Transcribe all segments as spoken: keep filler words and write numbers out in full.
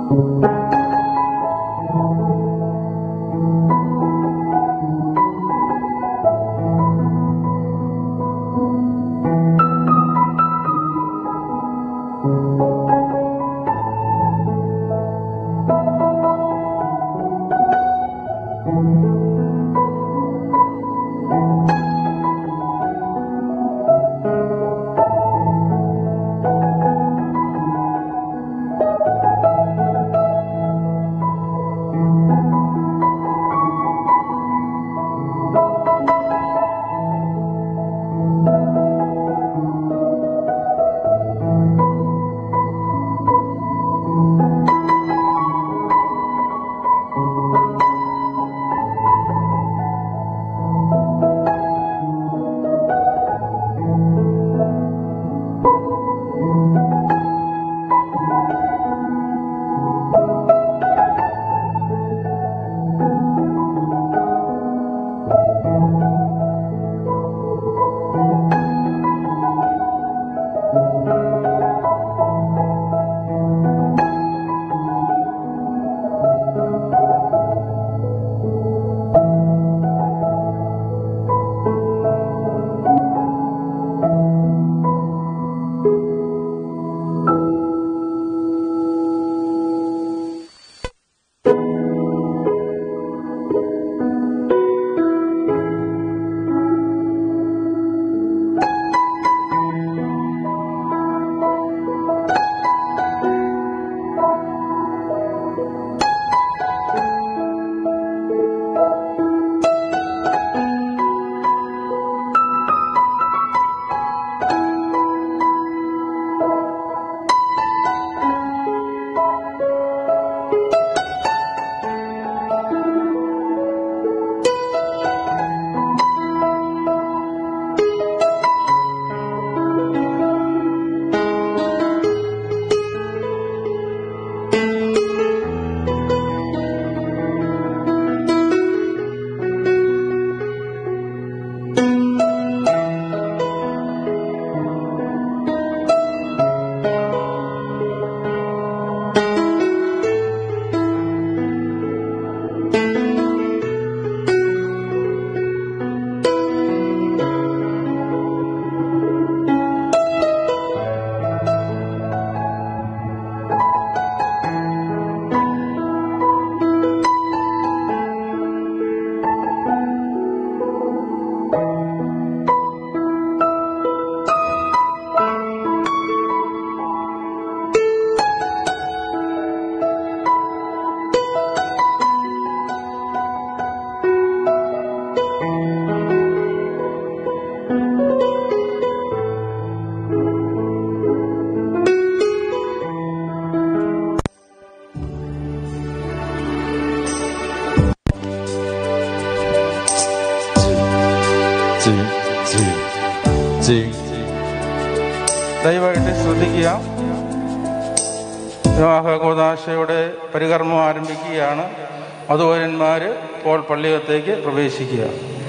ദയവായിട്ട് ശ്രദ്ധിക്കുക. വിവാഹ കൂദാശയുടെ പരികർമ്മം ആരംഭിക്കുകയാണ്. വധൂവരന്മാർ ഇപ്പോൾ പള്ളിയകത്തേക്ക് പ്രവേശിക്കുക.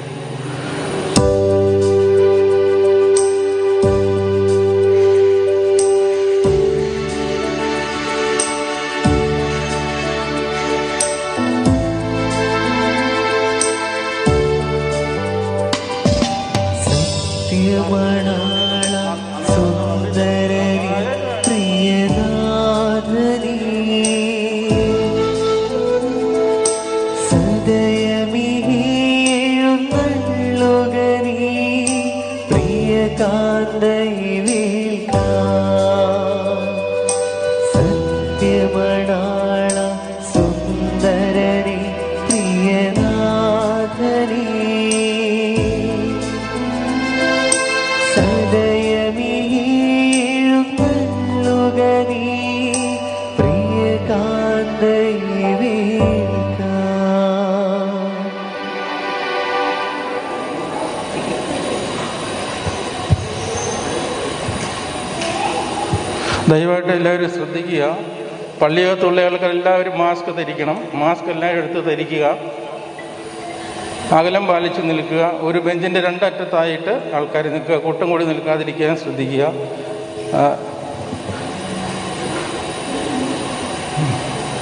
ദയവായിട്ട് എല്ലാവരും ശ്രദ്ധിക്കുക. പള്ളിയകത്തുള്ള ആൾക്കാർ എല്ലാവരും മാസ്ക് ധരിക്കണം. മാസ്ക് എല്ലാവരും എടുത്ത് ധരിക്കുക. അകലം പാലിച്ച് നിൽക്കുക. ഒരു ബെഞ്ചിൻ്റെ രണ്ടറ്റത്തായിട്ട് ആൾക്കാർ നിൽക്കുക. കൂട്ടം കൂടി നിൽക്കാതിരിക്കാൻ ശ്രദ്ധിക്കുക.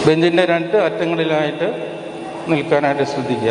ബെഞ്ചിൻ്റെ രണ്ട് അറ്റങ്ങളിലായിട്ട് നിൽക്കാനായിട്ട് ശ്രദ്ധിക്കുക.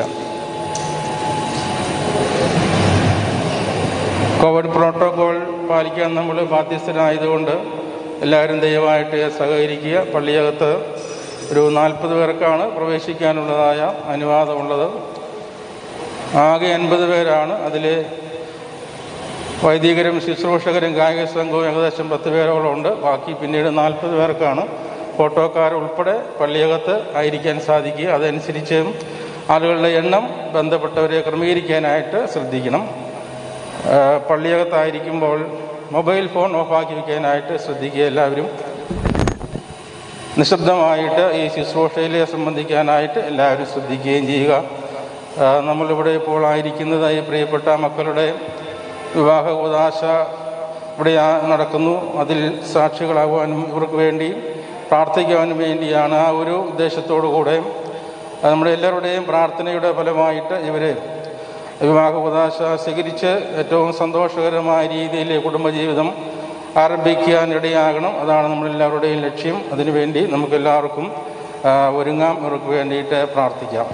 കോവിഡ് പ്രോട്ടോകോൾ പാലിക്കാൻ നമ്മൾ ബാധ്യസ്ഥരായതുകൊണ്ട് എല്ലാവരും ദയവായിട്ട് സഹകരിക്കുക. പള്ളിയകത്ത് ഒരു നാൽപ്പത് പേർക്കാണ് പ്രവേശിക്കാനുള്ളതായ അനുവാദമുള്ളത്. ആകെ അൻപത് പേരാണ്. അതിൽ വൈദികരും ശുശ്രൂഷകരും ഗായക സംഘവും ഏകദേശം പത്ത് പേരോളം ഉണ്ട്. ബാക്കി പിന്നീട് നാൽപ്പത് പേർക്കാണ് ഫോട്ടോക്കാർ ഉൾപ്പെടെ പള്ളിയകത്ത് ആയിരിക്കാൻ സാധിക്കുക. അതനുസരിച്ച് ആളുകളുടെ എണ്ണം ബന്ധപ്പെട്ടവരെ ക്രമീകരിക്കാനായിട്ട് ശ്രദ്ധിക്കണം. പള്ളിയകത്തായിരിക്കുമ്പോൾ മൊബൈൽ ഫോൺ ഓഫാക്കി വയ്ക്കാനായിട്ട് ശ്രദ്ധിക്കുക. എല്ലാവരും നിശബ്ദമായിട്ട് ഈ ശുശ്രൂഷയിൽ സംബന്ധിക്കാനായിട്ട് എല്ലാവരും ശ്രദ്ധിക്കുകയും ചെയ്യുക. നമ്മളിവിടെ ഇപ്പോൾ ആയിരിക്കുന്നത് ഈ പ്രിയപ്പെട്ട മക്കളുടെ വിവാഹ കൂദാശ ഇവിടെ നടക്കുന്നു. അതിൽ സാക്ഷികളാകുവാനും ഇവർക്ക് വേണ്ടി പ്രാർത്ഥിക്കുവാനും വേണ്ടിയാണ്. ആ ഒരു ഉദ്ദേശത്തോടു കൂടെ നമ്മുടെ എല്ലാവരുടെയും പ്രാർത്ഥനയുടെ ഫലമായിട്ട് ഇവർ വിവാഹ കൂദാശ സ്വീകരിച്ച് ഏറ്റവും സന്തോഷകരമായ രീതിയിൽ കുടുംബജീവിതം ആരംഭിക്കാനിടയാകണം. അതാണ് നമ്മളെല്ലാവരുടെയും ലക്ഷ്യം. അതിനുവേണ്ടി നമുക്കെല്ലാവർക്കും ഒരുങ്ങാം, ഇവർക്ക് വേണ്ടിയിട്ട് പ്രാർത്ഥിക്കാം.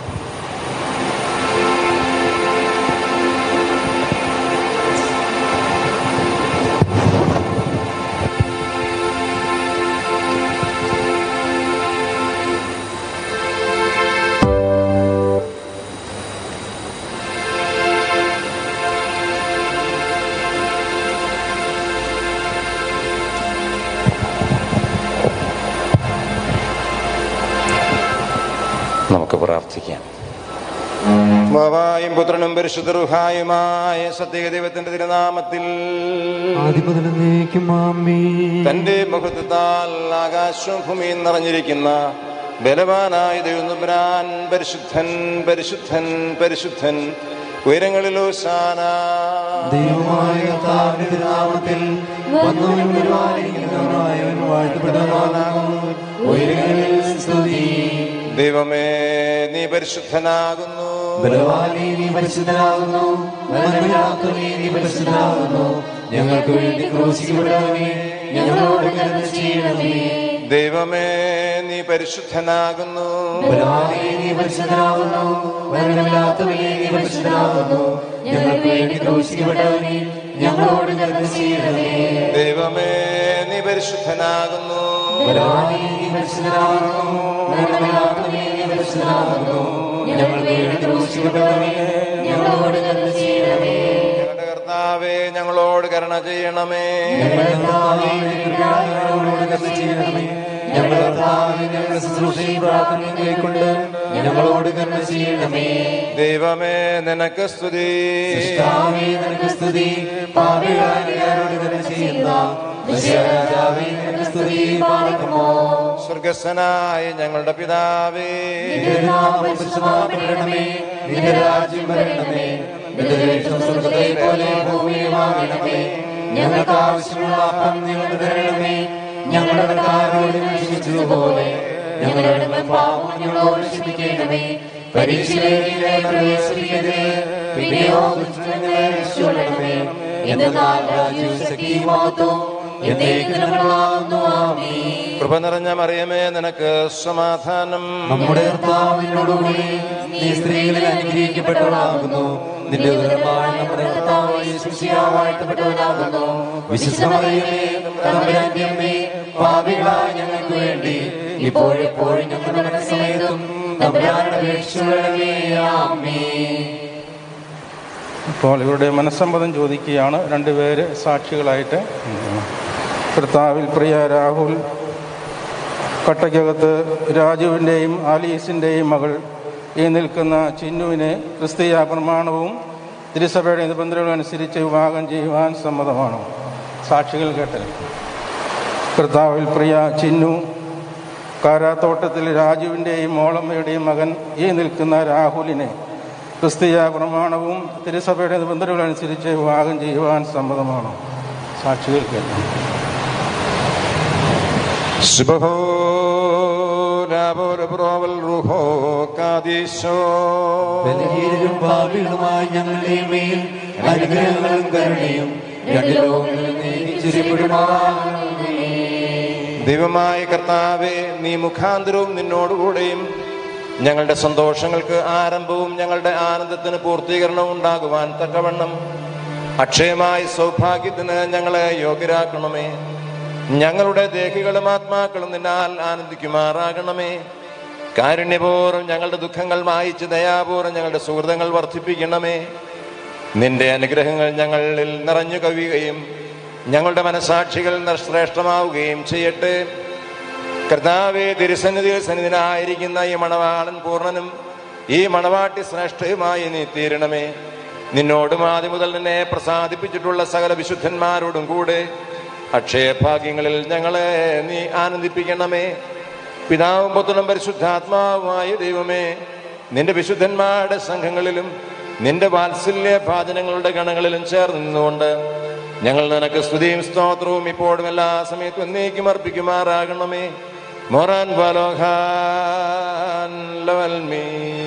നമുക്ക് പ്രാർത്ഥിക്കാം. ബാവായും പുത്രനും പരിശുദ്ധ റൂഹായുമായ സത്യദൈവത്തിന്റെ തിരുനാമത്തിൽ തന്റെ മഹത്വത്താൽ ആകാശവും ഭൂമിയും നിറഞ്ഞിരിക്കുന്ന ബലവാനായ ദൈവം പരിശുദ്ധൻ പരിശുദ്ധൻ പരിശുദ്ധൻ ഉയരങ്ങളിൽ ഹോശാന. ദൈവമേ നീ പരിശുദ്ധനാകുന്നു, നീ പരിശുദ്ധനാകുന്നു, നീ പരിശുദ്ധനാകുന്നു. ഞങ്ങൾക്ക് വേണ്ടി ക്രൂശിക്കപ്പെട്ടവനേ, ഞങ്ങളോട് കരുണ ചെയ്യണമേ. ദൈവമേ നീ പരിശുദ്ധനാകുന്നു, നീ പരിശുദ്ധനാകുന്നു, മരണമില്ലാത്തവനേ നീ പരിശുദ്ധനാകുന്നു. ഞങ്ങൾക്ക് വേണ്ടി ക്രൂശിക്കപ്പെട്ടവനേ, ഞങ്ങളോട് കരുണ ചെയ്യണമേ. ദൈവമേ നീ പരിശുദ്ധനാകുന്നു, നീ പരിശുദ്ധനാകുന്നു, മരണമില്ലാത്തവനേ നീ പരിശുദ്ധനാകുന്നു. ഞങ്ങൾക്ക് വേണ്ടി ക്രൂശിക്കപ്പെട്ടവനേ, ഞങ്ങളോട് കരുണ ചെയ്യണമേ. ഞങ്ങളുടെ കർത്താവേ ഞങ്ങളോട് കരുണ ചെയ്യണമേ. ഞങ്ങളോട് കരുണ ചെയ്യണമേ. ദൈവമേ നിനക്ക് സ്തുതി, നിനക്ക് സ്തുതി. പാപികളോട് കരുണ ചെയ്യുന്ന സ്തുതി പാടുമോ. സ്വർഗസ്ഥനായ ഞങ്ങളുടെ പിതാവേ, നിന്റെ രാജ്യം വരണമേ, നിന്റെ ദേശം സ്വർഗ്ഗത്തെ പോലെ ഭൂമിയിലുമാകണമേ. ഞങ്ങൾക്ക് ആവശ്യമുള്ള അപ്പം ഞങ്ങൾക്ക് തരണമേ. ഞങ്ങളുടെ കടക്കാരോട് ക്ഷമിച്ചതുപോലെ ഞങ്ങളുടെ പാപം ഞങ്ങളോട് ക്ഷമിക്കണമേ. പരീക്ഷയിലേക്ക് പ്രവേശിക്കരുതേ, പിന്നെയോ ദുഷ്ടങ്ങളെ രക്ഷിച്ചുകൊള്ളണമേ. എന്നാൽ രാജ്യവും ശക്തിയും മഹത്വവും എന്നേക്കുമുള്ളതാകുന്നു. ആമേൻ. കൃപ നിറഞ്ഞ മറിയമേ നിനക്ക് സമാധാനം. നമ്മുടെ കർത്താവിനോടുകൂടി നീ സ്ത്രീകളിൽ അനുഗ്രഹിക്കപ്പെട്ടവളാകുന്നു. നിന്റെ ഉദരമായ നമ്മുടെ കർത്താവ് വാഴ്ത്തപ്പെട്ടവനാകുന്നു. വിശുദ്ധ മറിയമേ തമ്പുരാന്റെ അമ്മേ, പാപികളായ ഞങ്ങൾക്ക് വേണ്ടി ഇപ്പോഴെപ്പോഴും ഞങ്ങളുടെ മരണസമയത്തും തമ്പുരാനോട് അപേക്ഷിച്ചുകൊള്ളണമേ. ആമേൻ. ഇപ്പോൾ ഇവരുടെ മനസ്സമ്മതം ചോദിക്കുകയാണ്. രണ്ടുപേര് സാക്ഷികളായിട്ട്. കർത്താവിൽ പ്രിയ രാഹുൽ കട്ടയ്ക്കകത്ത് രാജുവിൻ്റെയും ആലീസിൻ്റെയും മകൾ ഈ നിൽക്കുന്ന ചിന്നുവിനെ ക്രിസ്തീയ പ്രമാണവും തിരുസഭയുടെ നിബന്ധനകളും അനുസരിച്ച് വിവാഹം ചെയ്യുവാൻ സമ്മതമാണ്. സാക്ഷികൾ കേട്ട്. കർത്താവിൽ പ്രിയ ചിന്നു കാരാത്തോട്ടത്തിൽ രാജുവിൻ്റെയും മോളമ്മയുടെയും മകൻ ഈ നിൽക്കുന്ന രാഹുലിനെ ക്രിസ്തീയ പ്രമാണവും തിരുസഭയുടെ നിബന്ധനകളും അനുസരിച്ച് വിവാഹം ചെയ്യുവാൻ സമ്മതമാണ്. സാക്ഷികൾ കേട്ടു. ബലഹീനരും പാപികളുമായ ഞങ്ങളുടെ മേൽ അനുഗ്രഹങ്ങളും കരുണയും രണ്ട് ലോകങ്ങളിൽ നീതിച്ചിരിപ്പെടുമാറാകണമേ. ദൈവമായ കർത്താവേ, നീ മുഖാന്തരവും നിന്നോടുകൂടെയും ഞങ്ങളുടെ സന്തോഷങ്ങൾക്ക് ആരംഭവും ഞങ്ങളുടെ ആനന്ദത്തിന് പൂർത്തീകരണവും ഉണ്ടാകുവാൻ തക്കവണ്ണം അക്ഷയമായ സൗഭാഗ്യത്തിന് ഞങ്ങളെ യോഗ്യരാക്കണമേ. ഞങ്ങളുടെ ദേഹികളും ആത്മാക്കളും നിന്നാൽ ആനന്ദിക്കുമാറാകണമേ. കാരുണ്യപൂർവ്വം ഞങ്ങളുടെ ദുഃഖങ്ങൾ മായിച്ച് ദയാപൂർവ്വം ഞങ്ങളുടെ സുഹൃതങ്ങൾ വർദ്ധിപ്പിക്കണമേ. നിന്റെ അനുഗ്രഹങ്ങൾ ഞങ്ങളിൽ നിറഞ്ഞു കവിയുകയും ഞങ്ങളുടെ മനസാക്ഷികൾ ശ്രേഷ്ഠമാവുകയും ചെയ്യട്ടെ. കർത്താവേ, തിരുസന്നിധിയിൽ സന്നിധിനായിരിക്കുന്ന ഈ മണവാളൻ പൂർണ്ണനും ഈ മണവാട്ടി ശ്രേഷ്ഠയുമായി നീ തീരണമേ. നിന്നോടും ആദ്യം മുതൽ നിന്നെ പ്രസാദിപ്പിച്ചിട്ടുള്ള സകല വിശുദ്ധന്മാരോടും കൂടെ അക്ഷയഭാഗ്യങ്ങളിൽ ഞങ്ങളെ നീ ആനന്ദിപ്പിക്കണമേ. പിതാവും പുത്രനും പരിശുദ്ധാത്മാവുമായ ദൈവമേ, നിന്റെ വിശുദ്ധന്മാരുടെ സംഘങ്ങളിലും നിന്റെ വാത്സല്യ ഭാജനങ്ങളുടെ ഗണങ്ങളിലും ചേർന്ന് നിന്നുകൊണ്ട് ഞങ്ങൾ നിനക്ക് സ്തുതിയും സ്തോത്രവും ഇപ്പോഴും എല്ലാ സമയത്തും എന്നേക്കും അർപ്പിക്കുമാറാകണമേ. മൊറാൻ ബലോഹാൻ ലവൽമീ.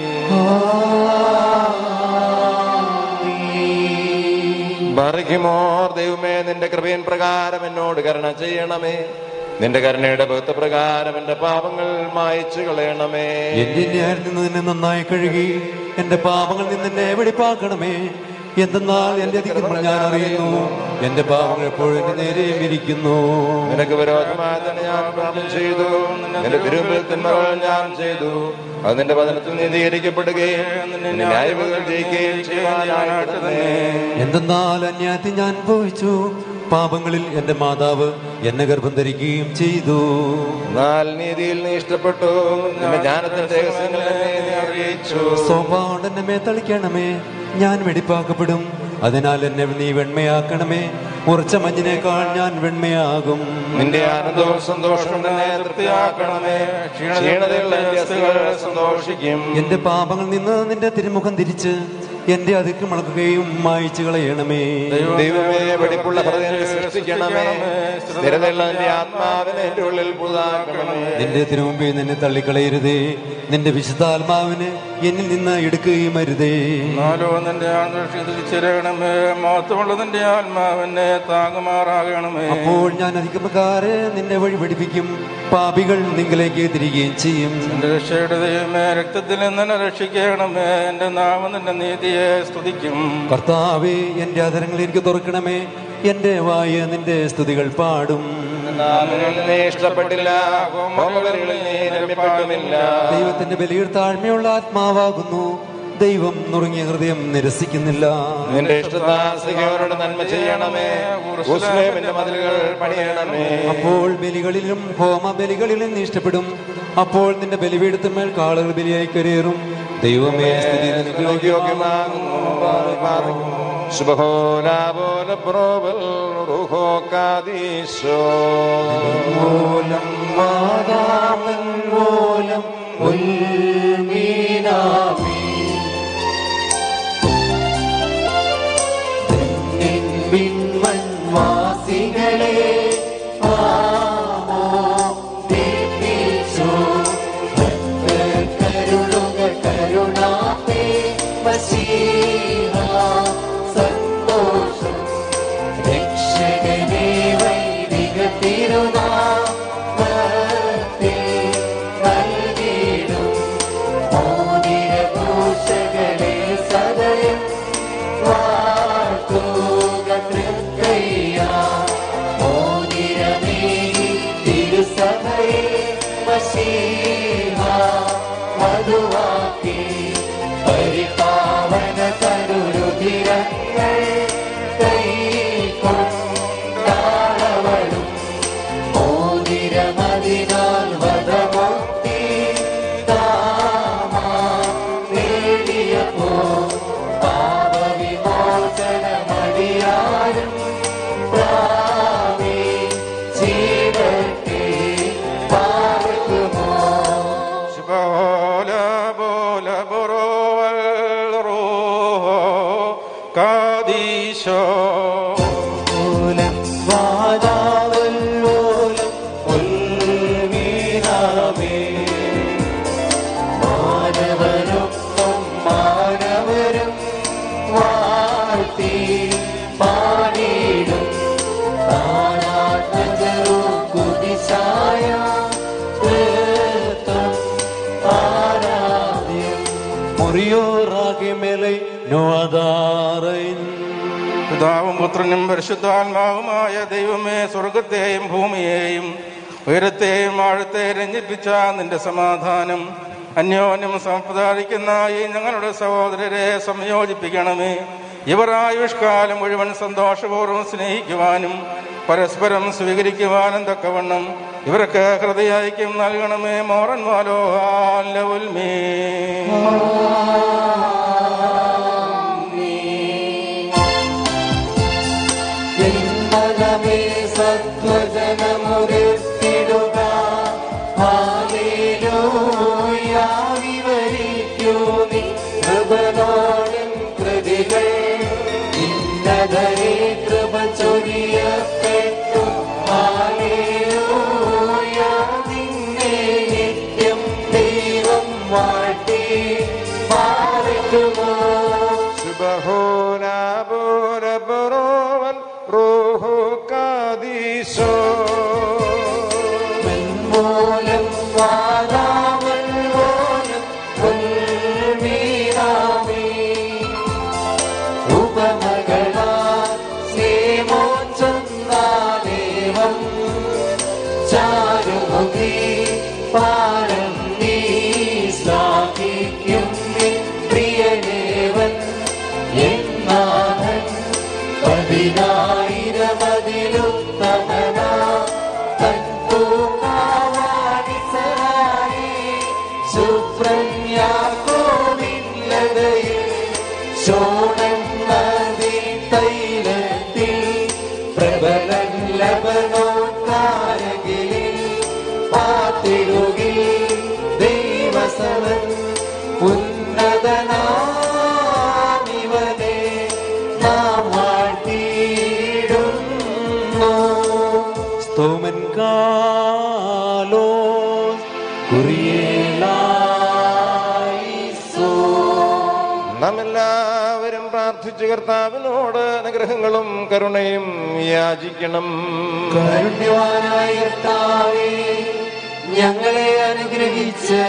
ബർഹിമോർ ദൈവമേ, നിന്റെ കൃപയിൻ പ്രകാരം എന്നോട് കരുണ ചെയ്യണമേ. നിന്റെ കരുണയുടെ ബഹുത്വ പ്രകാരം എന്റെ പാപങ്ങൾ മായ്ച്ചു കളയണമേ. എന്റെ ന്യായത്തിൽ നിന്ന് നിന്നെ നന്നായി കഴുകി എന്റെ പാപങ്ങളിൽ നിന്ന് എന്നെ വെടിപ്പാക്കണമേ. എന്തെന്നാൽ എന്റെ അതിക്രമങ്ങൾ ഞാൻ അറിയുന്നു, എന്റെ പാപങ്ങൾ എപ്പോഴും എന്റെ നേരെയും ഇരിക്കുന്നു. നിനക്ക് വിരോധമായി തന്നെ ഞാൻ പാപം ചെയ്തു, നിന്റെ തിരുമുമ്പിൽ തിന്മകൾ ഞാൻ ചെയ്തു. അത് നിന്റെ വചനത്തിൽ നീതീകരിക്കപ്പെടുകയും ന്യായവിധികൾ ജയിക്കുകയും ചെയ്യാനായിട്ട് തന്നെ. എന്തെന്നാൽ അന്യായത്തിൽ ഞാൻ അനുഭവിച്ചു, പാപങ്ങളിൽ എന്റെ മാതാവ് എന്നെ ഗർഭം ധരിക്കുകയും ചെയ്തു. എന്നാൽ നീതിയിൽ നീ ഇഷ്ടപ്പെട്ടു, നിന്റെ ജ്ഞാനത്തിന്റെ രഹസ്യങ്ങൾ എന്നെ നീ അറിയിച്ചു. സ്വഭാവം എന്നെ മേ തളിക്കണമേ, ഞാൻ വെടിപ്പാക്കപ്പെടും. അതിനാൽ എന്നെ നീ വെണ്മയാക്കണമേ, ഉറച്ച മഞ്ഞിനേക്കാൾ ഞാൻ വെണ്മയാകും. നിന്റെ ആനന്ദവും സന്തോഷവും തന്നെ തൃപ്തിയാക്കണമേ. ക്ഷീണതയുള്ള എന്റെ അസ്ഥികൾ സന്തോഷിക്കും. എന്റെ പാപങ്ങളിൽ നിന്ന് നിന്റെ തിരുമുഖം തിരിച്ച് എന്റെ അതിക്രമണക്കുകയും മായിച്ചു കളയണമേ. ദൈവമേ, വെടിപ്പുള്ള ഹൃദയം സൃഷ്ടിക്കണമേ. സ്ഥിരതയുള്ള എന്റെ ആത്മാവിനെ എന്റെ ഉള്ളിൽ പുതുതാക്കണമേ. നിന്റെ തിരുമുമ്പിൽ നിന്നെ തള്ളിക്കളയരുതേ, നിന്റെ വിശുദ്ധാത്മാവിന് എന്നിൽ നിന്ന് എടുക്കുകയും അരുതേ. മഹത്വമുള്ള നിന്റെ ആത്മാവിനെ താങ്ങുമാറാകണമേ. അപ്പോൾ ഞാൻ അതിക്രമക്കാരെ നിന്റെ വഴി പഠിപ്പിക്കും, പാപികൾ നിങ്ങളിലേക്ക് തിരികെയും ചെയ്യും. എന്റെ രക്ഷയുടെ ദൈവമേ, രക്തത്തിൽ നിന്ന് രക്ഷിക്കണമേ. എന്റെ നാമം നിന്റെ നീതിയെ സ്തുതിക്കും. കർത്താവേ, എന്റെ അധരങ്ങൾ എനിക്ക് തുറക്കണമേ, എന്റെ വായ നിന്റെ സ്തുതികൾ പാടും. ഇഷ്ടപ്പെട്ടില്ല, ദൈവത്തിന്റെ ബലിയിൽ താഴ്മയുള്ള ആത്മാവാകുന്നു. ദൈവം നുറുങ്ങിയ ഹൃദയം നിരസിക്കുന്നില്ല. നിന്റെ ഇഷ്ടദാസികയോട് നന്മ ചെയ്യണമേ. മതിലുകൾ പണിയണമേ. അപ്പോൾ ബലികളിലും ഹോമ ബലികളിലും നീ ഇഷ്ടപ്പെടും. അപ്പോൾ നിന്റെ ബലിപീഠത്തിന്മേൽ കാളുകൾ ബലിയായി കരയേറും. ദൈവമേ, സ്തുതി നിനക്ക് യോഗ്യമാകുന്നു. വാസികളെ കരുളുക കരുണാത്തെ സന്തോഷം രക്ഷകനെ വൈദിക തിരുനാമത്തെ നൽകിടും. മോതിരഭൂഷകളെ സദയം വാഴ്ത്തുക തൃക്കയ്യ. മോതിരമേകി തിരുസഭയെ മശീഹ മധുവാക്കി പരിപാവന തരുരുതിരങ്ങൾ കൈക്കൊണ്ടാളവളും. മോതിരമതിനാൽ വധമുക്തി താമാ നേടിയപ്പോ പാപവിമോചനമടിയാരും പ്രാവി ജീവത്തെ പാർക്കുമോ. മാനവരൊപ്പം മാനവരും വാഴ്ത്തി പാടിടും. താനാത്മജരും കുതിശായ Urioragimele no adarain. പിതാവും പുത്രനും പരിശുദ്ധാത്മാവുമായ ദൈവമേ, സ്വർഗത്തെയും ഭൂമിയെയും ഉയരത്തെയും ആഴത്തെയും രഞ്ജിപ്പിച്ച നിന്റെ സമാധാനം അന്യോന്യം സംപ്രദായിക്കുന്ന ഈ ഞങ്ങളുടെ സഹോദരരെ സംയോജിപ്പിക്കണമേ. ഇവർ ആയുഷ്കാലം മുഴുവൻ സന്തോഷപൂർവ്വം സ്നേഹിക്കുവാനും പരസ്പരം സ്വീകരിക്കുവാനും തക്കവണ്ണം ഇവർക്ക് ഹൃദയൈക്യം നൽകണമേ. മോറൻ വാലോഹാൽമേ. സത്വജനമുരത്തിടുക ഹല്ലേലൂയ വിവരിക്കൂ നീ കൃപനോടും കൃതികൾ ഇന്നതരെ കൃപ ചൊരിയപ്പെട്ടു ഹല്ലേലൂയ നിന്നെ നിത്യം ദൈവം വാഴ്ത്തി പാടുമോ സുബ്ഹാനബുറബറോവൽ റൂഹു ഖദീസോ മൂലം വാദാമൻ മൂലം ഉൾമീരാമേ ഉപമകളാ സ്നേഹോച്ചൊന്നാദേവം ചാരുമുഖി പാരം നീ ശ്ലാഘിക്കും നിൻ പ്രിയദേവൻ എന്നാഥൻ പതിനായിരമതിലുത്തമനാ പ്രബലൻ ലബനോ കാരകിൽ പാത്തിടുകിൽ ദൈവസവൻ ഉന്നതനാമിവനെ നാം വാഴ്ത്തിയിടുന്നു. Stomen kalos kurielaiso. നാം എല്ലാവരും പ്രാർത്ഥിച്ച് കർത്താവിനോട് അനുഗ്രഹങ്ങളും കരുണയും യാചിക്കണം. കാരുണ്യവാനായ കർത്താവേ, ഞങ്ങളെ അനുഗ്രഹിച്ച്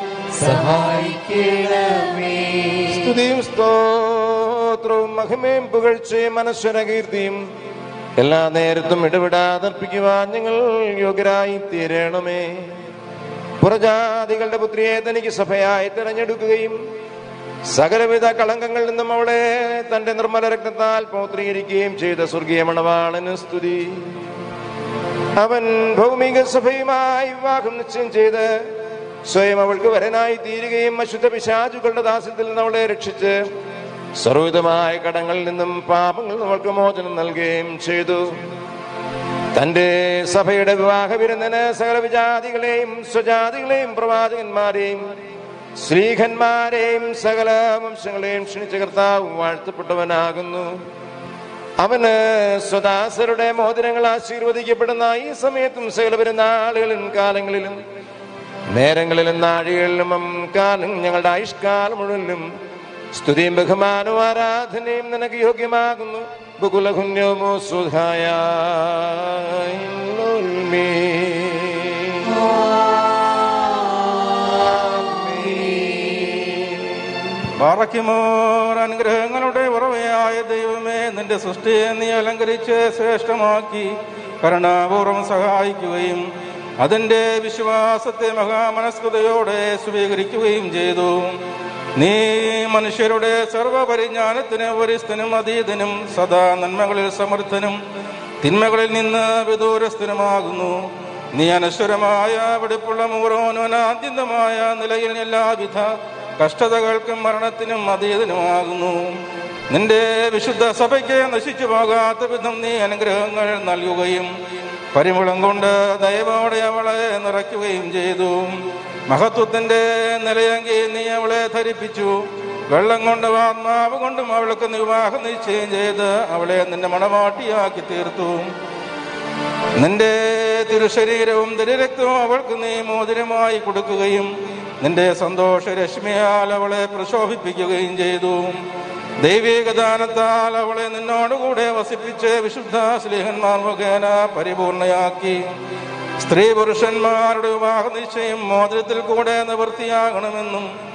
സഹായിക്കണമേ. സ്തുതിയും സ്തോത്രവും മഹിമയും പുകഴ്ചയും മനസ്വരകീർത്തിയും എല്ലാ നേരത്തും ഇടപെടാതെ അർപ്പിക്കുവാൻ ഞങ്ങൾ യോഗ്യരായി തീരണമേ. പുറജാതികളുടെ പുത്രിയെ തനിക്ക് സഭയായി തിരഞ്ഞെടുക്കുകയും സകലവിധ കളങ്കങ്ങളിൽ നിന്നും അവളെ തന്റെ നിർമ്മല രക്തത്താൽ പൗത്രീകരിക്കുകയും ചെയ്ത സ്വർഗീയ മണവാളന് സ്തുതി. അവൻ ഭൗമിക സഭയുമായി വിവാഹം നിശ്ചയം ചെയ്ത് സ്വയം അവൾക്ക് വരനായി തീരുകയും അശുദ്ധ പിശാചുക്കളുടെ ദാസ്യത്തിൽ നിന്ന് അവളെ രക്ഷിച്ച് സർവ്വവിധമായ കടങ്ങളിൽ നിന്നും പാപങ്ങളിൽ നിന്ന് അവൾക്ക് മോചനം നൽകുകയും ചെയ്തു. തന്റെ സഭയുടെ വിവാഹ വിരുന്നിന് സകല വിജാതികളെയും സ്വജാതികളെയും പ്രവാചകന്മാരെയും ശ്രീഖന്മാരെയും സകല വംശങ്ങളെയും ക്ഷണിച്ച കർത്താവ് വാഴ്ത്തപ്പെട്ടവനാകുന്നു. അവന് സ്വദാസരുടെ മോതിരങ്ങൾ ആശീർവദിക്കപ്പെടുന്ന ഈ സമയത്തും സകല പെരുന്നാളുകളിലും കാലങ്ങളിലും നേരങ്ങളിലും നാഴികളിലും കാലം ഞങ്ങളുടെ ആയുഷ്കാലം മുഴുവനും സ്തുതിയും ബഹുമാനവും ആരാധനയും നിനക്ക് യോഗ്യമാകുന്നു. ബകുലഹുന്യമോ സുധായ ബാറക്കിമോർ. അനുഗ്രഹങ്ങളുടെ ഉറവയായ ദൈവമേ, നിന്റെ സൃഷ്ടിയെ നീ അലങ്കരിച്ച് ശ്രേഷ്ഠമാക്കി കരുണാപൂർവ്വം സഹായിക്കുകയും അതിൻ്റെ വിശ്വാസത്തെ മഹാമനസ്കതയോടെ സ്വീകരിക്കുകയും ചെയ്തു. നീ മനുഷ്യരുടെ സർവപരിജ്ഞാനത്തിന് വരിസ്ഥനും അതീതനും സദാ നന്മകളിൽ സമർത്ഥനും തിന്മകളിൽ നിന്ന് വിദൂരസ്ഥനുമാകുന്നു. നീ അനശ്വരമായ വെടിപ്പുള്ള മൂറോനും അനാദ്യന്തമായ നിലയിൽ എല്ലാവിധ കഷ്ടതകൾക്കും മരണത്തിനും അതീതനുമാകുന്നു. നിന്റെ വിശുദ്ധ സഭയ്ക്ക് നശിച്ചു പോകാത്ത വിധം നീ അനുഗ്രഹങ്ങൾ നൽകുകയും പരിമളം കൊണ്ട് ദയവോടെ അവളെ നിറയ്ക്കുകയും ചെയ്തു. മഹത്വത്തിന്റെ നിലയെങ്കി നീ അവളെ ധരിപ്പിച്ചു. വെള്ളം കൊണ്ടും ആത്മാവ് കൊണ്ടും അവൾക്ക് വിവാഹം നിശ്ചയം ചെയ്ത് അവളെ നിന്റെ മണവാട്ടിയാക്കി തീർത്തു. നിന്റെ തിരുശരീരവും തിരുരക്തവും അവൾക്ക് നീ മോതിരമായി കൊടുക്കുകയും നിന്റെ സന്തോഷ രശ്മിയാൽ അവളെ പ്രശോഭിപ്പിക്കുകയും ചെയ്തു. ദൈവിക ദാനത്താൽ അവളെ നിന്നോടുകൂടെ വസിപ്പിച്ച് വിശുദ്ധ സ്ലീഹന്മാർ മുഖേന പരിപൂർണയാക്കി. സ്ത്രീ പുരുഷന്മാരുടെ വിവാഹ നിശ്ചയം മോതിരത്തിൽ കൂടെ നിവൃത്തിയാകണമെന്നും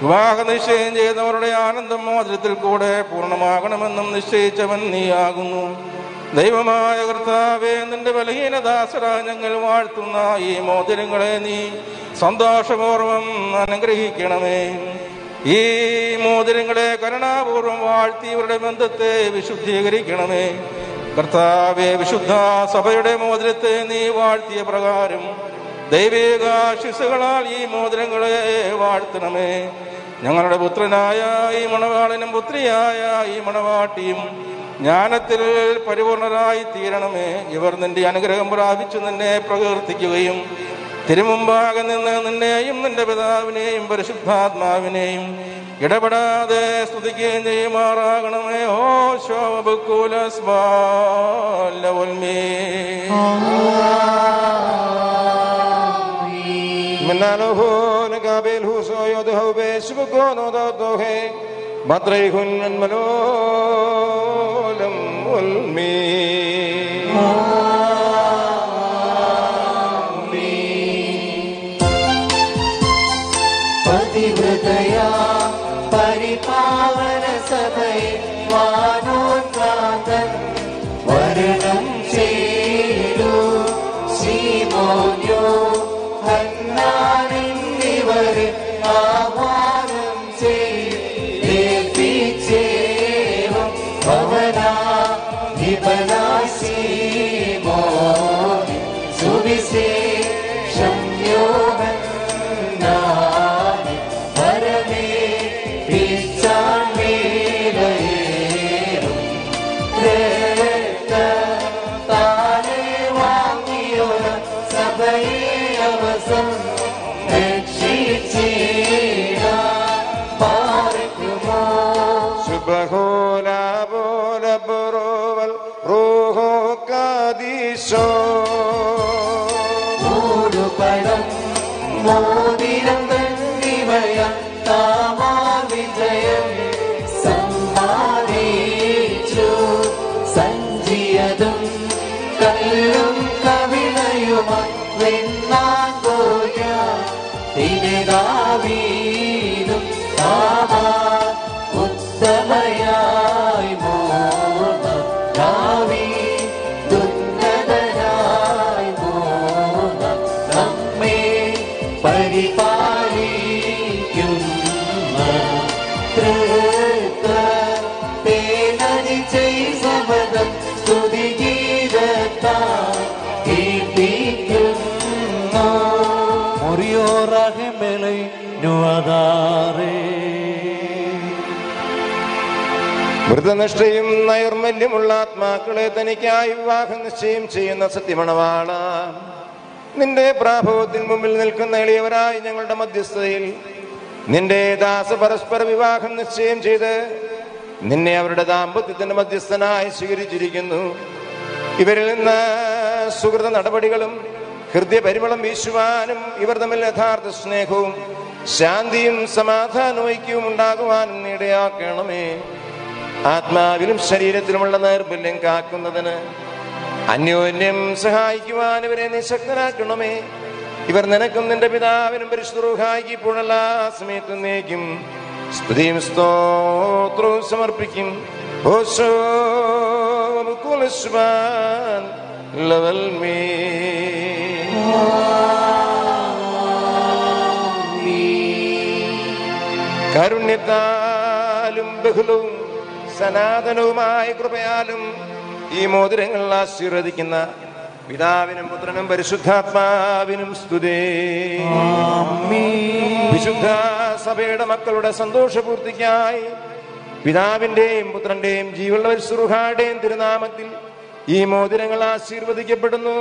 വിവാഹ നിശ്ചയം ചെയ്തവരുടെ ആനന്ദം മോതിരത്തിൽ കൂടെ പൂർണ്ണമാകണമെന്നും നിശ്ചയിച്ചവൻ നീയാകുന്നു. ദൈവമായ കർത്താവേ, നിന്റെ ബലഹീനദാസരാ ഞങ്ങൾ വാഴ്ത്തുന്ന ഈ മോതിരങ്ങളെ നീ സന്തോഷപൂർവം അനുഗ്രഹിക്കണമേ. ഈ മോതിരങ്ങളെ കരുണാപൂർവം വാഴ്ത്തി ഇവരുടെ ബന്ധത്തെ വിശുദ്ധീകരിക്കണമേ. കർത്താവേ, വിശുദ്ധ സഭയുടെ മോതിരത്തെ നീ വാഴ്ത്തിയ പ്രകാരം ദൈവികാശിസുകളാൽ ഈ മോതിരങ്ങളെ വാഴ്ത്തണമേ. ഞങ്ങളുടെ പുത്രനായ ഈ മണവാളനും പുത്രിയായ ഈ മണവാട്ടിയും ജ്ഞാനത്തിൽ പരിപൂർണരായി തീരണമേ. ഇവർ നിന്റെ അനുഗ്രഹം പ്രാപിച്ചു നിന്നെ പ്രകീർത്തിക്കുകയും തിരുമുമ്പാകെ നിന്ന് നിന്നെയും നിന്റെ പിതാവിനെയും പരിശുദ്ധാത്മാവിനെയും ഇടപെടാതെ സ്തുതിക്കുകയും ചെയ്യുമാറാകണമേ. ഓ ശോഭകുലസ്ബാലവൽമേ منالوهون قابل هوسو يدهو بشبكونو دوهي مطريهن الملولم والمي പതിവ്രതയാ പരിപാവന സഭയെ വാനോത്രാതൻ വരണം ചെയ്തു ശീമോന്യോ ഹന്നാനിന്നിവരെ ആഹ്വാനം ചെയ്തേൽപ്പിച്ചേവം ഭവനാ നിപനാശീമോ സുവിശേഷം Yohan Subhana bola broval roho kadisho മൂടുപടം മോതിരം കണ്ണിവയ താമാ വിജയം സമ്മാനിച്ചു സഞ്ചിയതും കല്ലും കവിളയുമായി വെണ്ണാങ്കോയ തിരുതാവീതും താമാ ഉത്തമയായി മോർന്ന രാവി ദുന്നതനായി മോർന്ന നമ്മെ പരിപാലിക്കുന്ന തൃത്വ തേനതി ചെയ്സമതം സ്തുതിഗീതത്താ കീർത്തിക്കുന്നു. മുറിയോറാകെമേലെ നുവദാരേ മൃതനിഷ്ഠയും നൈർമല്യമുള്ള ആത്മാക്കളെ തനിക്കായി വിവാഹം നിശ്ചയം ചെയ്യുന്ന സത്യമണവാള, നിന്റെ പ്രാഭവത്തിന് മുമ്പിൽ നിൽക്കുന്ന എളിയവരായി ഞങ്ങളുടെ മധ്യസ്ഥതയിൽ നിന്റെ ദാസ പരസ്പര വിവാഹം നിശ്ചയം ചെയ്ത് നിന്നെ അവരുടെ ദാമ്പത്യത്തിന്റെ മധ്യസ്ഥനായി സ്വീകരിച്ചിരിക്കുന്നു. ഇവരിൽ നിന്ന് സുഹൃത നടപടികളും ഹൃദയ പരിമളം വീശുവാനും ഇവർ തമ്മിൽ യഥാർത്ഥ സ്നേഹവും ശാന്തിയും സമാധാനവും ഐക്യവും ഉണ്ടാകുവാനും ഇടയാക്കണമേ. ആത്മാവിലും ശരീരത്തിലുമുള്ള നൈർമല്യം കാക്കുന്നതിന് അന്യോന്യം സഹായിക്കുവാൻ ഇവരെ നീ ശക്തനാക്കണമേ. ഇവർ നിനക്കും നിന്റെ പിതാവിനും പരിശുദ്ധ റൂഹായിക്ക് ഇപ്പോഴെല്ലാ സമയത്തും നീക്കും സ്തുതിയും സ്തോത്രവും സമർപ്പിക്കും. ഓശോ കുലസ്വാൻ ലവൽമേ കാരുണ്യത്താലും ബഹുലവും സനാതനവുമായ കൃപയാലും ഈ മോതിരങ്ങൾ ആശീർവദിക്കുന്ന പിതാവിനും പുത്രനും പരിശുദ്ധാത്മാവിനും സ്തുതി. വിശുദ്ധ സഭയുടെ മക്കളുടെ സന്തോഷപൂർത്തിക്കായി പിതാവിന്റെയും പുത്രന്റെയും ജീവനുള്ള പരിശുദ്ധരുടെയും തിരുനാമത്തിൽ ഈ മോതിരങ്ങൾ ആശീർവദിക്കപ്പെടുന്നു.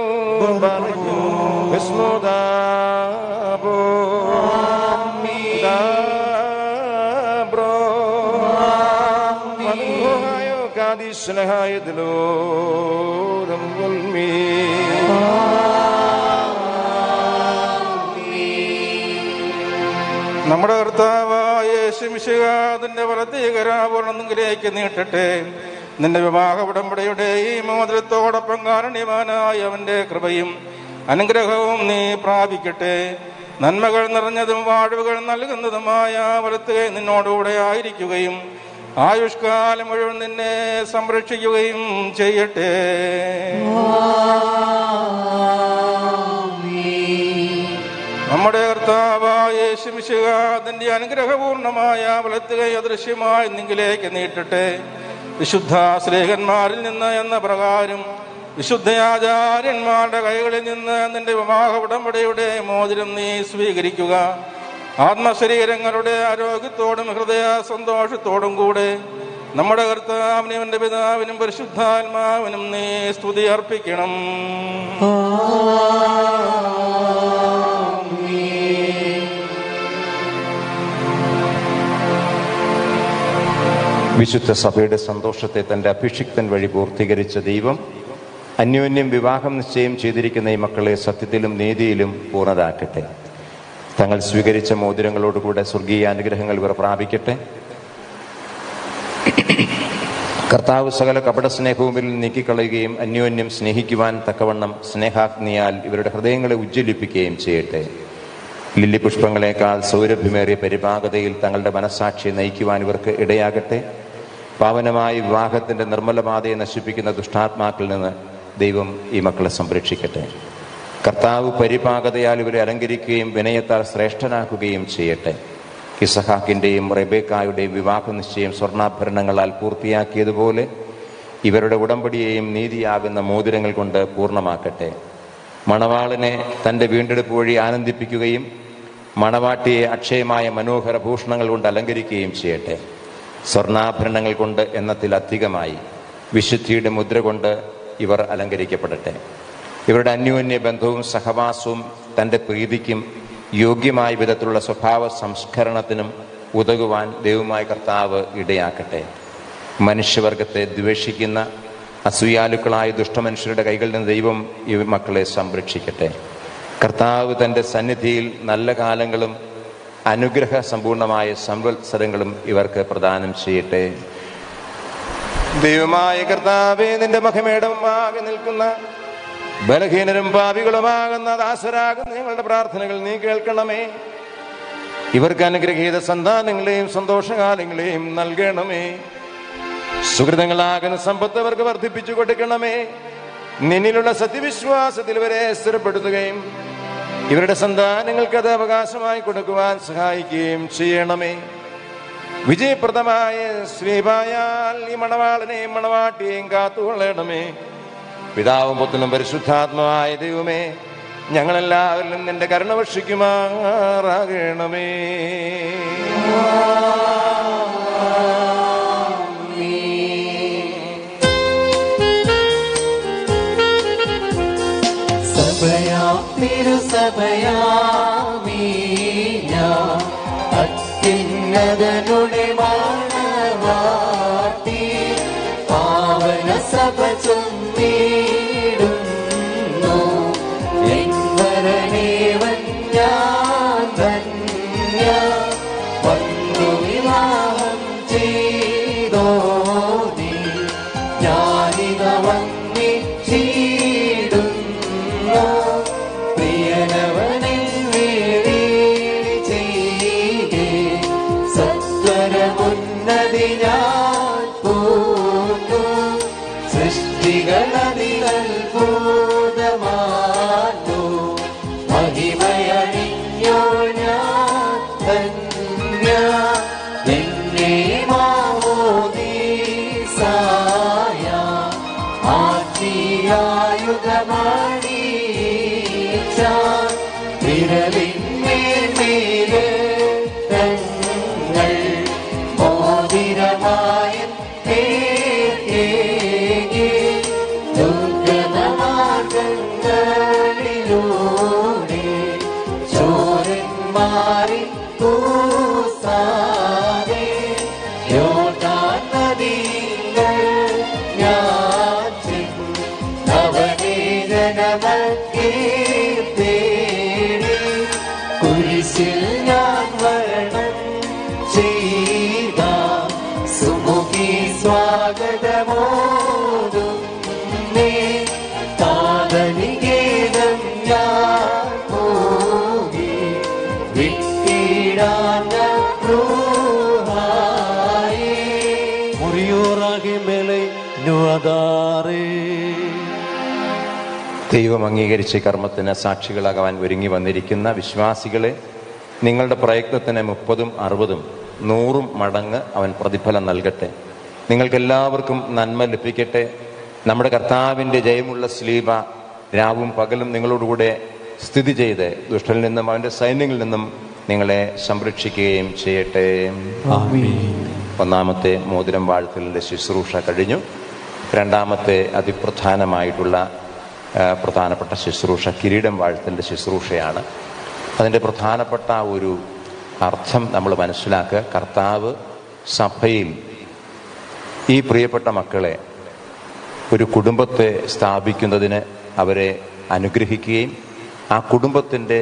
നമ്മുടെ കർത്താവായ യേശു മിശിഹാ അതിന്റെ വലത്തീകരാപൂർണ്ണത്തിലേക്ക് നീട്ടട്ടെ. നിന്റെ വിവാഹ ഉടമ്പടിയുടെ ഈ മോതിരത്തോടൊപ്പം കാരുണ്യവാനായ അവന്റെ കൃപയും അനുഗ്രഹവും നീ പ്രാപിക്കട്ടെ. നന്മകൾ നിറഞ്ഞതും വാഴ്വുകൾ നൽകുന്നതുമായ വലത്തുകൈ നിന്നോടുകൂടെ ആയിരിക്കുകയും ആയുഷ്കാലം മുഴുവൻ നിന്നെ സംരക്ഷിക്കുകയും ചെയ്യട്ടെ. നമ്മുടെ കർത്താവായ യേശു മിശിഹ തന്റെ അനുഗ്രഹപൂർണമായ വലത്തുകൈ അദൃശ്യമായി നിങ്കിലേക്ക് നീട്ടട്ടെ. വിശുദ്ധ സ്ലേഹന്മാരിൽ നിന്ന് എന്ന പ്രകാരം വിശുദ്ധയാചാര്യന്മാരുടെ കൈകളിൽ നിന്ന് നിന്റെ വിവാഹ ഉടമ്പടിയുടെ മോതിരം നീ സ്വീകരിക്കുക. ആത്മശരീരങ്ങളുടെ ആരോഗ്യത്തോടും ഹൃദയ സന്തോഷത്തോടും കൂടെ നമ്മുടെ കർത്താവിനും അവന്റെ പിതാവിനും പരിശുദ്ധാത്മാവിനും നീ സ്തുതി അർപ്പിക്കണം. വിശുദ്ധ സഭയുടെ സന്തോഷത്തെ തന്റെ അഭിഷിക്തൻ വഴി പൂർത്തീകരിച്ച ദൈവം അന്യോന്യം വിവാഹം നിശ്ചയം ചെയ്തിരിക്കുന്ന ഈ മക്കളെ സത്യത്തിലും നീതിയിലും പൂർണ്ണരാക്കട്ടെ. തങ്ങൾ സ്വീകരിച്ച മോതിരങ്ങളോടുകൂടെ സ്വർഗീയ അനുഗ്രഹങ്ങൾ ഇവർ പ്രാപിക്കട്ടെ. കർത്താവ് സകല കപട സ്നേഹവും ഇവരിൽ നീക്കിക്കളയുകയും അന്യോന്യം സ്നേഹിക്കുവാൻ തക്കവണ്ണം സ്നേഹാഗ്നിയാൽ ഇവരുടെ ഹൃദയങ്ങളെ ഉജ്ജ്വലിപ്പിക്കുകയും ചെയ്യട്ടെ. ലില്ലി പുഷ്പങ്ങളെക്കാൾ സൗരഭ്യമേറിയ പരിപാകതയിൽ തങ്ങളുടെ മനസ്സാക്ഷിയെ നയിക്കുവാൻ ഇവർക്ക് ഇടയാകട്ടെ. പാവനമായ വിവാഹത്തിന്റെ നിർമ്മലപാതയെ നശിപ്പിക്കുന്ന ദുഷ്ടാത്മാക്കളിൽ നിന്ന് ദൈവം ഈ മക്കളെ സംരക്ഷിക്കട്ടെ. കർത്താവ് പരിപാകതയാൽ ഇവരെ അലങ്കരിക്കുകയും വിനയത്താൽ ശ്രേഷ്ഠനാക്കുകയും ചെയ്യട്ടെ. ഇസഹാക്കിൻ്റെയും റെബേക്കായുടെയും വിവാഹ നിശ്ചയം സ്വർണ്ണാഭരണങ്ങളാൽ പൂർത്തിയാക്കിയതുപോലെ ഇവരുടെ ഉടമ്പടിയെയും നീതിയാകുന്ന മോതിരങ്ങൾ കൊണ്ട് പൂർണ്ണമാക്കട്ടെ. മണവാളനെ തൻ്റെ വീണ്ടെടുപ്പ് വഴി ആനന്ദിപ്പിക്കുകയും മണവാട്ടിയെ അക്ഷയമായ മനോഹര ഭൂഷണങ്ങൾ കൊണ്ട് അലങ്കരിക്കുകയും ചെയ്യട്ടെ. സ്വർണ്ണാഭരണങ്ങൾ കൊണ്ട് എണ്ണത്തിലധികമായി വിശുദ്ധിയുടെ മുദ്ര കൊണ്ട് ഇവർ അലങ്കരിക്കപ്പെടട്ടെ. ഇവരുടെ അന്യോന്യ ബന്ധവും സഹവാസവും തൻ്റെ പ്രീതിക്കും യോഗ്യമായ വിധത്തിലുള്ള സ്വഭാവ സംസ്കരണത്തിനും ഉതകുവാൻ ദൈവമായ കർത്താവ് ഇടയാക്കട്ടെ. മനുഷ്യവർഗത്തെ ദ്വേഷിക്കുന്ന അസൂയാലുക്കളായ ദുഷ്ടമനുഷ്യരുടെ കൈകളിൽ നിന്ന് ദൈവം ഈ മക്കളെ സംരക്ഷിക്കട്ടെ. കർത്താവ് തൻ്റെ സന്നിധിയിൽ നല്ല കാലങ്ങളും അനുഗ്രഹ സമ്പൂർണമായ സംവത്സരങ്ങളും ഇവർക്ക് പ്രദാനം ചെയ്യട്ടെ. ദൈവമായ കർത്താവേ, നിന്റെ മഹിമയുടെ മുമ്പാകെ നിൽക്കുന്ന ബലഹീനരും പാപികളുമാകുന്ന ദാസരാകുന്ന ഞങ്ങളുടെ പ്രാർത്ഥനകൾ നീ കേൾക്കണമേ. ഇവർക്ക് അനുഗ്രഹീത സന്താനങ്ങളെയും സന്തോഷകാലങ്ങളെയും നൽകണമേ. സുഹൃതങ്ങളാകുന്ന സമ്പത്ത് അവർക്ക് വർദ്ധിപ്പിച്ചു കൊടുക്കണമേ. നിന്നിലുള്ള സത്യവിശ്വാസത്തിൽ ഇവരെ സ്ഥിരപ്പെടുത്തുകയും ഇവരുടെ സന്താനങ്ങൾക്ക് അത് അവകാശമായി കൊടുക്കുവാൻ സഹായിക്കുകയും ചെയ്യണമേ. വിജയപ്രദമായ സ്ലീബായാൽ ഈ മണവാളനെയും മണവാട്ടിയെയും കാത്തുകൊള്ളണമേ. പിതാവും പുത്രനും പരിശുദ്ധാത്മാവായ ദൈവമേ, ഞങ്ങളെല്ലാവരിലും നിന്റെ കരുണ വർഷിക്കുമാറാകണമേ. അത്യുന്നതനുടെ വാണവാട്ടി പാവന സഭ ചൊന്നിടുന്നു. എൻവരനേവൻ ഞാൻ ധന്യ വന്നു വിവാഹം ചെയ്തോ നീ ഞാനിത വന്നിച്ചിടുന്നു. പ്രിയനവനിൽ വേളി ചെയ്തേ സത്വരമുന്നതി ഞാൻ പൂന്നു. സൃഷ്ടികളതികൽഭൂതമാനു മഹിമയണിഞ്ഞോ ഞാൻ ധന്യ. എന്നെ മാമോദീസായ ആശിയായുധമണിച്ച വിരലിന്മേൽ തങ്ങൾ മോതിരമായ ദുർഗതമാർഗങ്ങളിലൂടെ ചോരന്മാരിൽ കൂസാതെ യോർദാൻ നദികൾ ഞാൻ ചെന്നവനെ ജനമക്കേ തേടി കുരിശിൽ ഞാൻ വരണം ചെയ്ത സുമുഖി സ്വാഗതമോതും താതനികേതം ഞാൻ അതാറേ. ദൈവം അംഗീകരിച്ച കർമ്മത്തിന് സാക്ഷികളാകാൻ ഒരുങ്ങി വന്നിരിക്കുന്ന വിശ്വാസികളെ, നിങ്ങളുടെ പ്രയത്നത്തിന് മുപ്പതും അറുപതും നൂറും മടങ്ങ് അവൻ പ്രതിഫലം നൽകട്ടെ. നിങ്ങൾക്കെല്ലാവർക്കും നന്മ ലഭിക്കട്ടെ. നമ്മുടെ കർത്താവിൻ്റെ ജയമുള്ള സ്ലീബ രാവും പകലും നിങ്ങളോടുകൂടെ സ്ഥിതി ചെയ്ത് ദുഷ്ടനിൽ നിന്നും അവൻ്റെ സൈന്യങ്ങളിൽ നിന്നും നിങ്ങളെ സംരക്ഷിക്കുകയും ചെയ്യട്ടെ. ഒന്നാമത്തെ മോതിരം വാഴ്ത്തലിൻ്റെ ശുശ്രൂഷ കഴിഞ്ഞു. രണ്ടാമത്തെ അതിപ്രധാനമായിട്ടുള്ള പ്രധാനപ്പെട്ട ശുശ്രൂഷ കിരീടം വാഴ്ത്തലിൻ്റെ ശുശ്രൂഷയാണ്. അതിൻ്റെ പ്രധാനപ്പെട്ട ഒരു അർത്ഥം നമ്മൾ മനസ്സിലാക്കുക. കർത്താവ് സഭയിൽ ഈ പ്രിയപ്പെട്ട മക്കളെ ഒരു കുടുംബത്തെ സ്ഥാപിക്കുന്നതിന് അവരെ അനുഗ്രഹിക്കുകയും ആ കുടുംബത്തിൻ്റെ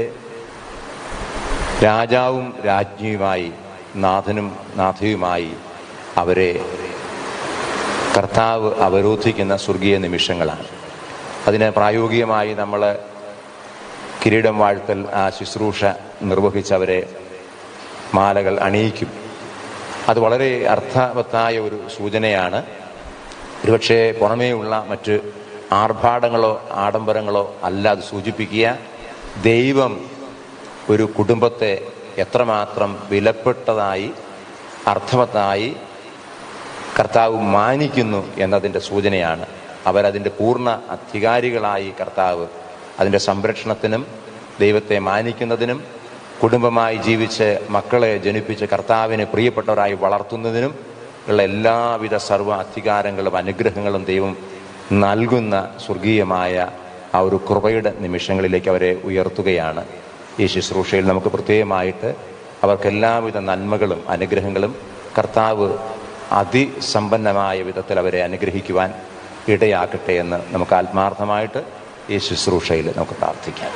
രാജാവും രാജ്ഞിയുമായി നാഥനും നാഥയുമായി അവരെ കർത്താവ് അവരോധിക്കുന്ന സ്വർഗീയ നിമിഷങ്ങളാണ്. അതിന് പ്രായോഗികമായി നമ്മൾ കിരീടം വാഴ്ത്തൽ ആ ശുശ്രൂഷ നിർവഹിച്ചവരെ മാലകൾ അണിയിക്കും. അത് വളരെ അർത്ഥവത്തായ ഒരു സൂചനയാണ്. ഒരുപക്ഷെ പുറമേയുള്ള മറ്റ് ആർഭാടങ്ങളോ ആഡംബരങ്ങളോ അല്ല അത് സൂചിപ്പിക്കുക. ദൈവം ഒരു കുടുംബത്തെ എത്രമാത്രം വിലപ്പെട്ടതായി അർത്ഥവത്തായി കർത്താവ് മാനിക്കുന്നു എന്നതിൻ്റെ സൂചനയാണ്. അവരതിൻ്റെ പൂർണ്ണ അധികാരികളായി കർത്താവ് അതിൻ്റെ സംരക്ഷണത്തിനും ദൈവത്തെ മാനിക്കുന്നതിനും കുടുംബമായി ജീവിച്ച് മക്കളെ ജനിപ്പിച്ച് കർത്താവിനെ പ്രിയപ്പെട്ടവരായി വളർത്തുന്നതിനും ഉള്ള എല്ലാവിധ സർവ്വ അധികാരങ്ങളും അനുഗ്രഹങ്ങളും ദൈവം നൽകുന്ന സ്വർഗീയമായ ആ ഒരു കൃപയുടെ നിമിഷങ്ങളിലേക്ക് അവരെ ഉയർത്തുകയാണ്. ഈ ശുശ്രൂഷയിൽ നമുക്ക് പ്രത്യേകമായിട്ട് അവർക്കെല്ലാവിധ നന്മകളും അനുഗ്രഹങ്ങളും കർത്താവ് അതിസമ്പന്നമായ വിധത്തിൽ അവരെ അനുഗ്രഹിക്കുവാൻ ഇടയാക്കട്ടെ എന്ന് നമുക്ക് ആത്മാർത്ഥമായിട്ട് ഈ ശുശ്രൂഷയിൽ നമുക്ക് പ്രാർത്ഥിക്കാം.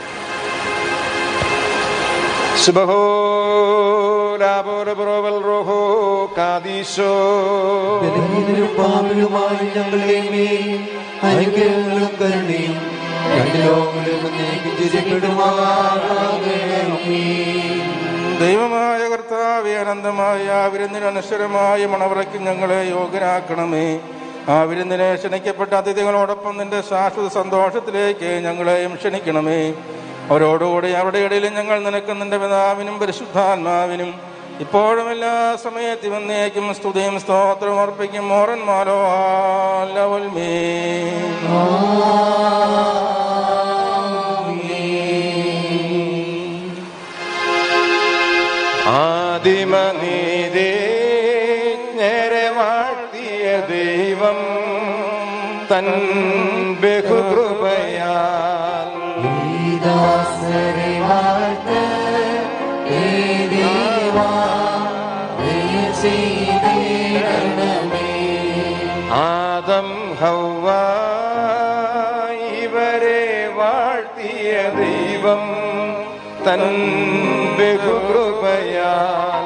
പാപികളുമായി ഞങ്ങളെ അനുഗ്രഹങ്ങളും കരുണയും ദൈവമായ കർത്താവേ, അനന്തമായ ആ വിരുന്നിന് അനശ്വരമായ മണവറയ്ക്ക് ഞങ്ങളെ യോഗ്യരാക്കണമേ. ആ വിരുന്നിനെ ക്ഷണിക്കപ്പെട്ട അതിഥികളോടൊപ്പം നിന്റെ ശാശ്വത സന്തോഷത്തിലേക്ക് ഞങ്ങളെയും ക്ഷണിക്കണമേ. അവരോടുകൂടി അവരുടെ ഇടയിൽ ഞങ്ങൾ നിനക്ക് നിന്റെ പിതാവിനും പരിശുദ്ധാത്മാവിനും ഇപ്പോഴും എല്ലാ സമയത്തും എന്നേക്കും സ്തുതിയും സ്തോത്രവും അർപ്പിക്കും. മോറന്മാരോ ആദിമനീതേ ഞരെ വാഴ്ത്തിയ ദൈവം തൻ ബഹുകൃപയാൽ ആദം ഹവ്വ ഇവരെ വാഴ്ത്തിയ ദൈവം തൻ ബഹുകൃപയാൽ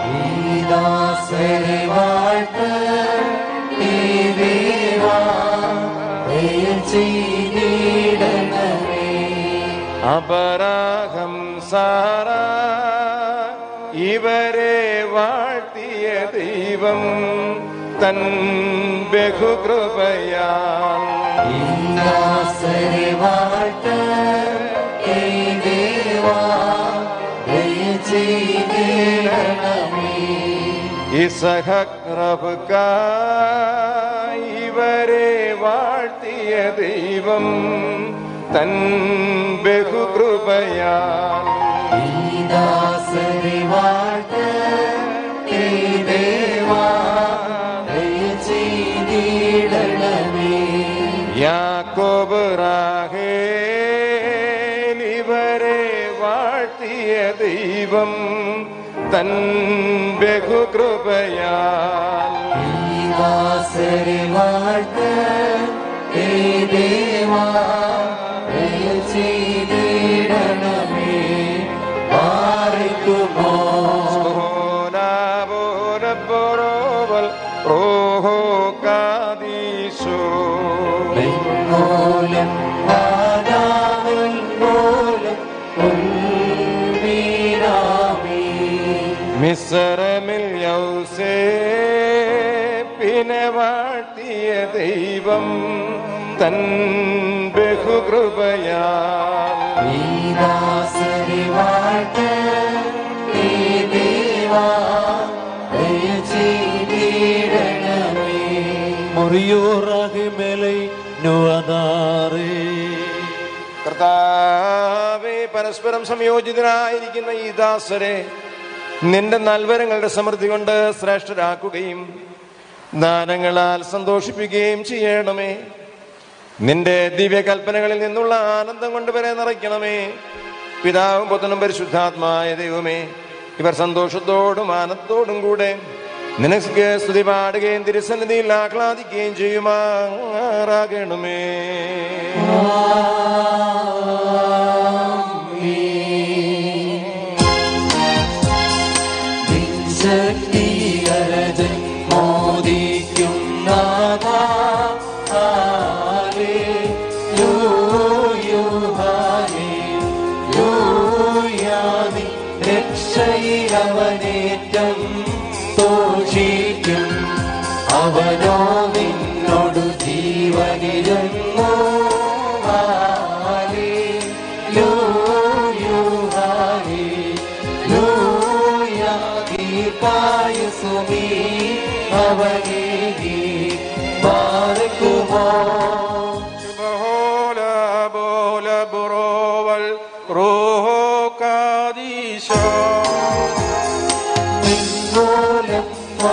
അബ്രാഹം സാറ ഇവരെ വാഴ്ത്തിയ ദൈവം തൻ ബഹുകൃപയാൽ ഇസഹക് റബ്ക ഇവരെ വാഴ്ത്തിയ ദൈവം തൻ ബഹുകൃപയാൽ യാക്കോബ് റാഹേൽ ഇവരെ വാഴ്ത്തിയ ദൈവം തൻ ബഹുകൃപയാൽ മിസ്രമിൽ യൗസേപ്പിനെ വാഴ്ത്തിയ നൽകിയ ദൈവം തൻ ബഹുകൃപയാൽ കർത്താവേ, പരസ്പരം സംയോജിതരായിരിക്കുന്ന ഈ ദാസരെ നിന്റെ നൽവരങ്ങളുടെ സമൃദ്ധി കൊണ്ട് ശ്രേഷ്ഠരാക്കുകയും ദാനങ്ങളാൽ സന്തോഷിപ്പിക്കുകയും ചെയ്യണമേ. നിന്റെ ദിവ്യകൽപ്പനകളിൽ നിന്നുള്ള ആനന്ദം കൊണ്ട് വരെ നിറയ്ക്കണമേ. പിതാവും പുത്രനും പരിശുദ്ധാത്മായ ദൈവമേ, ഇവർ സന്തോഷത്തോടും ആനന്ദത്തോടും കൂടെ നിനക്ക് സ്തുതി പാടുകയും തിരുസന്നിധിയിൽ ആഹ്ലാദിക്കുകയും ചെയ്യുമാറാകണമേ. രക്ഷയിലവനേറ്റം തോഷിക്കും, അവനോ നിന്നോടു ജീവനിരുന്നു. ദീർഘായുസ്സുമീ അവനേകി പാർക്കുമോ. ും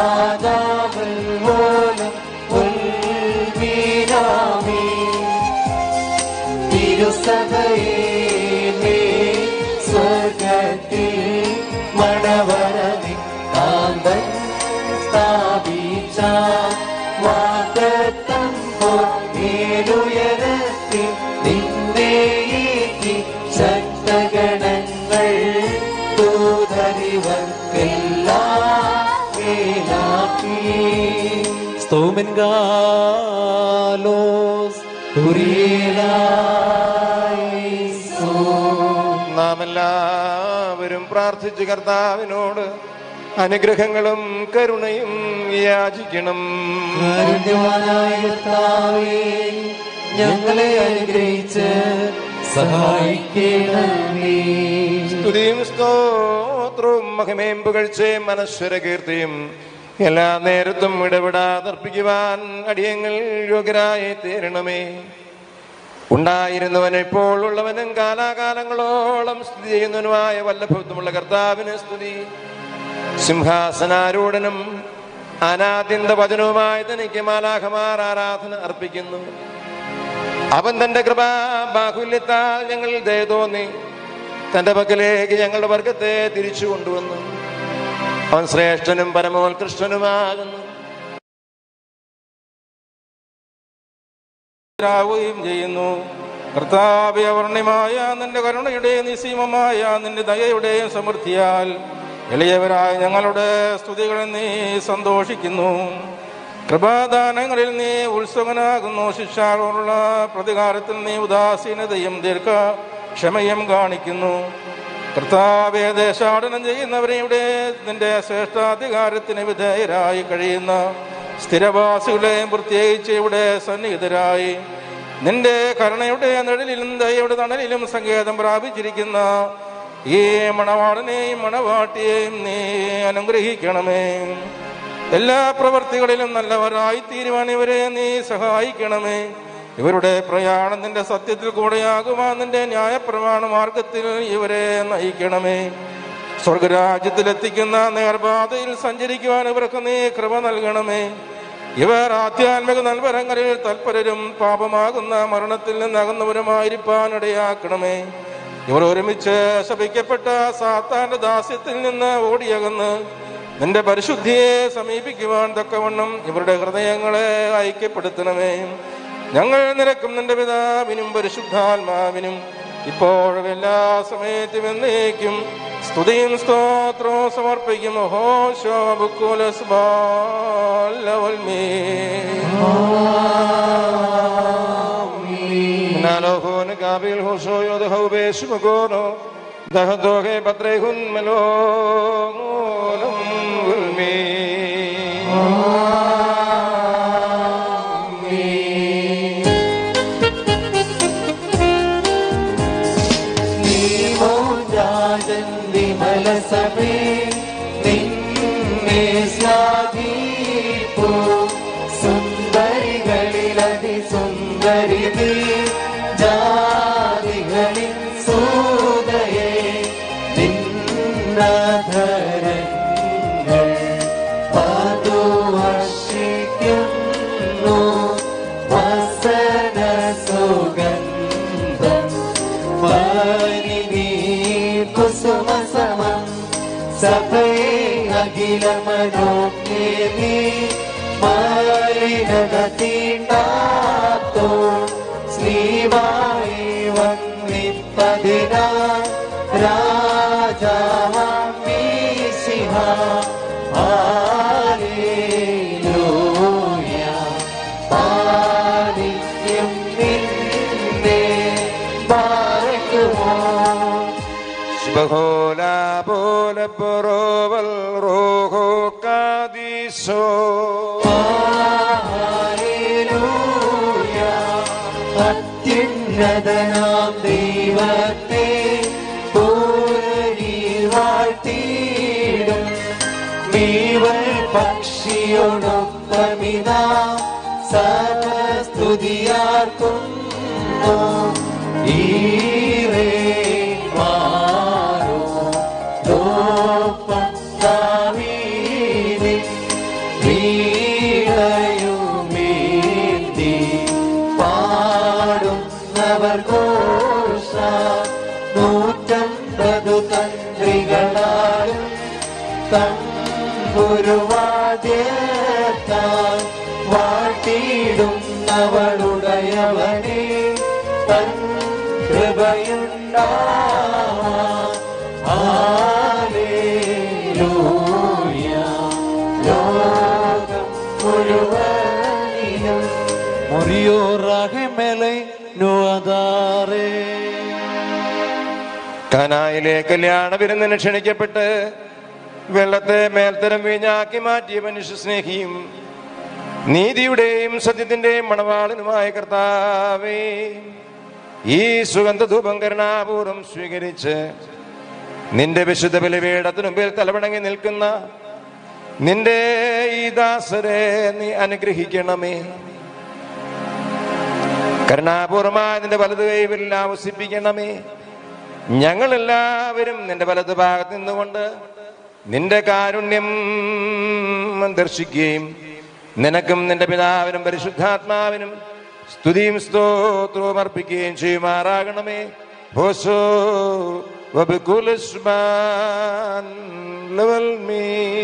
തിരുസഭയെ സ്വർഗത്തിൽ മണവരതി കാന്തൻ സ്ഥാപിച്ച വാഗ്ദത്തം മേലുയരത്തിൽ നിന്നേറ്റി ശക്തഗണങ്ങൾ ദൂതരിവർക്കെല്ലാം മേലാക്കി. സ്തോമൻഗാലോസ് നാം എല്ലാവരും പ്രാർത്ഥിച്ച് കർത്താവിനോട് അനുഗ്രഹങ്ങളും കരുണയും യാചിക്കണം. ഞങ്ങളെ അനുഗ്രഹിച്ച് സഹായിക്കണമേ. സ്തുതിയും സ്തോത്രവും മഹിമയും പുകഴ്ചയും മനശ്വര കീർത്തിയും എല്ലാ നേരത്തും ഇടപെടാതർപ്പിക്കുവാൻ അടിയങ്ങൾ യോഗ്യരായി തീരണമേ. ഉണ്ടായിരുന്നവൻ ഇപ്പോൾ ഉള്ളവനും കാലാകാലങ്ങളോളം സ്ഥിതി ചെയ്യുന്നവനുമായ വല്ലഭത്വമുള്ള കർത്താവിന് സ്തുതി. സിംഹാസനാരൂഢനും അനാദ്യന്ത വചനവുമായി തനിക്ക് മാലാഖമാർ ആരാധന അർപ്പിക്കുന്നു. അവൻ തന്റെ കൃപാ ബാഹുല്യത്താൽ ഞങ്ങൾ ദയ തോന്നി തന്റെ പക്കലേക്ക് ഞങ്ങളുടെ വർഗത്തെ തിരിച്ചു കൊണ്ടുവന്നു. അവൻ ശ്രേഷ്ഠനും പരമോത്കൃഷ്ടനുമാകുന്നു. ചെയ്യുന്നു കർത്താവേ, അവർണ്യമായ നിന്റെ കരുണയുടെയും നിസീമമായ നിന്റെ ദയയുടെയും സമൃദ്ധിയാൽ എളിയവരായ ഞങ്ങളുടെ സ്തുതികളിൽ നീ സന്തോഷിക്കുന്നു. കൃപാദാനങ്ങളിൽ നീ ഉത്സുകനാകുന്നു. ശിക്ഷാരോടുള്ള പ്രതികാരത്തിൽ നീ ഉദാസീനതയും ദീർഘ ക്ഷമയും കാണിക്കുന്നു. കർത്താവേ, ദേശാടനം ചെയ്യുന്നവരെയുടെ നിന്റെ ശ്രേഷ്ഠാധികാരത്തിന് വിധേയരായി കഴിയുന്ന സ്ഥിരവാസികളെയും പ്രത്യേകിച്ച് ഇവിടെ സന്നിഹിതരായി നിന്റെ കരുണയുടെ നിഴലിലും ദയയുടെ തണലിലും സങ്കേതം പ്രാപിച്ചിരിക്കുന്ന ഈ മണവാളനെയും മണവാട്ടിയെയും നീ അനുഗ്രഹിക്കണമേ. എല്ലാ പ്രവൃത്തികളിലും നല്ലവരായി തീരുവാൻ ഇവരെ നീ സഹായിക്കണമേ. ഇവരുടെ പ്രയാണം നിന്റെ സത്യത്തിൽ കൂടെയാകുവാൻ നിന്റെ ന്യായപ്രമാണ മാർഗത്തിൽ ഇവരെ നയിക്കണമേ. സ്വർഗരാജ്യത്തിലെത്തിക്കുന്ന നേർപാതയിൽ സഞ്ചരിക്കുവാൻ ഇവർക്ക് നീ കൃപ നൽകണമേ. ഇവർ ആധ്യാത്മിക നൽവരങ്ങളിൽ തൽപരരും പാപമാകുന്ന മരണത്തിൽ നിന്ന് അകന്നവരുമായിരിക്കാൻ ഇടയാക്കണമേ. ഇവർ ഒരുമിച്ച് ശപിക്കപ്പെട്ട സാത്താന്റെ ദാസ്യത്തിൽ നിന്ന് ഓടിയകന്ന് നിന്റെ പരിശുദ്ധിയെ സമീപിക്കുവാൻ തക്കവണ്ണം ഇവരുടെ ഹൃദയങ്ങളെ ഐക്യപ്പെടുത്തണമേ. ഞങ്ങൾ നിനക്കും നിന്റെ പിതാവിനും പരിശുദ്ധാത്മാവിനും ഇപ്പോഴും എല്ലാ സമയത്തും എന്നേക്കും സ്തുതിയും സ്തോത്രവും സമർപ്പിക്കും. വിമല സഭേ നിന്നെ ശ്ലാഘിപ്പൂ സുന്ദരികളിലതി സുന്ദരി നീ ജാതികളിൽ സൂതയെ നിന്നധരങ്ങൾ മധുവർഷിക്കുന്നു വസന സുഗന്ധം പരിനീ കുസുമസമം സഭയെ അഖിലമനോജ്ഞേ നീ മാലിനത തീണ്ടാത്തോ ശ്രീവായി വന്നിപ്പതിനാ രാജാവാം മിശിഹ ഹല്ലേലൂയ പാലിക്കും നിന്നെ ബാരക്കുമോ ബഹോല ബോല ബറോവൽ റോഹോ കാദിസോ ഹല്ലേലൂയ അത്യുന്നതനാം ദൈവത്തെ പൂരനിൽ വാഴ്ത്തിയിടും മീവൽ പക്ഷിയോടൊപ്പമിതാ സർവസ്തുതിയാർക്കുന്നു ഈരേ മാറോ ലോപ്പം ദാവീദിൻ വീണയുമേന്തി പാടുന്നവർ ഘോഷ നൂറ്റമ്പതു തന്ത്രികളാലും തമ്പുരുവാദ്യത്താൽ വാഴ്ത്തിയിടുന്നവളുടയവനെ തൻ കൃപയുണ്ടാവാൻ ഹല്ലേലൂയ ലോകം മുഴുവനിലും Murió Rahemele no adare. കനായിലെ കല്യാണ വിരുന്നിന് ക്ഷണിക്കപ്പെട്ട് വെള്ളത്തെ മേൽത്തരം വീഞ്ഞാക്കി മാറ്റിയ മനുഷ്യ സ്നേഹിയും നീതിയുടെയും സത്യത്തിന്റെയും മണവാളനുമായ കർത്താവേ, ഈ സുഗന്ധധൂപം കരുണാപൂർവം സ്വീകരിച്ച് നിന്റെ വിശുദ്ധ ബലിപീഠത്തിനു മുമ്പിൽ തലവണങ്ങി നിൽക്കുന്ന നിന്റെ ഈ ദാസരെ നീ അനുഗ്രഹിക്കണമേ. കരുണാപൂർവമായ നിന്റെ വലതു കൈവിൽ ആവസിപ്പിക്കണമേ. ഞങ്ങളെല്ലാവരും നിന്റെ വലതു ഭാഗത്ത് നിന്നുകൊണ്ട് നിന്റെ കാരുണ്യം ദർശിക്കുകയും നിനക്കും നിന്റെ പിതാവിനും പരിശുദ്ധാത്മാവിനും സ്തുതിയും സ്തോത്രവും അർപ്പിക്കുകയും ചെയ്യുമാറാകണമേ. ഹോസോ വബികുലസ്മാൻ ലവൽ മീ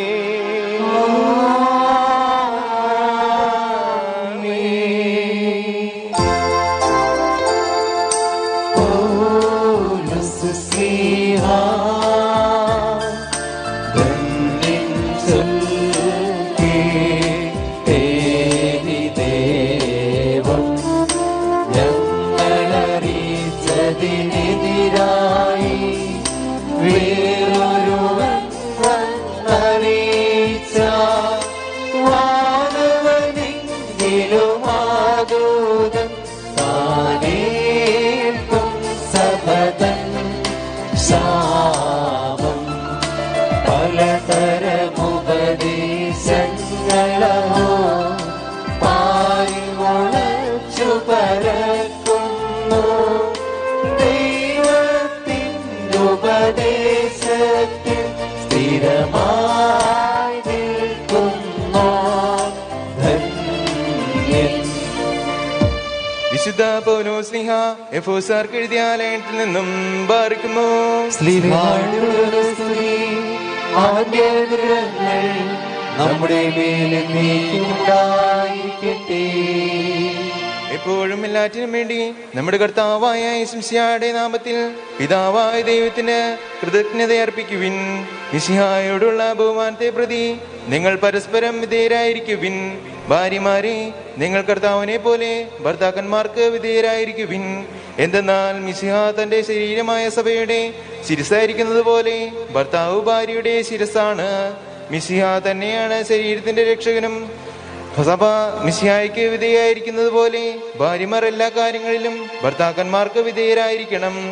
വിശുദ്ധ പൗലോസ്ലീഹ എഫോസാർക്ക് എഴുതിയ ലേഖനത്തിൽ നിന്നും ബാരിക്കുമോ. നമ്മുടെ മേലുണ്ടായിരിക്കട്ടെ. എപ്പോഴും എല്ലാറ്റിനും വേണ്ടി നമ്മുടെ കർത്താവായ യേശുമിശിഹായുടെ നാമത്തിൽ പിതാവായ ദൈവത്തിന് കൃതജ്ഞത അർപ്പിക്കുവിൻ. മിശിഹായോടുള്ള ബഹുമാനത്തെ പ്രതി നിങ്ങൾ പരസ്പരം വിധേയരായിരിക്കുവിൻ. ഭാര്യമാരെ, നിങ്ങൾ കർത്താവിനെ പോലെ ഭർത്താക്കന്മാർക്ക് വിധേയരായിരിക്കുവിൻ. എന്തെന്നാൽ മിശിഹാ തന്റെ ശരീരമായ സഭയുടെ ശിരസായിരിക്കുന്നത് പോലെ ഭർത്താവ് ഭാര്യയുടെ ശിരസാണ്. മിശിഹാ തന്നെയാണ് ശരീരത്തിന്റെ രക്ഷകനും. സഭ മിശിഹായ്ക്ക് വിധേയായിരിക്കുന്നത് പോലെ ഭാര്യമാർ എല്ലാ കാര്യങ്ങളിലും ഭർത്താക്കന്മാർക്ക് വിധേയരായിരിക്കണം.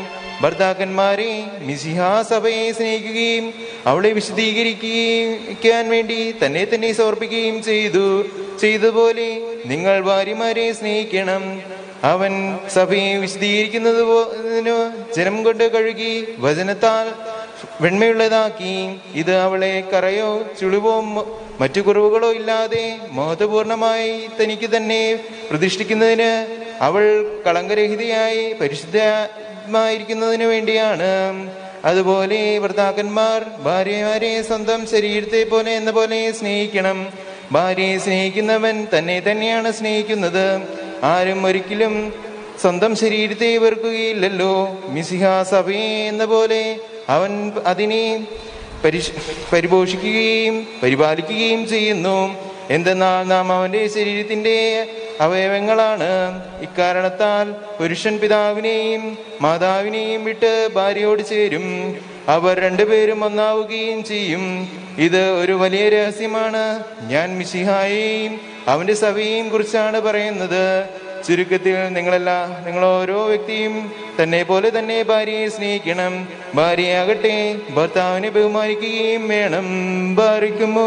ഭർത്താക്കന്മാരെ മിശിഹാ സഭയെ സ്നേഹിക്കുകയും അവളെ വിശദീകരിക്കാൻ വേണ്ടി തന്നെ തന്നെ സമർപ്പിക്കുകയും ചെയ്തു ചെയ്തതുപോലെ നിങ്ങൾ ഭാര്യമാരെ സ്നേഹിക്കണം. അവൻ സഭയെ വിശദീകരിക്കുന്നത് ജലം കൊണ്ട് കഴുകി വചനത്താൽ വെണ്മയുള്ളതാക്കി. ഇത് അവളെ കറയോ ചുളിവോ മറ്റു കുറവുകളോ ഇല്ലാതെ മഹത്വപൂർണമായി തനിക്ക് തന്നെ പ്രതിഷ്ഠിക്കുന്നതിന് അവൾ കളങ്കരഹിതയായി പരിശുദ്ധമായിരിക്കുന്നതിന് വേണ്ടിയാണ്. അതുപോലെ ഭർത്താക്കന്മാർ ഭാര്യമാരെ സ്വന്തം ശരീരത്തെ പോലെ എന്ന പോലെ സ്നേഹിക്കണം. ഭാര്യയെ സ്നേഹിക്കുന്നവൻ തന്നെ തന്നെയാണ് സ്നേഹിക്കുന്നത്. ആരും ഒരിക്കലും സ്വന്തം ശരീരത്തെ വെറുക്കുകയില്ലല്ലോ. മിശിഹാ സഭയെ എന്ന പോലെ അവൻ അതിനെ പരിശ് പരിപോഷിക്കുകയും പരിപാലിക്കുകയും ചെയ്യുന്നു. എന്തെന്നാൽ നാം അവന്റെ ശരീരത്തിന്റെ അവയവങ്ങളാണ്. ഇക്കാരണത്താൽ പുരുഷൻ പിതാവിനെയും മാതാവിനെയും വിട്ട് ഭാര്യയോട് ചേരും, അവർ രണ്ടുപേരും ഒന്നാവുകയും ചെയ്യും. ഇത് ഒരു വലിയ രഹസ്യമാണ്. ഞാൻ മിശിഹായെയും അവന്റെ സഭയെയും കുറിച്ചാണ് പറയുന്നത്. ചുരുക്കത്തിൽ നിങ്ങളെല്ലാ നിങ്ങൾ ഓരോ വ്യക്തിയും തന്നെ പോലെ തന്നെ ഭാര്യയെ സ്നേഹിക്കണം. ഭാര്യയാകട്ടെ ഭർത്താവിനെ ബഹുമാനിക്കുകയും വേണം. ബാരിക്കുമോ.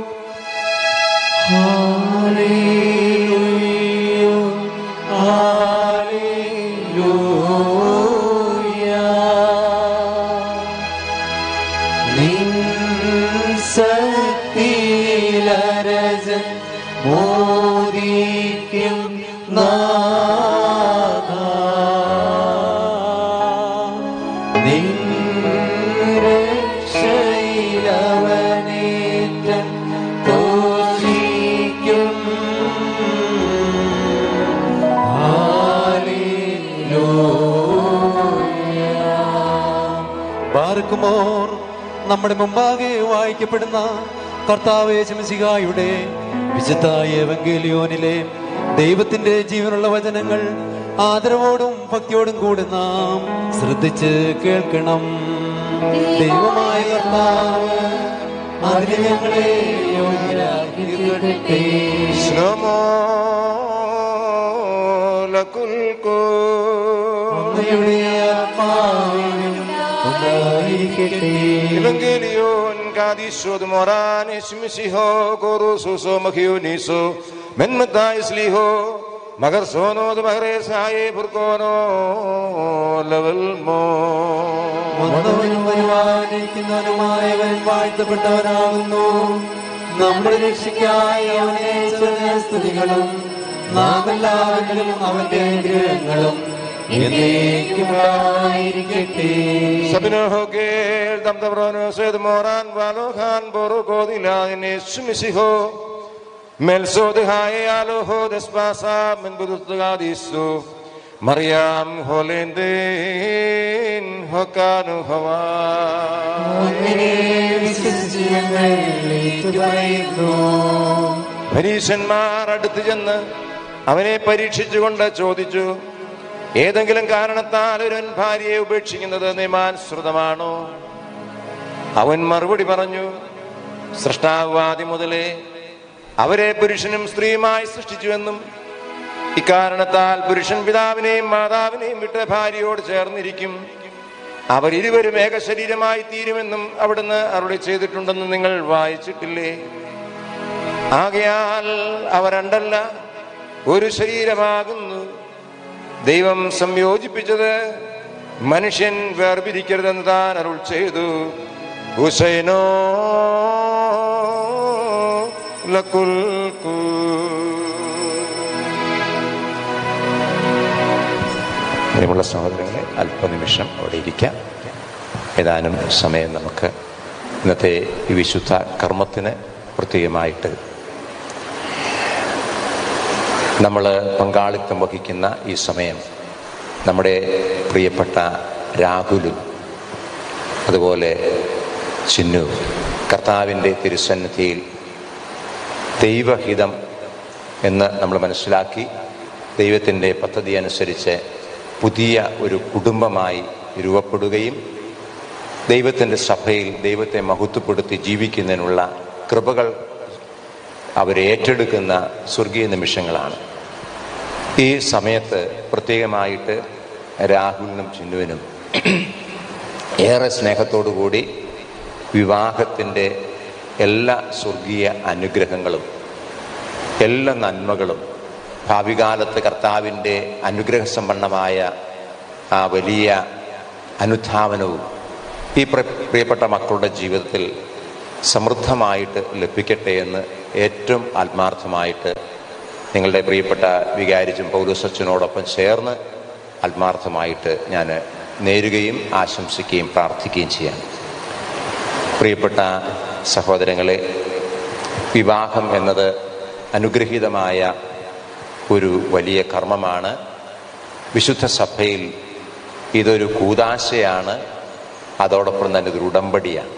സത്തിലരജൻ മോദിക്കും നാഥ നിൻ രക്ഷയിലവനേറ്റം തോഷിക്കും. ബാർക്കുമോർ നമ്മുടെ മുമ്പാകെ വായിക്കപ്പെടുന്ന കർത്താവേ ശംസിഹായുടെ വിശുദ്ധ എവങ്കേലിയോനിലെ ദൈവത്തിന്റെ ജീവനുള്ള വചനങ്ങൾ ആദരവോടും ഭക്തിയോടും കൂടെ നാം ശ്രദ്ധിച്ച് കേൾക്കണം. ദൈവമായ കർത്താവ് അതിന് ഞങ്ങളെ യോഗ്യരാക്കി തീർക്കട്ടെ. അങ്ങയുടെ ആത്മാവിനും ഉണ്ടായിരിക്കട്ടെ. Evangelion kadisho de moranes misiho koroso magioniso men matais liho magar sono de magres haye purkono level mo വന്നവനും വരുവാനിരിക്കുന്നവനുമായവൻ വാഴ്ത്തപ്പെട്ടവനാകുന്നു. നമ്മുടെ രക്ഷയ്ക്കായി അവനെ ചൊല്ലുന്ന സ്തുതികളും നാം എല്ലാവരിലും അവന്റെ അനുഗ്രഹങ്ങളും എന്നേക്കുമായിരിക്കട്ടെ. Sabino hoger dam dabrono sed moran valo khan boru godila ines misiho melso de haye alo ho despasa men budutgadisu Mariam holenden hokanu hawa. അങ്ങനെ വിശ്വസിച്ച് ഞങ്ങൾ ഏറ്റുപറയുന്നു. പരീശന്മാർ അടുത്ത് ചെന്ന് അവനെ പരീക്ഷിച്ചുകൊണ്ട് ചോദിച്ചു, ഏതെങ്കിലും കാരണത്താൽ ഒരുവൻ ഭാര്യയെ ഉപേക്ഷിക്കുന്നത് നിയമാനുസൃതമാണോ? അവൻ മറുപടി പറഞ്ഞു, സൃഷ്ടാവ് ആദ്യം മുതലേ അവരെ പുരുഷനും സ്ത്രീയുമായി സൃഷ്ടിച്ചുവെന്നും ഇക്കാരണത്താൽ പുരുഷൻ പിതാവിനെയും മാതാവിനെയും വിട്ട് ഭാര്യയോട് ചേർന്നിരിക്കും, അവരിരുവരും ഏക ശരീരമായി തീരുമെന്നും അവിടുന്ന് അരുളി ചെയ്തിട്ടുണ്ടെന്ന് നിങ്ങൾ വായിച്ചിട്ടില്ലേ? ആകയാൽ അവർ രണ്ടല്ല, ഒരു ശരീരമാകുന്നു. ദൈവം സംയോജിപ്പിച്ചത് മനുഷ്യൻ വേർപിരിക്കരുതെന്ന് താൻ അരുൾ ചെയ്തു. ഹുസൈനോ ലകുൽകു. പ്രിയമുള്ള സഹോദരങ്ങളെ, അല്പനിമിഷം അവിടെ ഇരിക്കാം. ഏതാനും സമയം നമുക്ക് ഇന്നത്തെ ഈ വിശുദ്ധ കർമ്മത്തിന് പ്രത്യേകമായിട്ട് നമ്മൾ പങ്കാളിത്തം വഹിക്കുന്ന ഈ സമയം നമ്മുടെ പ്രിയപ്പെട്ട രാഹുലും അതുപോലെ ചിന്നു കർത്താവിൻ്റെ തിരുസന്നിധിയിൽ ദൈവഹിതം എന്ന് നമ്മൾ മനസ്സിലാക്കി ദൈവത്തിൻ്റെ പദ്ധതി അനുസരിച്ച് പുതിയ ഒരു കുടുംബമായി രൂപപ്പെടുകയും ദൈവത്തിൻ്റെ സഭയിൽ ദൈവത്തെ മഹത്വപ്പെടുത്തി ജീവിക്കുന്നതിനുള്ള കൃപകൾ അവരെ ഏറ്റെടുക്കുന്ന സ്വർഗീയ നിമിഷങ്ങളാണ്. ഈ സമയത്ത് പ്രത്യേകമായിട്ട് രാഹുലിനും ചിന്നുവിനും ഏറെ സ്നേഹത്തോടുകൂടി വിവാഹത്തിൻ്റെ എല്ലാ സ്വർഗീയ അനുഗ്രഹങ്ങളും എല്ലാ നന്മകളും ഭാവികാലത്ത് കർത്താവിൻ്റെ അനുഗ്രഹസമ്പന്നമായ ആ വലിയ അനുധാവനവും ഈ പ്രിയപ്പെട്ട മക്കളുടെ ജീവിതത്തിൽ സമൃദ്ധമായിട്ട് ലഭിക്കട്ടെ എന്ന് ഏറ്റവും ആത്മാർത്ഥമായിട്ട് നിങ്ങളുടെ പ്രിയപ്പെട്ട വികാരിച്ചും പൗലോസച്ചനോടൊപ്പം ചേർന്ന് ആത്മാർത്ഥമായിട്ട് ഞാൻ നേരുകയും ആശംസിക്കുകയും പ്രാർത്ഥിക്കുകയും ചെയ്യാം. പ്രിയപ്പെട്ട സഹോദരങ്ങളെ, വിവാഹം എന്നത് അനുഗ്രഹീതമായ ഒരു വലിയ കർമ്മമാണ്. വിശുദ്ധ സഭയിൽ ഇതൊരു കൂദാശയാണ്, അതോടൊപ്പം തന്നെ ഇതൊരു ഉടമ്പടിയാണ്.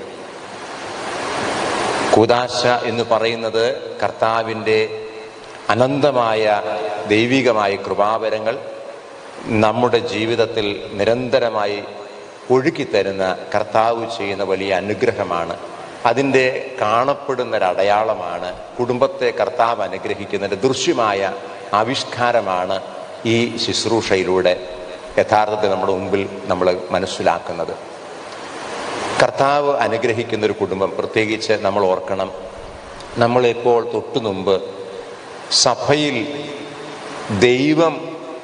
കൂദാശ എന്ന് പറയുന്നത് കർത്താവിൻ്റെ അനന്തമായ ദൈവികമായ കൃപാവരങ്ങൾ നമ്മുടെ ജീവിതത്തിൽ നിരന്തരമായി ഒഴുക്കിത്തരുന്ന കർത്താവ് ചെയ്യുന്ന വലിയ അനുഗ്രഹമാണ്. അതിൻ്റെ കാണപ്പെടുന്നൊരടയാളമാണ്. കുടുംബത്തെ കർത്താവ് അനുഗ്രഹിക്കുന്നതിൻ്റെ ദൃശ്യമായ ആവിഷ്കാരമാണ് ഈ ശുശ്രൂഷയിലൂടെ യഥാർത്ഥത്തിൽ നമ്മുടെ മുമ്പിൽ നമ്മൾ മനസ്സിലാക്കുന്നത്. കർത്താവ് അനുഗ്രഹിക്കുന്നൊരു കുടുംബം, പ്രത്യേകിച്ച് നമ്മൾ ഓർക്കണം, നമ്മളിപ്പോൾ തൊട്ടു മുമ്പ് സഭയിൽ ദൈവം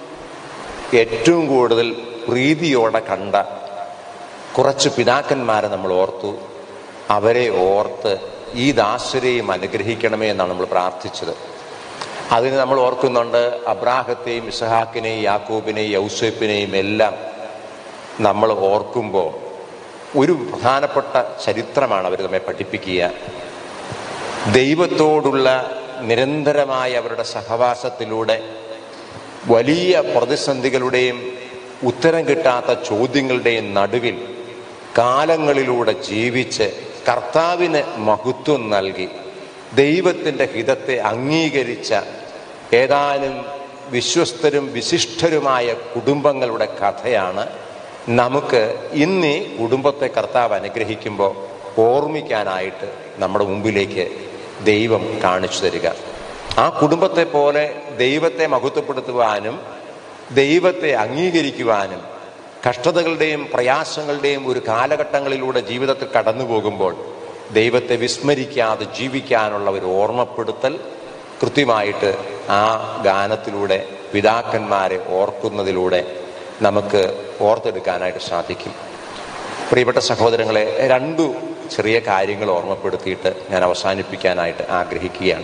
ഏറ്റവും കൂടുതൽ പ്രീതിയോടെ കണ്ട കുറച്ച് പിതാക്കന്മാരെ നമ്മൾ ഓർത്തു. അവരെ ഓർത്ത് ഈ ദാസരെയും അനുഗ്രഹിക്കണമേ എന്നാണ് നമ്മൾ പ്രാർത്ഥിച്ചത്. അതിന് നമ്മൾ ഓർക്കുന്നുണ്ട് അബ്രാഹത്തെയും ഇസഹാക്കിനെയും യാക്കോബിനെയും യൗസേപ്പിനെയും എല്ലാം നമ്മൾ ഓർക്കുമ്പോൾ ഒരു പ്രധാനപ്പെട്ട ചരിത്രമാണ് അവർ നമ്മെ പഠിപ്പിക്കുക. ദൈവത്തോടുള്ള നിരന്തരമായ അവരുടെ സഹവാസത്തിലൂടെ വലിയ പ്രതിസന്ധികളുടെയും ഉത്തരം കിട്ടാത്ത ചോദ്യങ്ങളുടെയും നടുവിൽ കാലങ്ങളിലൂടെ ജീവിച്ച് കർത്താവിന് മഹത്വം നൽകി ദൈവത്തിൻ്റെ ഹിതത്തെ അംഗീകരിച്ച ഏതാനും വിശ്വസ്തരും വിശിഷ്ടരുമായ കുടുംബങ്ങളുടെ കഥയാണ് നമുക്ക് ഇന്ന് ഈ കുടുംബത്തെ കർത്താവ് അനുഗ്രഹിക്കുമ്പോൾ ഓർമ്മിക്കാനായിട്ട് നമ്മുടെ മുമ്പിലേക്ക് ദൈവം കാണിച്ചു തരിക. ആ കുടുംബത്തെ പോലെ ദൈവത്തെ മഹത്വപ്പെടുത്തുവാനും ദൈവത്തെ അംഗീകരിക്കുവാനും കഷ്ടതകളുടെയും പ്രയാസങ്ങളുടെയും ഒരു കാലഘട്ടങ്ങളിലൂടെ ജീവിതത്തിൽ കടന്നു പോകുമ്പോൾ ദൈവത്തെ വിസ്മരിക്കാതെ ജീവിക്കാനുള്ള ഒരു ഓർമ്മപ്പെടുത്തൽ കൃത്യമായിട്ട് ആ ഗാനത്തിലൂടെ പിതാക്കന്മാരെ ഓർക്കുന്നതിലൂടെ നമുക്ക് ഓർത്തെടുക്കാനായിട്ട് സാധിക്കും. പ്രിയപ്പെട്ട സഹോദരങ്ങളെ, രണ്ടു ചെറിയ കാര്യങ്ങൾ ഓർമ്മപ്പെടുത്തിയിട്ട് ഞാൻ അവസാനിപ്പിക്കാനായിട്ട് ആഗ്രഹിക്കുകയാണ്.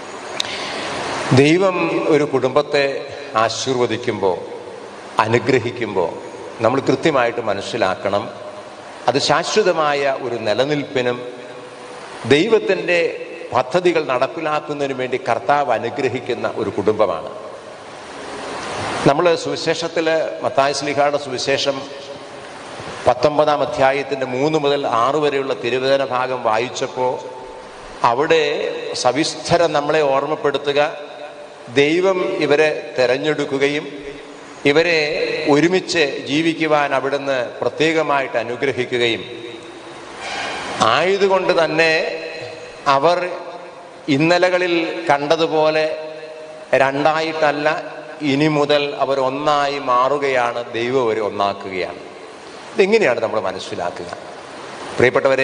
ദൈവം ഒരു കുടുംബത്തെ ആശീർവദിക്കുമ്പോൾ, അനുഗ്രഹിക്കുമ്പോൾ നമ്മൾ കൃത്യമായിട്ട് മനസ്സിലാക്കണം, അത് ശാശ്വതമായ ഒരു നിലനിൽപ്പിനും ദൈവത്തിൻ്റെ പദ്ധതികൾ നടപ്പിലാക്കുന്നതിനു വേണ്ടി കർത്താവ് അനുഗ്രഹിക്കുന്ന ഒരു കുടുംബമാണ്. നമ്മൾ സുവിശേഷത്തിൽ മത്തായി ശ്ലീഹായുടെ സുവിശേഷം പത്തൊമ്പതാം അധ്യായത്തിൻ്റെ മൂന്ന് മുതൽ ആറ് വരെയുള്ള തിരുവചന ഭാഗം വായിച്ചപ്പോൾ അവിടെ സവിസ്തരം നമ്മളെ ഓർമ്മപ്പെടുത്തുക, ദൈവം ഇവരെ തെരഞ്ഞെടുക്കുകയും ഇവരെ ഒരുമിച്ച് ജീവിക്കുവാൻ അവിടുന്ന് പ്രത്യേകമായിട്ട് അനുഗ്രഹിക്കുകയും ആയതുകൊണ്ട് തന്നെ അവർ ഇന്നലകളിൽ കണ്ടതുപോലെ രണ്ടായിട്ടല്ല, ഇനി മുതൽ അവർ ഒന്നായി മാറുകയാണ്, ദൈവം അവരെ ഒന്നാക്കുകയാണ്. ഇതെങ്ങനെയാണ് നമ്മൾ മനസ്സിലാക്കുക? പ്രിയപ്പെട്ടവരെ,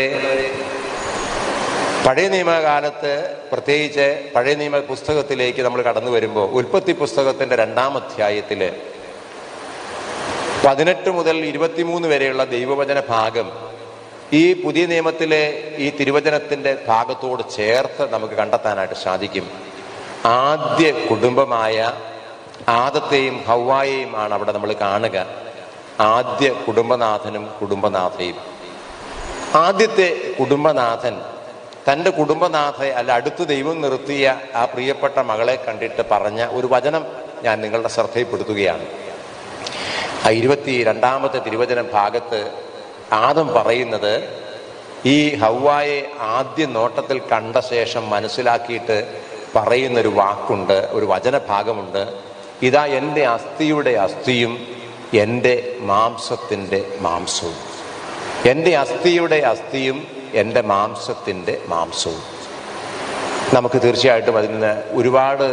പഴയ നിയമകാലത്ത് പ്രത്യേകിച്ച് പഴയ നിയമ പുസ്തകത്തിലേക്ക് നമ്മൾ കടന്നു വരുമ്പോൾ ഉൽപ്പത്തി പുസ്തകത്തിൻ്റെ രണ്ടാം അധ്യായത്തിൽ പതിനെട്ട് മുതൽ ഇരുപത്തിമൂന്ന് വരെയുള്ള ദൈവവചന ഭാഗം ഈ പുതിയ നിയമത്തിലെ ഈ തിരുവചനത്തിൻ്റെ ഭാഗത്തോട് ചേർത്ത് നമുക്ക് കണ്ടെത്താനായിട്ട് സാധിക്കും. ആദ്യ കുടുംബമായ ആദത്തെയും ഹവ്വായെയും ആണ് അവിടെ നമ്മൾ കാണുക. ആദ്യ കുടുംബനാഥനും കുടുംബനാഥയും. ആദ്യത്തെ കുടുംബനാഥൻ തൻ്റെ കുടുംബനാഥയെ അല്ല അടുത്ത് ദൈവം നിർത്തിയ ആ പ്രിയപ്പെട്ട മകളെ കണ്ടിട്ട് പറഞ്ഞ ഒരു വചനം ഞാൻ നിങ്ങളുടെ ശ്രദ്ധയിൽപ്പെടുത്തുകയാണ്. ആ ഇരുപത്തി രണ്ടാമത്തെ തിരുവചന ഭാഗത്ത് ആദം പറയുന്നത്, ഈ ഹവ്വായെ ആദ്യ നോട്ടത്തിൽ കണ്ട ശേഷം മനസ്സിലാക്കിയിട്ട് പറയുന്നൊരു വാക്കുണ്ട്, ഒരു വചനഭാഗമുണ്ട്. ഇതാ എൻ്റെ അസ്ഥിയുടെ അസ്ഥിയും എൻ്റെ മാംസത്തിൻ്റെ മാംസവും. എൻ്റെ അസ്ഥിയുടെ അസ്ഥിയും എൻ്റെ മാംസത്തിൻ്റെ മാംസവും. നമുക്ക് തീർച്ചയായിട്ടും അതിൽ നിന്ന് ഒരുപാട്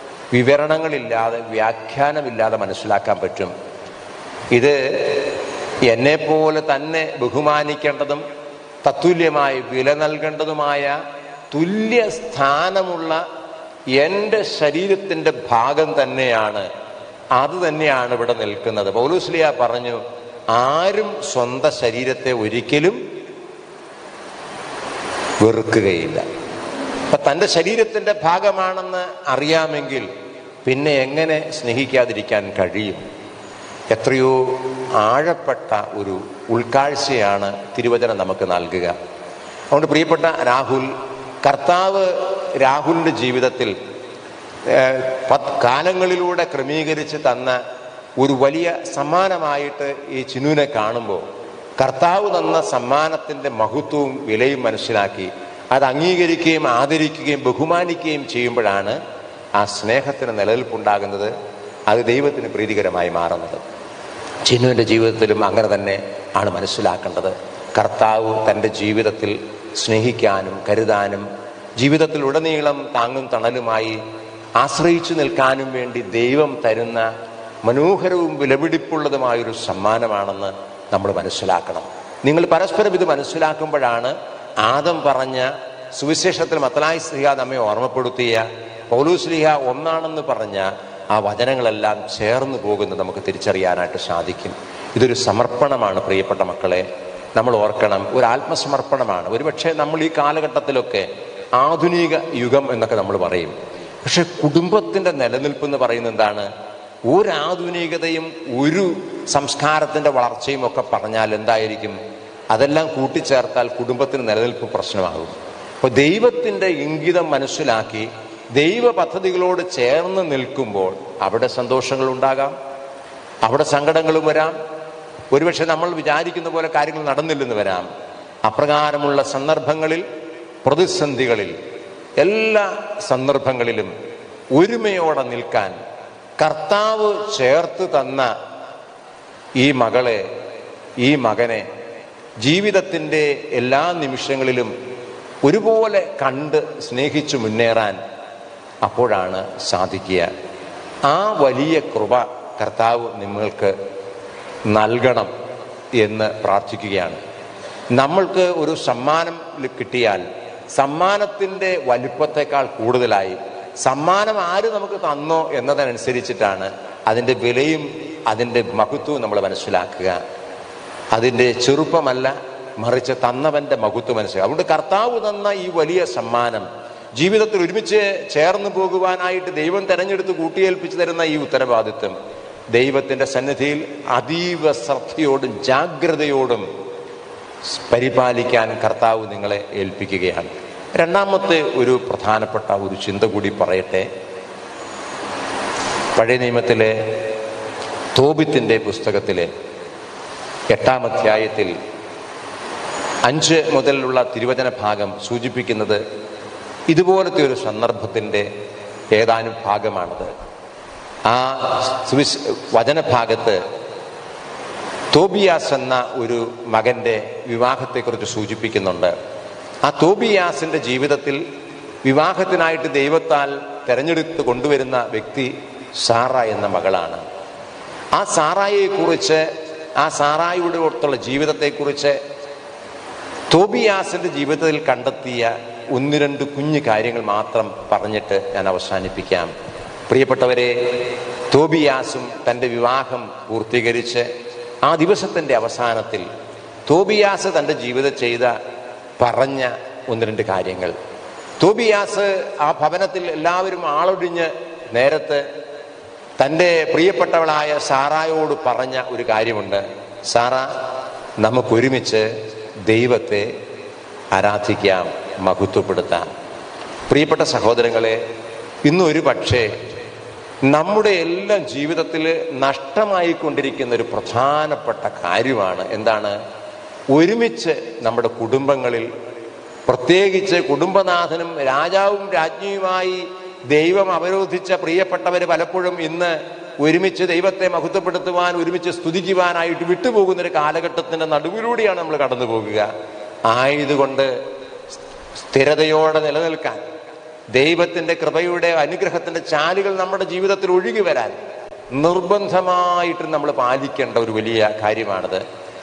വിവരണങ്ങളില്ലാതെ വ്യാഖ്യാനമില്ലാതെ മനസ്സിലാക്കാൻ പറ്റും. ഇത് എന്നെപ്പോലെ തന്നെ ബഹുമാനിക്കേണ്ടതും തത്തുല്യമായി വില നൽകേണ്ടതുമായ തുല്യ സ്ഥാനമുള്ള എൻ്റെ ശരീരത്തിൻ്റെ ഭാഗം തന്നെയാണ്, അത് തന്നെയാണ് ഇവിടെ നിൽക്കുന്നത്. പൗലോസ്ലീഹ പറഞ്ഞു, ആരും സ്വന്തം ശരീരത്തെ ഒരിക്കലും വെറുക്കുകയില്ല. അപ്പൊ തൻ്റെ ശരീരത്തിൻ്റെ ഭാഗമാണെന്ന് അറിയാമെങ്കിൽ പിന്നെ എങ്ങനെ സ്നേഹിക്കാതിരിക്കാൻ കഴിയും? എത്രയോ ആഴപ്പെട്ട ഒരു ഉൾക്കാഴ്ചയാണ് തിരുവചനം നമുക്ക് നൽകുക. അതുകൊണ്ട് പ്രിയപ്പെട്ട രാഹുൽ, കർത്താവ് രാഹുലിൻ്റെ ജീവിതത്തിൽ കാലങ്ങളിലൂടെ ക്രമീകരിച്ച് തന്ന ഒരു വലിയ സമ്മാനമായിട്ട് ഈ ചിന്നുവിനെ കാണുമ്പോൾ കർത്താവ് തന്ന സമ്മാനത്തിൻ്റെ മഹത്വവും വിലയും മനസ്സിലാക്കി അത് അംഗീകരിക്കുകയും ആദരിക്കുകയും ബഹുമാനിക്കുകയും ചെയ്യുമ്പോഴാണ് ആ സ്നേഹത്തിന് നിലനിൽപ്പുണ്ടാകുന്നത്, അത് ദൈവത്തിന് പ്രീതികരമായി മാറുന്നത്. ചിന്നുവിൻ്റെ ജീവിതത്തിലും അങ്ങനെ തന്നെ ആണ് മനസ്സിലാക്കേണ്ടത്. കർത്താവ് തൻ്റെ ജീവിതത്തിൽ സ്നേഹിക്കാനും കരുതാനും ജീവിതത്തിൽ ഉടനീളം താങ്ങും തണലുമായി ആശ്രയിച്ചു നിൽക്കാനും വേണ്ടി ദൈവം തരുന്ന മനോഹരവും വിലപിടിപ്പുള്ളതുമായൊരു സമ്മാനമാണെന്ന് നമ്മൾ മനസ്സിലാക്കണം. നിങ്ങൾ പരസ്പരം ഇത് മനസ്സിലാക്കുമ്പോഴാണ് ആദം പറഞ്ഞ സുവിശേഷത്തിൽ മത്തനായി ശ്ലീഹ നമ്മെ ഓർമ്മപ്പെടുത്തിയ പൗലോസ്ലീഹ ഒന്നാണെന്ന് പറഞ്ഞ ആ വചനങ്ങളെല്ലാം ചേർന്ന് പോകുന്നത് നമുക്ക് തിരിച്ചറിയാനായിട്ട് സാധിക്കും. ഇതൊരു സമർപ്പണമാണ് പ്രിയപ്പെട്ട മക്കളെ, നമ്മൾ ഓർക്കണം. ഒരു ആത്മസമർപ്പണമാണ്. ഒരുപക്ഷെ നമ്മൾ ഈ കാലഘട്ടത്തിലൊക്കെ ആധുനിക യുഗം എന്നൊക്കെ നമ്മൾ പറയും. പക്ഷെ കുടുംബത്തിൻ്റെ നിലനിൽപ്പ് എന്ന് പറയുന്നത് എന്താണ്? ഒരു ആധുനികതയും ഒരു സംസ്കാരത്തിൻ്റെ വളർച്ചയും ഒക്കെ പറഞ്ഞാൽ എന്തായിരിക്കും? അതെല്ലാം കൂട്ടിച്ചേർത്താൽ കുടുംബത്തിന് നിലനിൽപ്പ് പ്രശ്നമാകും. അപ്പോൾ ദൈവത്തിൻ്റെ ഇംഗിതം മനസ്സിലാക്കി ദൈവ പദ്ധതികളോട് ചേർന്ന് നിൽക്കുമ്പോൾ അവിടെ സന്തോഷങ്ങൾ ഉണ്ടാകാം, അവിടെ സങ്കടങ്ങളും വരാം. ഒരുപക്ഷെ നമ്മൾ വിചാരിക്കുന്ന പോലെ കാര്യങ്ങൾ നടന്നില്ലെന്ന് വരാം. അപ്രകാരമുള്ള സന്ദർഭങ്ങളിൽ, പ്രതിസന്ധികളിൽ, എല്ലാ സന്ദർഭങ്ങളിലും ഒരുമയോടെ നിൽക്കാൻ കർത്താവ് ചേർത്ത് തന്ന ഈ മകളെ, ഈ മകനെ ജീവിതത്തിൻ്റെ എല്ലാ നിമിഷങ്ങളിലും ഒരുപോലെ കണ്ട് സ്നേഹിച്ചു മുന്നേറാൻ അപ്പോഴാണ് സാധിക്കുക. ആ വലിയ കൃപ കർത്താവ് നിങ്ങൾക്ക് നൽകണം എന്ന് പ്രാർത്ഥിക്കുകയാണ്. നമ്മൾക്ക് ഒരു സമ്മാനം കിട്ടിയാൽ സമ്മാനത്തിൻ്റെ വലിപ്പത്തേക്കാൾ കൂടുതലായി സമ്മാനം ആര് നമുക്ക് തന്നോ എന്നതനുസരിച്ചിട്ടാണ് അതിൻ്റെ വിലയും അതിൻ്റെ മഹത്വവും നമ്മൾ മനസ്സിലാക്കുക. അതിൻ്റെ ചെറുപ്പമല്ല, മറിച്ച് തന്നവൻ്റെ മഹത്വം മനസ്സിലാക്കുക. അതുകൊണ്ട് കർത്താവ് തന്ന ഈ വലിയ സമ്മാനം ജീവിതത്തിൽ ഒരുമിച്ച് ചേർന്ന് പോകുവാനായിട്ട് ദൈവം തെരഞ്ഞെടുത്ത് കൂട്ടിയേൽപ്പിച്ചു തരുന്ന ഈ ഉത്തരവാദിത്വം ദൈവത്തിൻ്റെ സന്നിധിയിൽ അതീവ ശ്രദ്ധയോടും ജാഗ്രതയോടും പരിപാലിക്കാൻ കർത്താവ് നിങ്ങളെ ഏൽപ്പിക്കുകയാണ്. രണ്ടാമത്തെ ഒരു പ്രധാനപ്പെട്ട ഒരു ചിന്ത കൂടി പറയട്ടെ. പഴയ നിയമത്തിലെ തോബിത്തിൻ്റെ പുസ്തകത്തിലെ എട്ടാം അധ്യായത്തിൽ അഞ്ച് മുതലുള്ള തിരുവചന ഭാഗം സൂചിപ്പിക്കുന്നത് ഇതുപോലത്തെ ഒരു സന്ദർഭത്തിൻ്റെ ഏതാനും ഭാഗമാണത്. ആ സുവിശ വചനഭാഗത്ത് തോബിയാസ് എന്ന ഒരു മകൻ്റെ വിവാഹത്തെക്കുറിച്ച് സൂചിപ്പിക്കുന്നുണ്ട്. ആ തോബിയാസിൻ്റെ ജീവിതത്തിൽ വിവാഹത്തിനായിട്ട് ദൈവത്താൽ തെരഞ്ഞെടുത്ത് കൊണ്ടുവരുന്ന വ്യക്തി സാറ എന്ന മകളാണ്. ആ സാറായെക്കുറിച്ച്, ആ സാറായുടെ ഒത്തുള്ള ജീവിതത്തെക്കുറിച്ച് തോബിയാസിൻ്റെ ജീവിതത്തിൽ കണ്ടെത്തിയ ഒന്ന് രണ്ട് കുഞ്ഞു കാര്യങ്ങൾ മാത്രം പറഞ്ഞിട്ട് ഞാൻ അവസാനിപ്പിക്കാം. പ്രിയപ്പെട്ടവരെ, തോബിയാസും തൻ്റെ വിവാഹം പൂർത്തീകരിച്ച് ആ ദിവസത്തിൻ്റെ അവസാനത്തിൽ തോബിയാസ് തൻ്റെ ജീവിതം ചെയ്ത പറഞ്ഞ ഒന്ന് രണ്ട് കാര്യങ്ങൾ. തോബിയാസ് ആ ഭവനത്തിൽ എല്ലാവരും ആളൊഴിഞ്ഞ് നേരത്ത് തൻ്റെ പ്രിയപ്പെട്ടവളായ സാറായോട് പറഞ്ഞ ഒരു കാര്യമുണ്ട്. സാറ, നമുക്കൊരുമിച്ച് ദൈവത്തെ ആരാധിക്കാം, മഹത്വപ്പെടുത്താം. പ്രിയപ്പെട്ട സഹോദരങ്ങളെ, ഇന്നൊരു പക്ഷേ നമ്മുടെ എല്ലാം ജീവിതത്തിൽ നഷ്ടമായിക്കൊണ്ടിരിക്കുന്ന ഒരു പ്രധാനപ്പെട്ട കാര്യമാണ്. എന്താണ്? ഒരുമിച്ച് നമ്മുടെ കുടുംബങ്ങളിൽ, പ്രത്യേകിച്ച് കുടുംബനാഥനും രാജാവും രാജ്ഞിയുമായി ദൈവം അവരോധിച്ച പ്രിയപ്പെട്ടവർ പലപ്പോഴും ഇന്ന് ഒരുമിച്ച് ദൈവത്തെ മഹത്വപ്പെടുത്തുവാൻ, ഒരുമിച്ച് സ്തുതിക്കുവാനായിട്ട് വിട്ടുപോകുന്നൊരു കാലഘട്ടത്തിൻ്റെ നടുവിലൂടെയാണ് നമ്മൾ കടന്നു പോകുക. ആയതുകൊണ്ട് സ്ഥിരതയോടെ നിലനിൽക്കാൻ, ദൈവത്തിൻ്റെ കൃപയുടെ അനുഗ്രഹത്തിൻ്റെ ചാലുകൾ നമ്മുടെ ജീവിതത്തിൽ ഒഴുകി വരാൻ നിർബന്ധമായിട്ട് നമ്മൾ പാലിക്കേണ്ട ഒരു വലിയ കാര്യമാണിത്.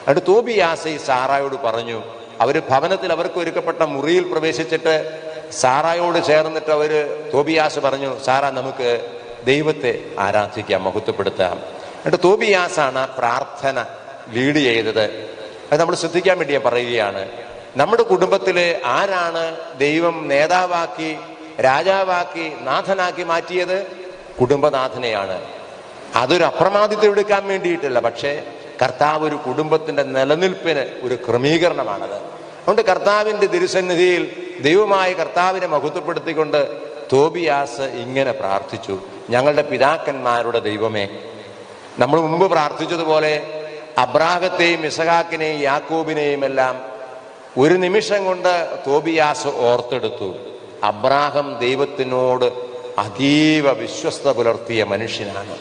എന്നിട്ട് തോബിയാസ് ഈ സാറായോട് പറഞ്ഞു, അവര് ഭവനത്തിൽ അവർക്ക് ഒരുക്കപ്പെട്ട മുറിയിൽ പ്രവേശിച്ചിട്ട് സാറായോട് ചേർന്നിട്ട് അവര് തോബിയാസ് പറഞ്ഞു, സാറാ നമുക്ക് ദൈവത്തെ ആരാധിക്കാം, മഹത്വപ്പെടുത്താം. എന്നിട്ട് തോബിയാസാണ് പ്രാർത്ഥന ലീഡ് ചെയ്തത്. അത് നമ്മൾ ശ്രദ്ധിക്കാൻ വേണ്ടി ഞാൻ പറയുകയാണ്. നമ്മുടെ കുടുംബത്തില് ആരാണ് ദൈവം നേതാവാക്കി രാജാവാക്കി നാഥനാക്കി മാറ്റിയത്? കുടുംബനാഥനെയാണ്. അതൊരു അപ്രമാദിത്വം എടുക്കാൻ വേണ്ടിയിട്ടല്ല, പക്ഷേ കർത്താവ് ഒരു കുടുംബത്തിന്റെ നിലനിൽപ്പിന് ഒരു ക്രമീകരണമാണത്. അതുകൊണ്ട് കർത്താവിന്റെ തിരുസന്നിധിയിൽ ദൈവമായ കർത്താവിനെ മഹത്വപ്പെടുത്തിക്കൊണ്ട് തോബിയാസ് ഇങ്ങനെ പ്രാർത്ഥിച്ചു, ഞങ്ങളുടെ പിതാക്കന്മാരുടെ ദൈവമേ. നമ്മൾ മുമ്പ് പ്രാർത്ഥിച്ചതുപോലെ അബ്രാഹത്തെയും ഇസഹാക്കിനെയും യാക്കോബിനെയും എല്ലാം ഒരു നിമിഷം കൊണ്ട് തോബിയാസ് ഓർത്തെടുത്തു. അബ്രാഹം ദൈവത്തിനോട് അതീവ വിശ്വസ്ത പുലർത്തിയ മനുഷ്യനാണ്.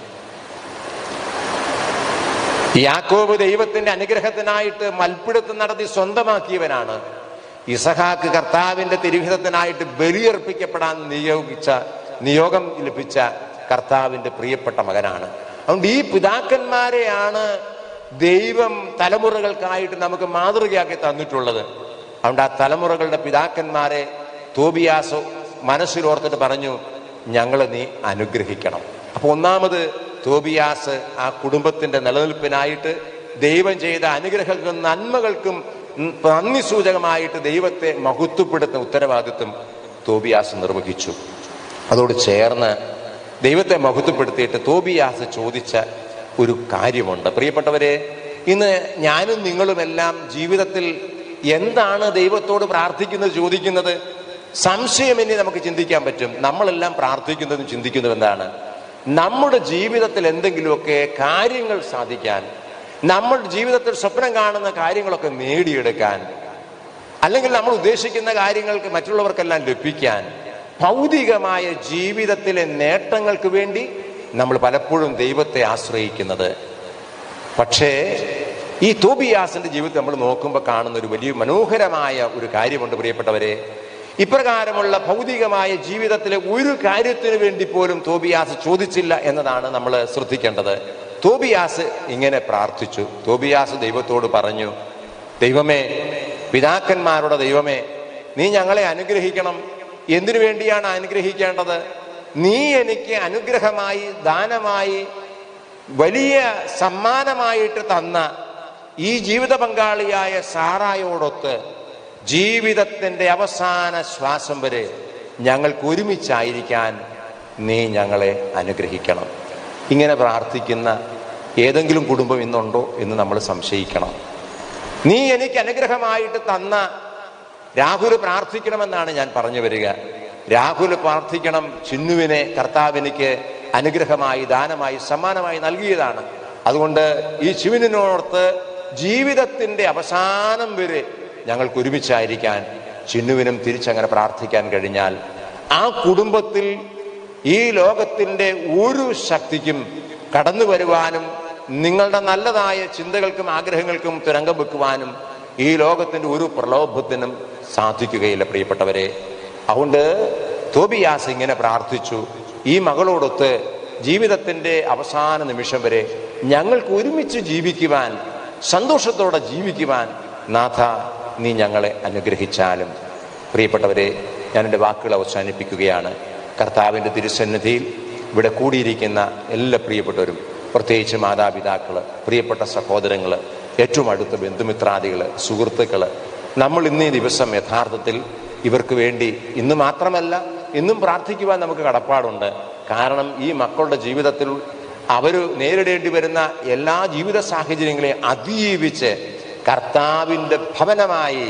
യാക്കോബ് ദൈവത്തിന്റെ അനുഗ്രഹത്തിനായിട്ട് മൽപ്പിടുത്തം നടത്തി സ്വന്തമാക്കിയവനാണ്. ഇസഹാക്ക് കർത്താവിന്റെ തിരുഹിതത്തിനായിട്ട് ബലിയർപ്പിക്കപ്പെടാൻ നിയോഗിച്ച നിയോഗം ലഭിച്ച കർത്താവിന്റെ പ്രിയപ്പെട്ട മകനാണ്. അതുകൊണ്ട് ഈ പിതാക്കന്മാരെയാണ് ദൈവം തലമുറകൾക്കായിട്ട് നമുക്ക് മാതൃകയാക്കി തന്നിട്ടുള്ളത്. അതുകൊണ്ട് ആ തലമുറകളുടെ പിതാക്കന്മാരെ തോബിയാസ് മനസ്സിലോർത്തിട്ട് പറഞ്ഞു, ഞങ്ങളെ നീ അനുഗ്രഹിക്കണം. അപ്പൊ ഒന്നാമത് തോബിയാസ് ആ കുടുംബത്തിന്റെ നിലനിൽപ്പിനായിട്ട് ദൈവം ചെയ്ത അനുഗ്രഹങ്ങൾക്കും നന്മകൾക്കും നന്ദി സൂചകമായിട്ട് ദൈവത്തെ മഹത്വപ്പെടുത്തുന്ന ഉത്തരവാദിത്വം തോബിയാസ് നിർവഹിച്ചു. അതോട് ചേർന്ന് ദൈവത്തെ മഹത്വപ്പെടുത്തിയിട്ട് തോബിയാസ് ചോദിച്ച ഒരു കാര്യമുണ്ട്. പ്രിയപ്പെട്ടവരെ, ഇന്ന് ഞാനും നിങ്ങളുമെല്ലാം ജീവിതത്തിൽ എന്താണ് ദൈവത്തോട് പ്രാർത്ഥിക്കുന്നത് ചോദിക്കുന്നത്? സംശയം ഇനി നമുക്ക് ചിന്തിക്കാൻ പറ്റും. നമ്മളെല്ലാം പ്രാർത്ഥിക്കുന്നതും ചിന്തിക്കുന്നതും എന്താണ്? നമ്മുടെ ജീവിതത്തിൽ എന്തെങ്കിലുമൊക്കെ കാര്യങ്ങൾ സാധിക്കാൻ, നമ്മുടെ ജീവിതത്തിൽ സ്വപ്നം കാണുന്ന കാര്യങ്ങളൊക്കെ നേടിയെടുക്കാൻ, അല്ലെങ്കിൽ നമ്മൾ ഉദ്ദേശിക്കുന്ന കാര്യങ്ങൾക്ക് മറ്റുള്ളവർക്കെല്ലാം ലഭിക്കാൻ, ഭൗതികമായ ജീവിതത്തിലെ നേട്ടങ്ങൾക്ക് വേണ്ടി നമ്മൾ പലപ്പോഴും ദൈവത്തെ ആശ്രയിക്കുന്നത്. പക്ഷേ ഈ തോബിയാസിന്റെ ജീവിതത്തിൽ നമ്മൾ നോക്കുമ്പോൾ കാണുന്ന ഒരു വലിയ മനോഹരമായ ഒരു കാര്യമുണ്ട്. പ്രിയപ്പെട്ടവരെ, ഇപ്രകാരമുള്ള ഭൗതികമായ ജീവിതത്തിലെ ഒരു കാര്യത്തിന് വേണ്ടി പോലും തോബിയാസ് ചോദിച്ചില്ല എന്നതാണ് നമ്മൾ ശ്രദ്ധിക്കേണ്ടത്. തോബിയാസ് ഇങ്ങനെ പ്രാർത്ഥിച്ചു. തോബിയാസ് ദൈവത്തോട് പറഞ്ഞു, ദൈവമേ, പിതാക്കന്മാരുടെ ദൈവമേ, നീ ഞങ്ങളെ അനുഗ്രഹിക്കണം. എന്തിനു വേണ്ടിയാണ് അനുഗ്രഹിക്കേണ്ടത്? നീ എനിക്ക് അനുഗ്രഹമായി ദാനമായി വലിയ സമ്മാനമായിട്ട് തന്ന ഈ ജീവിത പങ്കാളിയായ സാറായോടൊത്ത് ജീവിതത്തിന്റെ അവസാന ശ്വാസം വരെ ഞങ്ങൾക്ക് ഒരുമിച്ചായിരിക്കാൻ നീ ഞങ്ങളെ അനുഗ്രഹിക്കണം. ഇങ്ങനെ പ്രാർത്ഥിക്കുന്ന ഏതെങ്കിലും കുടുംബം ഇന്നുണ്ടോ എന്ന് നമ്മൾ സംശയിക്കണം. നീ എനിക്ക് അനുഗ്രഹമായിട്ട് തന്ന രാഹുൽ പ്രാർത്ഥിക്കണമെന്നാണ് ഞാൻ പറഞ്ഞു വരിക. രാഹുൽ പ്രാർത്ഥിക്കണം, ചിന്നുവിനെ കർത്താവിനിക്ക് അനുഗ്രഹമായി ദാനമായി സമ്മാനമായി നൽകിയതാണ്. അതുകൊണ്ട് ഈ ശിവനോടൊത്ത് ജീവിതത്തിന്റെ അവസാനം വരെ ഞങ്ങൾക്ക് ഒരുമിച്ചായിരിക്കാൻ ചിന്നുവിനും തിരിച്ചങ്ങനെ പ്രാർത്ഥിക്കാൻ കഴിഞ്ഞാൽ ആ കുടുംബത്തിൽ ഈ ലോകത്തിന്റെ ഒരു ശക്തിക്കും കടന്നു വരുവാനും നിങ്ങളുടെ നല്ലതായ ചിന്തകൾക്കും ആഗ്രഹങ്ങൾക്കും തുരങ്കം വെക്കുവാനും ഈ ലോകത്തിന്റെ ഒരു പ്രലോഭത്തിനും സാധിക്കുകയില്ല. പ്രിയപ്പെട്ടവരെ, അതുകൊണ്ട് തോബിയാസ് ഇങ്ങനെ പ്രാർത്ഥിച്ചു, ഈ മകളോടൊത്ത് ജീവിതത്തിന്റെ അവസാന നിമിഷം വരെ ഞങ്ങൾക്ക് ഒരുമിച്ച് ജീവിക്കുവാൻ, സന്തോഷത്തോടെ ജീവിക്കുവാൻ നാഥ നീ ഞങ്ങളെ അനുഗ്രഹിച്ചാലും. പ്രിയപ്പെട്ടവരെ, ഞാൻ എൻ്റെ വാക്കുകൾ അവസാനിപ്പിക്കുകയാണ്. കർത്താവിൻ്റെ തിരുസന്നിധിയിൽ ഇവിടെ കൂടിയിരിക്കുന്ന എല്ലാ പ്രിയപ്പെട്ടവരും, പ്രത്യേകിച്ച് മാതാപിതാക്കൾ, പ്രിയപ്പെട്ട സഹോദരങ്ങൾ, ഏറ്റവും അടുത്ത ബന്ധുമിത്രാദികൾ, സുഹൃത്തുക്കൾ, നമ്മൾ ഇന്നീ ദിവസം യഥാർത്ഥത്തിൽ ഇവർക്ക് വേണ്ടി ഇന്ന് മാത്രമല്ല ഇന്നും പ്രാർത്ഥിക്കുവാൻ നമുക്ക് കടപ്പാടുണ്ട്. കാരണം ഈ മക്കളുടെ ജീവിതത്തിൽ അവർ നേരിടേണ്ടി വരുന്ന എല്ലാ ജീവിത സാഹചര്യങ്ങളെയും അതിജീവിച്ച് കർത്താവിൻ്റെ ഭവനമായി,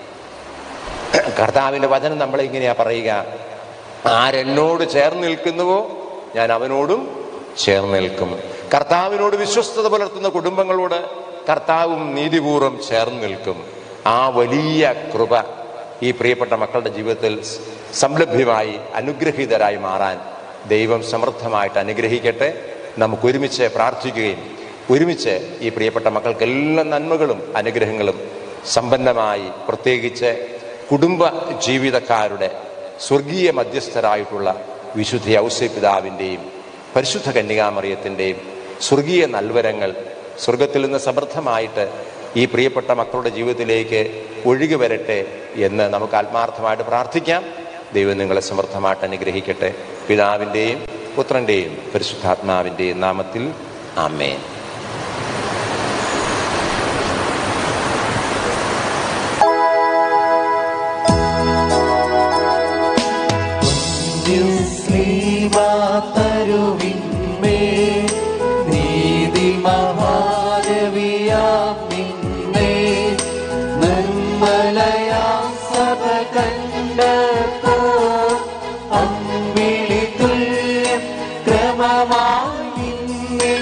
കർത്താവിൻ്റെ വചനം നമ്മളെ ഇങ്ങനെയാ പറയുക, ആരെന്നോട് ചേർന്ന് നിൽക്കുന്നുവോ ഞാൻ അവനോടും ചേർന്ന് നിൽക്കും. കർത്താവിനോട് വിശ്വസ്തത പുലർത്തുന്ന കുടുംബങ്ങളോട് കർത്താവും നീതിപൂർവ്വം ചേർന്ന് നിൽക്കും. ആ വലിയ കൃപ ഈ പ്രിയപ്പെട്ട മക്കളുടെ ജീവിതത്തിൽ സംലഭ്യമായി അനുഗ്രഹീതരായി മാറാൻ ദൈവം സമൃദ്ധമായിട്ട് അനുഗ്രഹിക്കട്ടെ. നമുക്ക് ഒരുമിച്ച് പ്രാർത്ഥിക്കുകയും ഒരുമിച്ച് ഈ പ്രിയപ്പെട്ട മക്കൾക്ക് എല്ലാ നന്മകളും അനുഗ്രഹങ്ങളും സമ്പന്നമായി, പ്രത്യേകിച്ച് കുടുംബ ജീവിതക്കാരുടെ സ്വർഗീയ മധ്യസ്ഥരായിട്ടുള്ള വിശുദ്ധ ഔസേപിതാവിൻ്റെയും പരിശുദ്ധ കന്യകാമറിയത്തിൻ്റെയും സ്വർഗീയ നൽവരങ്ങൾ സ്വർഗത്തിൽ നിന്ന് സമൃദ്ധമായിട്ട് ഈ പ്രിയപ്പെട്ട മക്കളുടെ ജീവിതത്തിലേക്ക് ഒഴുകി വരട്ടെ എന്ന് നമുക്ക് ആത്മാർത്ഥമായിട്ട് പ്രാർത്ഥിക്കാം. ദൈവം നിങ്ങളെ സമൃദ്ധമായിട്ട് അനുഗ്രഹിക്കട്ടെ. പിതാവിൻ്റെയും പുത്രൻ്റെയും പരിശുദ്ധാത്മാവിൻ്റെയും നാമത്തിൽ ആമേൻ. തരുവിന്മേ നീതി മഹാരവിയാം നിന്നെ നിർമ്മലയാം സഭ കണ്ടപ്പോ അമ്പിളി തുല്യം ക്രമമായി നിന്നെ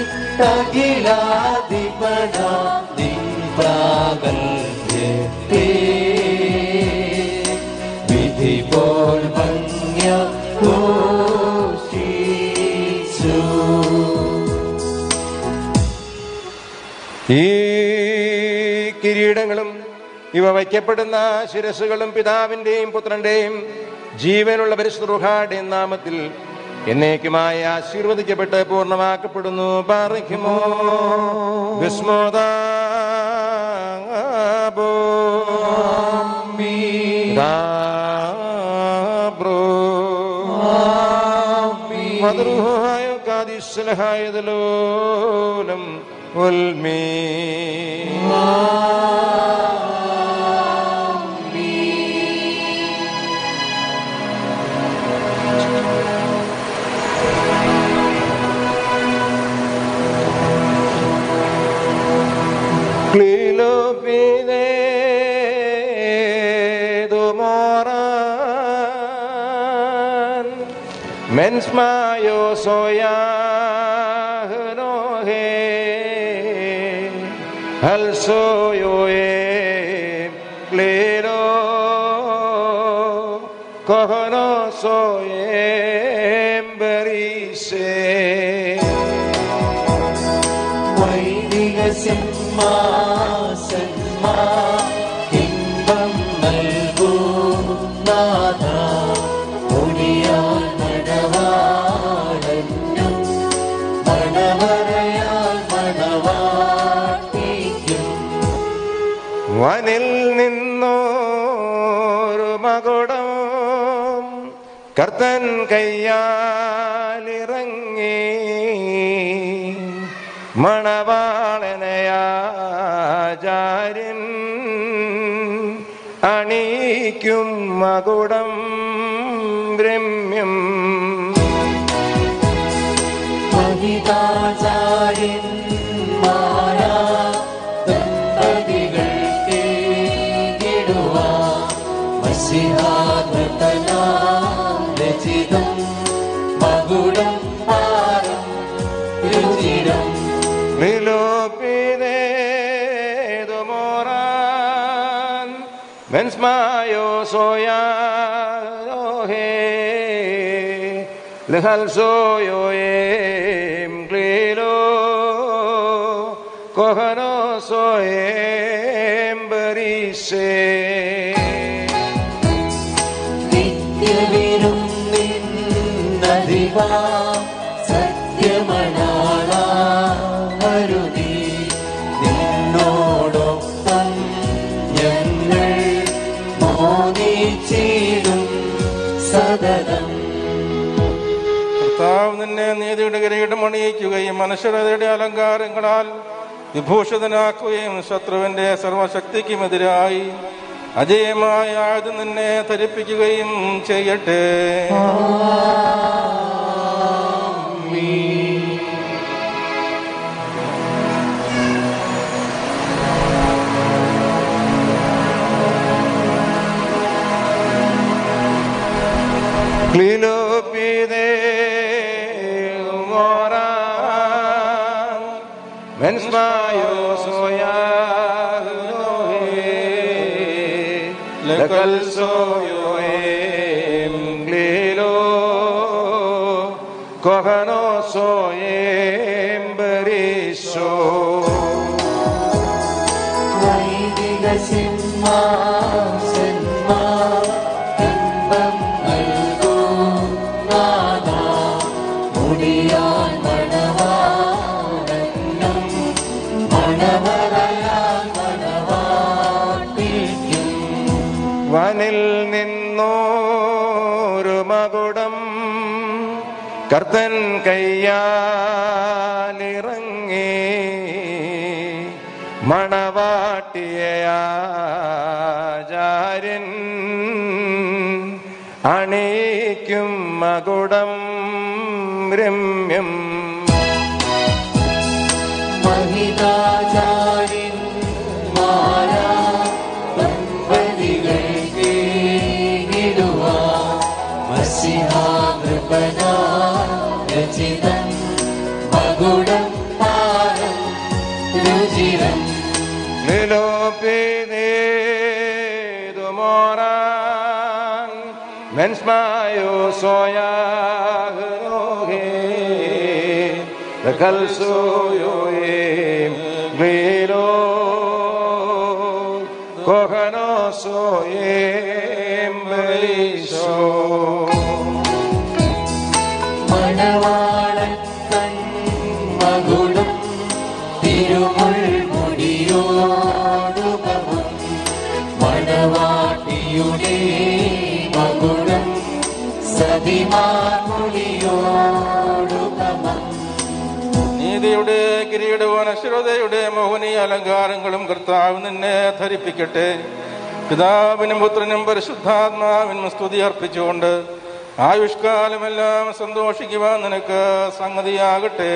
അഖിലാധിപനാം നിൻ പ്രാഗൽഭ്യത്തെ വിധി പോൽ ഭംഗ്യ ഈ കിരീടങ്ങളും ഇവ വയ്ക്കപ്പെടുന്ന ശിരസ്സുകളും പിതാവിന്റെയും പുത്രന്റെയും ജീവനുള്ള പരിശുദ്ധ റൂഹായുടെയും നാമത്തിൽ എന്നേക്കുമായി ആശീർവദിക്കപ്പെട്ട് പൂർണ്ണമാക്കപ്പെടുന്നു. പാറിക്കുമോ വിസ്മോദാബോ മദ്രൂഹായ കാദിസ്ലഹായതലോലം ഉൽമീ ക്ലീലോ പീനേ ദുമോറാൻ മെൻസ്മായോ സോയാഹ്നോഹേ ഹൽ സോയോയേ ക്ലീലോ കൊഹനോ സോയേ ബരീസേ വൈദിക സിംഹാസന്മാ ഇമ്പം നൽകൂ നാഥ ഒടിയാൽ മണവാളനും മണവറയാൽ മണവാട്ടിക്കും വനിൽ നിന്നോരു മകുടം കർത്തൻ കയ്യാലിറങ്ങി മണവാളനയാചാര്യൻ അണിയിക്കും മകുടം രമ്യം മഹിതാചാര്യന്മാരാ ദമ്പതികൾക്ക് കിടുവാ മസിഹാകൃതനാം രചിതം മകുടം പാരം രുചിരം വിലോപിതേതുമോറാൻ മെൻസ്മായോ സോയാഹേ ലഹൽ സോയോയേം ക്ലീലോ കൊഹനോ സോയേം ബരീസേ നിത്യവിരും നിന്നതിവാ സത്യമണാളാ വരുതി നിന്നോടൊപ്പം ഞങ്ങൾ മോദിച്ചിടും സതതം. കർത്താവ് നിന്നെ നീതിയുടെ കിരീടം അണിയിക്കുകയും മനുഷ്യരുടെ അലങ്കാരങ്ങളാൽ വിഭൂഷിതനാക്കുകയും ശത്രുവിന്റെ സർവശക്തിക്കുമെതിരായി അജയമായ ആയുധം നിന്നെ ധരിപ്പിക്കുകയും ചെയ്യട്ടെ. മെൻസ്മായോ സോയാഹ്നോഹേ ലകൽ സോയോയേം ഗ്ലീലോ കൊഹനോ സോയേം ബരീശോ വൈദിക സിംഹാസന്മാർ ഇമ്പം നൽകൂ നാഥാ മുടിയാൻ മണവാളനും മണവറയാൽ മണ നിന്നോരു മകുടം കർത്തൻ കയ്യാലിറങ്ങി മണവാട്ടിയാചാര്യൻ അണിയിക്കും മകുടം രമ്യം. മഹിതാചാര്യൻ മാരാ ദമ്പതികൾ കേടുവാ മസിഹാ കൃപനാ രചിതം മകുടം പാരം രുചിരം നിലോപിതേതുമോറാൻ മെൻസ്മായോ സോയാഹരോഹേ കൽസോയോയേം ഗ്ലീലോ കൊഹനോസോയേം ബലീശോ. മണവാളൻ തൻ മകുടം തിരുമുൾമുടിയോടുപമം മണവാട്ടിയുടെ മകുടം സതിമാർമുടിയോടുപമം. നീതിയുടെ കിരീടവും അനശ്വരതയുടെ മോഹനീയ അലങ്കാരങ്ങളും കർത്താവ് നിന്നെ ധരിപ്പിക്കട്ടെ. പിതാവിനും പുത്രനും പരിശുദ്ധാത്മാവിനും സ്തുതി അർപ്പിച്ചുകൊണ്ട് ആയുഷ്കാലമെല്ലാം സന്തോഷിക്കുവാൻ നിനക്ക് സംഗതിയാകട്ടെ.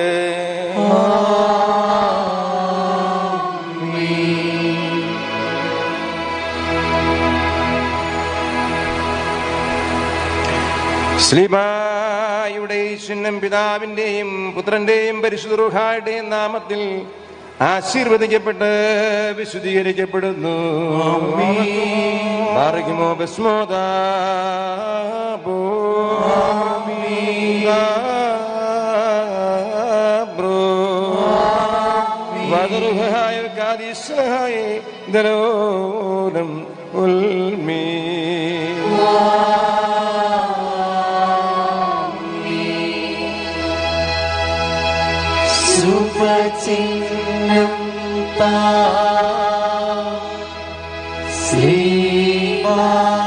ശ്ലീബായുടെ ചിഹ്നം പിതാവിന്റെയും പുത്രന്റെയും പരിശുദ്ധ റൂഹായുടെയും നാമത്തിൽ ആശീർവദിക്കപ്പെട്ട് വിശുദ്ധീകരിക്കപ്പെടുന്നു. മാർഗമോ ബസ്മോദാബോ വദറുഹായ കാദിസ്ഹായ ദലോലം ഉൽമീ. സുപചിഹ്നം താ ശ്രീമാ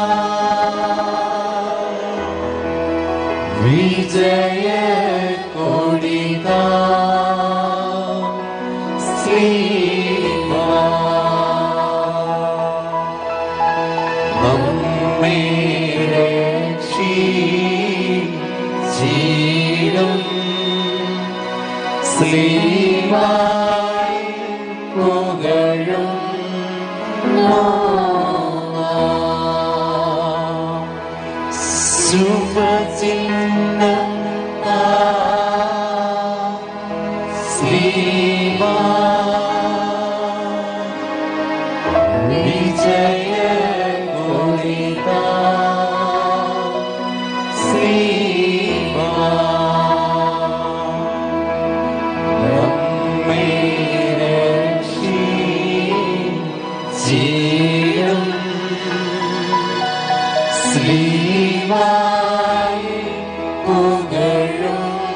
വിജയ കൊടിതാ ശ്രീമാ നമ്മെ രക്ഷിച്ചിടും ശ്രീമായി പുകഴും സുപചിഹ്നം താ ശ്രീമാ വിജയ കൊടിതാ ശ്രീമാ നമ്മെ രക്ഷിച്ചിടും ശ്രീമായി പുകഴും.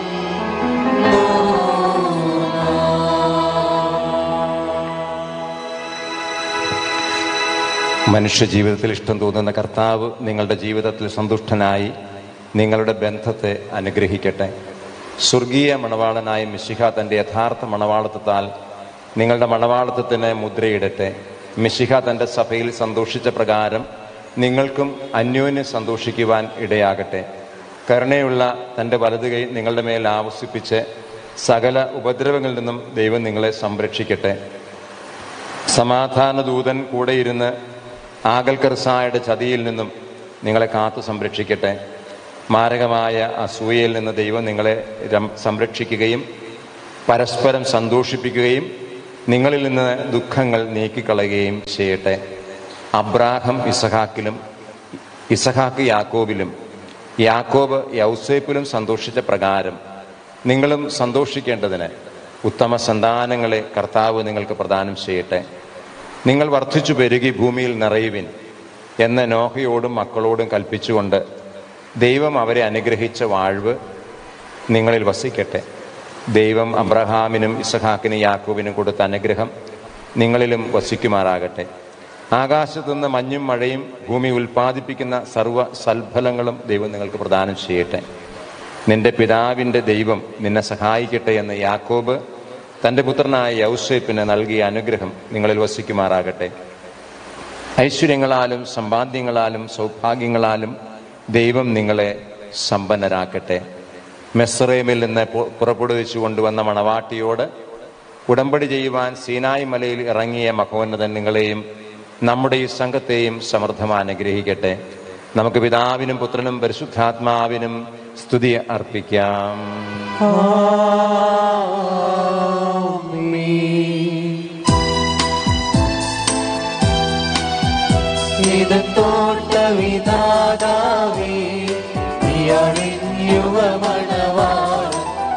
മനുഷ്യ ജീവിതത്തിൽ ഇഷ്ടം തോന്നുന്ന കർത്താവ് നിങ്ങളുടെ ജീവിതത്തിൽ സന്തുഷ്ടനായി നിങ്ങളുടെ ബന്ധത്തെ അനുഗ്രഹിക്കട്ടെ. സ്വർഗീയ മണവാളനായ മിശിഹ തൻ്റെ യഥാർത്ഥ മണവാളത്വത്താൽ നിങ്ങളുടെ മണവാളത്വത്തിന് മുദ്രയിടട്ടെ. മിശിഹ തൻ്റെ സഭയിൽ സന്തോഷിച്ച പ്രകാരം നിങ്ങൾക്കും അന്യോന്യം സന്തോഷിക്കുവാൻ ഇടയാകട്ടെ. കരുണയുള്ള തൻ്റെ വലതുകൈ നിങ്ങളുടെ മേൽ ആവസിപ്പിച്ച് സകല ഉപദ്രവങ്ങളിൽ നിന്നും ദൈവം നിങ്ങളെ സംരക്ഷിക്കട്ടെ. സമാധാന ദൂതൻ കൂടെയിരുന്ന് ആകൽക്കർസായുടെ ചതിയിൽ നിന്നും നിങ്ങളെ കാത്തു സംരക്ഷിക്കട്ടെ. മാരകമായ അസൂയയിൽ നിന്ന് ദൈവം നിങ്ങളെ സംരക്ഷിക്കുകയും പരസ്പരം സന്തോഷിപ്പിക്കുകയും നിങ്ങളിൽ നിന്ന് ദുഃഖങ്ങൾ നീക്കിക്കളയുകയും ചെയ്യട്ടെ. അബ്രാഹം ഇസഹാക്കിലും ഇസഹാക്ക് യാക്കോബിലും യാക്കോബ് യൗസേപ്പിലും സന്തോഷിച്ച പ്രകാരം നിങ്ങളും സന്തോഷിക്കേണ്ടതിന് ഉത്തമ സന്താനങ്ങളെ കർത്താവ് നിങ്ങൾക്ക് പ്രദാനം ചെയ്യട്ടെ. നിങ്ങൾ വർദ്ധിച്ചു പെരുകി ഭൂമിയിൽ നിറയുവിൻ എന്ന് നോഹയോടും മക്കളോടും കൽപ്പിച്ചുകൊണ്ട് ദൈവം അവരെ അനുഗ്രഹിച്ച വാഴ്വ് നിങ്ങളിൽ വസിക്കട്ടെ. ദൈവം അബ്രഹാമിനും ഇസഹാക്കിനും യാക്കോബിനും കൊടുത്ത അനുഗ്രഹം നിങ്ങളിലും വസിക്കുമാറാകട്ടെ. ആകാശത്തുനിന്ന് മഞ്ഞും മഴയും ഭൂമി ഉൽപ്പാദിപ്പിക്കുന്ന സർവ്വ സൽഫലങ്ങളും ദൈവം നിങ്ങൾക്ക് പ്രദാനം ചെയ്യട്ടെ. നിന്റെ പിതാവിൻ്റെ ദൈവം നിന്നെ സഹായിക്കട്ടെ എന്ന് യാക്കോബ് തൻ്റെ പുത്രനായ യൗസേപ്പിന് നൽകിയ അനുഗ്രഹം നിങ്ങളിൽ വസിക്കുമാറാകട്ടെ. ഐശ്വര്യങ്ങളാലും സമ്പാദ്യങ്ങളാലും സൗഭാഗ്യങ്ങളാലും ദൈവം നിങ്ങളെ സമ്പന്നരാക്കട്ടെ. മെസ്രൈമിൽ നിന്ന് പുറപ്പെടുവിച്ചു കൊണ്ടുവന്ന മണവാട്ടിയോട് ഉടമ്പടി ചെയ്യുവാൻ സീനായ് മലയിൽ ഇറങ്ങിയ മഹോന്നതൻ നിങ്ങളെയും നമ്മുടെ ഈ സംഘത്തെയും സമൃദ്ധമായി അനുഗ്രഹിക്കട്ടെ. നമുക്ക് പിതാവിനും പുത്രനും പരിശുദ്ധാത്മാവിനും സ്തുതി അർപ്പിക്കാം. ഇത് തോട്ടവിധാതാവേ യുവമണവാള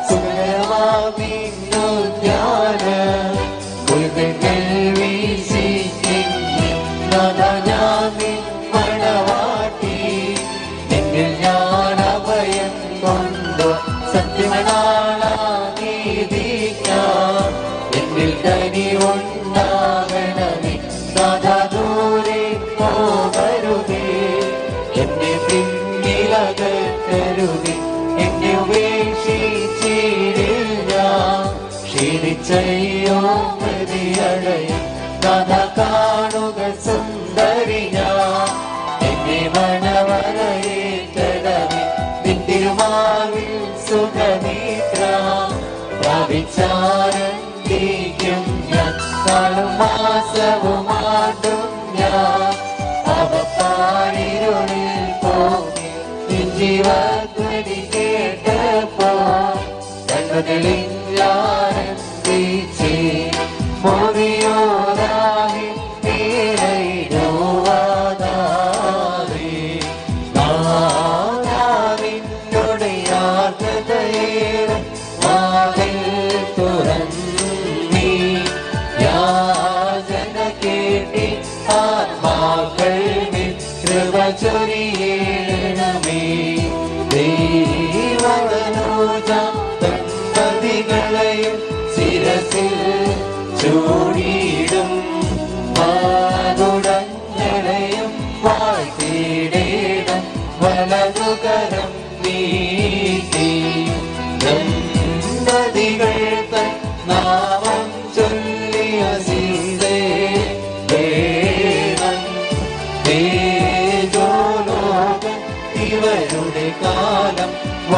സുഖമാവിദ്യാന കുൽകൾ വീശിഞ്ഞി നദാമി മണവാട്ടി എന്നിൽ ഞാൻ അഭയം കൊണ്ടു സത്യമനാളീതിക്കാം എന്നിൽ കനിവുണ്ടാകണമേ സദാ ദൂരെ പോകരുതേ എന്നെ പിന്നിലകരുതേ എന്നെ ഉപേക്ഷിച്ചിടില്ല ക്ഷീണിച്ചയോ മതിയടയ കഥ കാണുക സുന്ദരി ഞാൻ എന്നെ മണവരയേറ്റടവേ നിന്തിരുമാവിൽ സുഖനീത്ര പ്രാപിച്ചാരന്തിക്കും ഞാൻ കാളും മാസവുമാടും ഞാൻ അവപ്പാരിരുളിൽ പോകി ജീവധ്വനി കേട്ടപ്പോ കണ്ണുകളില്ലാരന്തിച്ച് മോറിയോരാഹി തീരയിടുവാതാവേ നാദാവിന്നോട് യാതയേറെ വാതിൽ തുറന്നീ യാചന കേട്ടി ആത്മാക്കൾ കൃപ ചൊരിയണമേ ദൈവനൂജ ദമ്പതികളെയും ശിരസിൽ ചൂടിയിടും മാതുടങ്ങളെയും വാഴ്ത്തിയിടേണം വലതുകരം നീട്ടി ദമ്പതികൾ തൻ നാമം ചൊല്ലിയ സീതേ വേണം തേജോലോകം ഇവരുടെ കാലം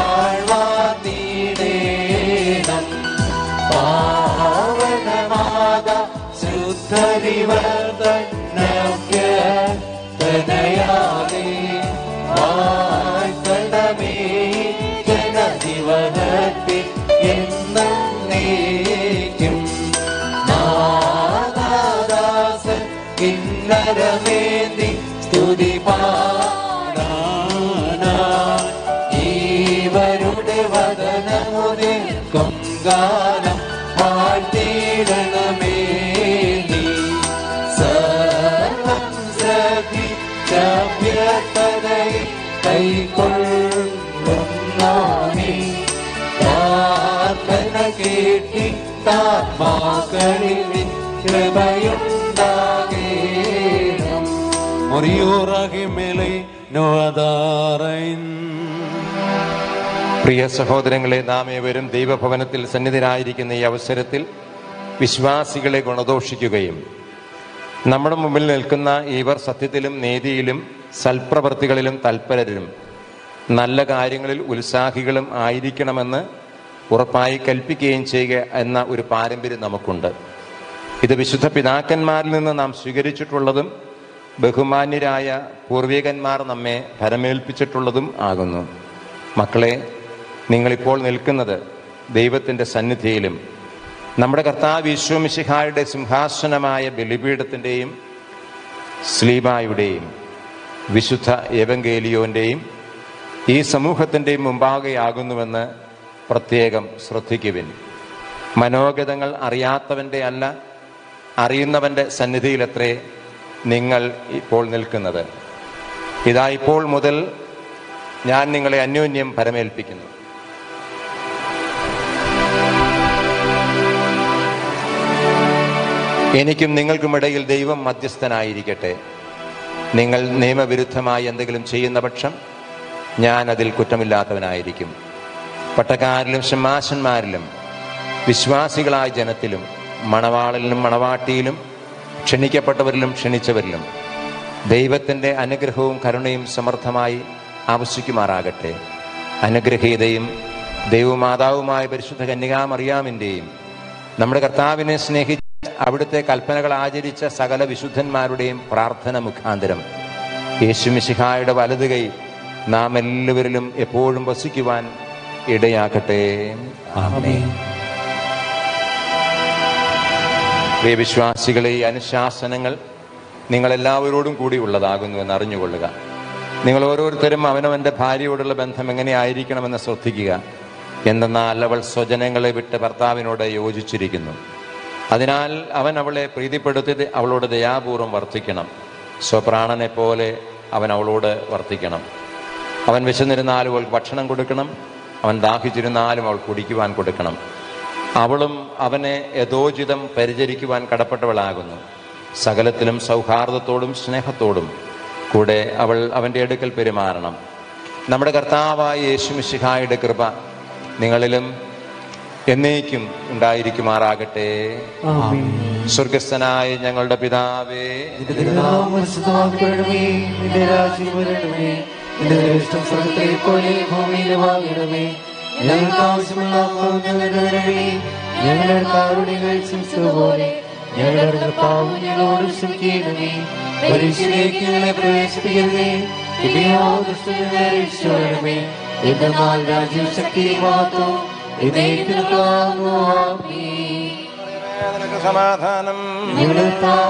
വാഴ്വാത്തിടേണം പാവനമാത ശുദ്ധരിവർദ്ധനയാലേ വാഴ്ത്തണമേ ജനദിവനത്തിൽ എന്നേക്കും നാദാദാസൻ കിന്നരമേന്തി സ്തുതി പാടാനാ ഈവരുടെ വദനമുതേ കൊങ്കാലം വാഴ്ത്തിയിടണമേ നീ സർവം ശ്രദ്ധിച്ചഭ്യർത്ഥനയിൽ കൈക്കൊള്ളുന്നോ നീ പ്രാർത്ഥന കേട്ടി താത്മാക്കളിൽ നിൻ കൃപയുണ്ടാകേണം. Moriorage mele no adarain. പ്രിയ സഹോദരങ്ങളെ, നാം ഏവരും ദൈവഭവനത്തിൽ സന്നിധരായിരിക്കുന്ന ഈ അവസരത്തിൽ വിശ്വാസികളെ ഗുണദോഷിക്കുകയും നമ്മുടെ മുമ്പിൽ നിൽക്കുന്ന ഇവർ സത്യത്തിലും നീതിയിലും സൽപ്രവർത്തികളിലും തൽപരരും നല്ല കാര്യങ്ങളിൽ ഉത്സാഹികളും ആയിരിക്കണമെന്ന് ഉറപ്പായി കൽപ്പിക്കുകയും ചെയ്യുക എന്ന ഒരു പാരമ്പര്യം നമുക്കുണ്ട്. ഇത് വിശുദ്ധ പിതാക്കന്മാരിൽ നിന്ന് നാം സ്വീകരിച്ചിട്ടുള്ളതും ബഹുമാന്യരായ പൂർവികന്മാർ നമ്മെ ഭരമേൽപ്പിച്ചിട്ടുള്ളതും ആകുന്നു. മക്കളെ, നിങ്ങളിപ്പോൾ നിൽക്കുന്നത് ദൈവത്തിൻ്റെ സന്നിധിയിലും നമ്മുടെ കർത്താവ് ഈശോ മിശിഹായുടെ സിംഹാസനമായ ബലിപീഠത്തിൻ്റെയും സ്ലീബായുടെയും വിശുദ്ധ എവങ്കേലിയോൻ്റെയും ഈ സമൂഹത്തിൻ്റെയും മുമ്പാകെയാകുന്നുവെന്ന് പ്രത്യേകം ശ്രദ്ധിക്കുവിൻ. മനോഗതങ്ങൾ അറിയാത്തവൻ്റെ അല്ല, അറിയുന്നവൻ്റെ സന്നിധിയിലത്രേ നിങ്ങൾ ഇപ്പോൾ നിൽക്കുന്നത്. ഇതാ ഇപ്പോൾ മുതൽ ഞാൻ നിങ്ങളെ അന്യോന്യം ഭരമേൽപ്പിക്കുന്നു. എനിക്കും നിങ്ങൾക്കുമിടയിൽ ദൈവം മധ്യസ്ഥനായിരിക്കട്ടെ. നിങ്ങൾ നിയമവിരുദ്ധമായി എന്തെങ്കിലും ചെയ്യുന്ന പക്ഷം ഞാൻ അതിൽ കുറ്റമില്ലാത്തവനായിരിക്കും. പട്ടക്കാരിലും ശമാശന്മാരിലും വിശ്വാസികളായ ജനത്തിലും മണവാളിലും മണവാട്ടിയിലും ക്ഷണിക്കപ്പെട്ടവരിലും ക്ഷണിച്ചവരിലും ദൈവത്തിൻ്റെ അനുഗ്രഹവും കരുണയും സമർത്ഥമായി ആവശ്യിക്കുമാറാകട്ടെ. അനുഗ്രഹീതയും ദൈവമാതാവുമായ പരിശുദ്ധ കന്യകാമറിയാമിൻ്റെയും നമ്മുടെ കർത്താവിനെ സ്നേഹിച്ച് അവിടുത്തെ കൽപ്പനകൾ ആചരിച്ച സകല വിശുദ്ധന്മാരുടെയും പ്രാർത്ഥന മുഖാന്തരം യേശുമിശിഹായുടെ വലതു കൈ നാം എല്ലാവരിലും എപ്പോഴും വസിക്കുവാൻ ഇടയാക്കട്ടെ. ആമേൻ. പ്രിയ വിശ്വാസികളെ, ഈ അനുശാസനങ്ങൾ നിങ്ങളെല്ലാവരോടും കൂടി ഉള്ളതാകുന്നു എന്ന് അറിഞ്ഞുകൊള്ളുക. നിങ്ങൾ ഓരോരുത്തരും അവനവൻ്റെ ഭാര്യയോടുള്ള ബന്ധം എങ്ങനെയായിരിക്കണമെന്ന് ശ്രദ്ധിക്കുക. എന്തെന്നാൽ അവൾ സ്വജനങ്ങളെ വിട്ട് ഭർത്താവിനോട് യോജിച്ചിരിക്കുന്നു. അതിനാൽ അവൻ അവളെ പ്രീതിപ്പെടുത്തി അവളോട് ദയാപൂർവം വർത്തിക്കണം. സ്വപ്രാണനെ പോലെ അവൻ അവളോട് വർത്തിക്കണം. അവൻ വിശന്നിരുന്നാലും അവൾക്ക് ഭക്ഷണം കൊടുക്കണം. അവൻ ദാഹിച്ചിരുന്നാലും അവൾ കുടിക്കുവാൻ കൊടുക്കണം. അവളും അവനെ യഥോചിതം പരിചരിക്കുവാൻ കടപ്പെട്ടവളാകുന്നു. സകലത്തിലും സൗഹാർദ്ദത്തോടും സ്നേഹത്തോടും കൂടെ അവൾ അവൻ്റെ അടുക്കൽ പെരുമാറണം. നമ്മുടെ കർത്താവായ യേശുമിശിഹായുടെ കൃപ നിങ്ങളിലും എന്നേക്കും ഉണ്ടായിരിക്കുമാറാകട്ടെ. സ്വർഗസ്ഥനായ ഞങ്ങളുടെ പിതാവേ, ഞങ്ങൾക്ക് ആവശ്യമുള്ള ഞങ്ങളുടെ കാരുണ്യങ്ങൾ പോലെ ഞങ്ങളുടെ പാവം ഞങ്ങളോട് ക്ഷമിക്കണമേ. പരീക്ഷയിലേക്ക് ഞങ്ങളെ പ്രവേശിപ്പിക്കരുതേ, രക്ഷിക്കണമേ. എന്നാൽ രാജ്യം ശക്തി മഹത്വം സമാധാനം നിന്റെ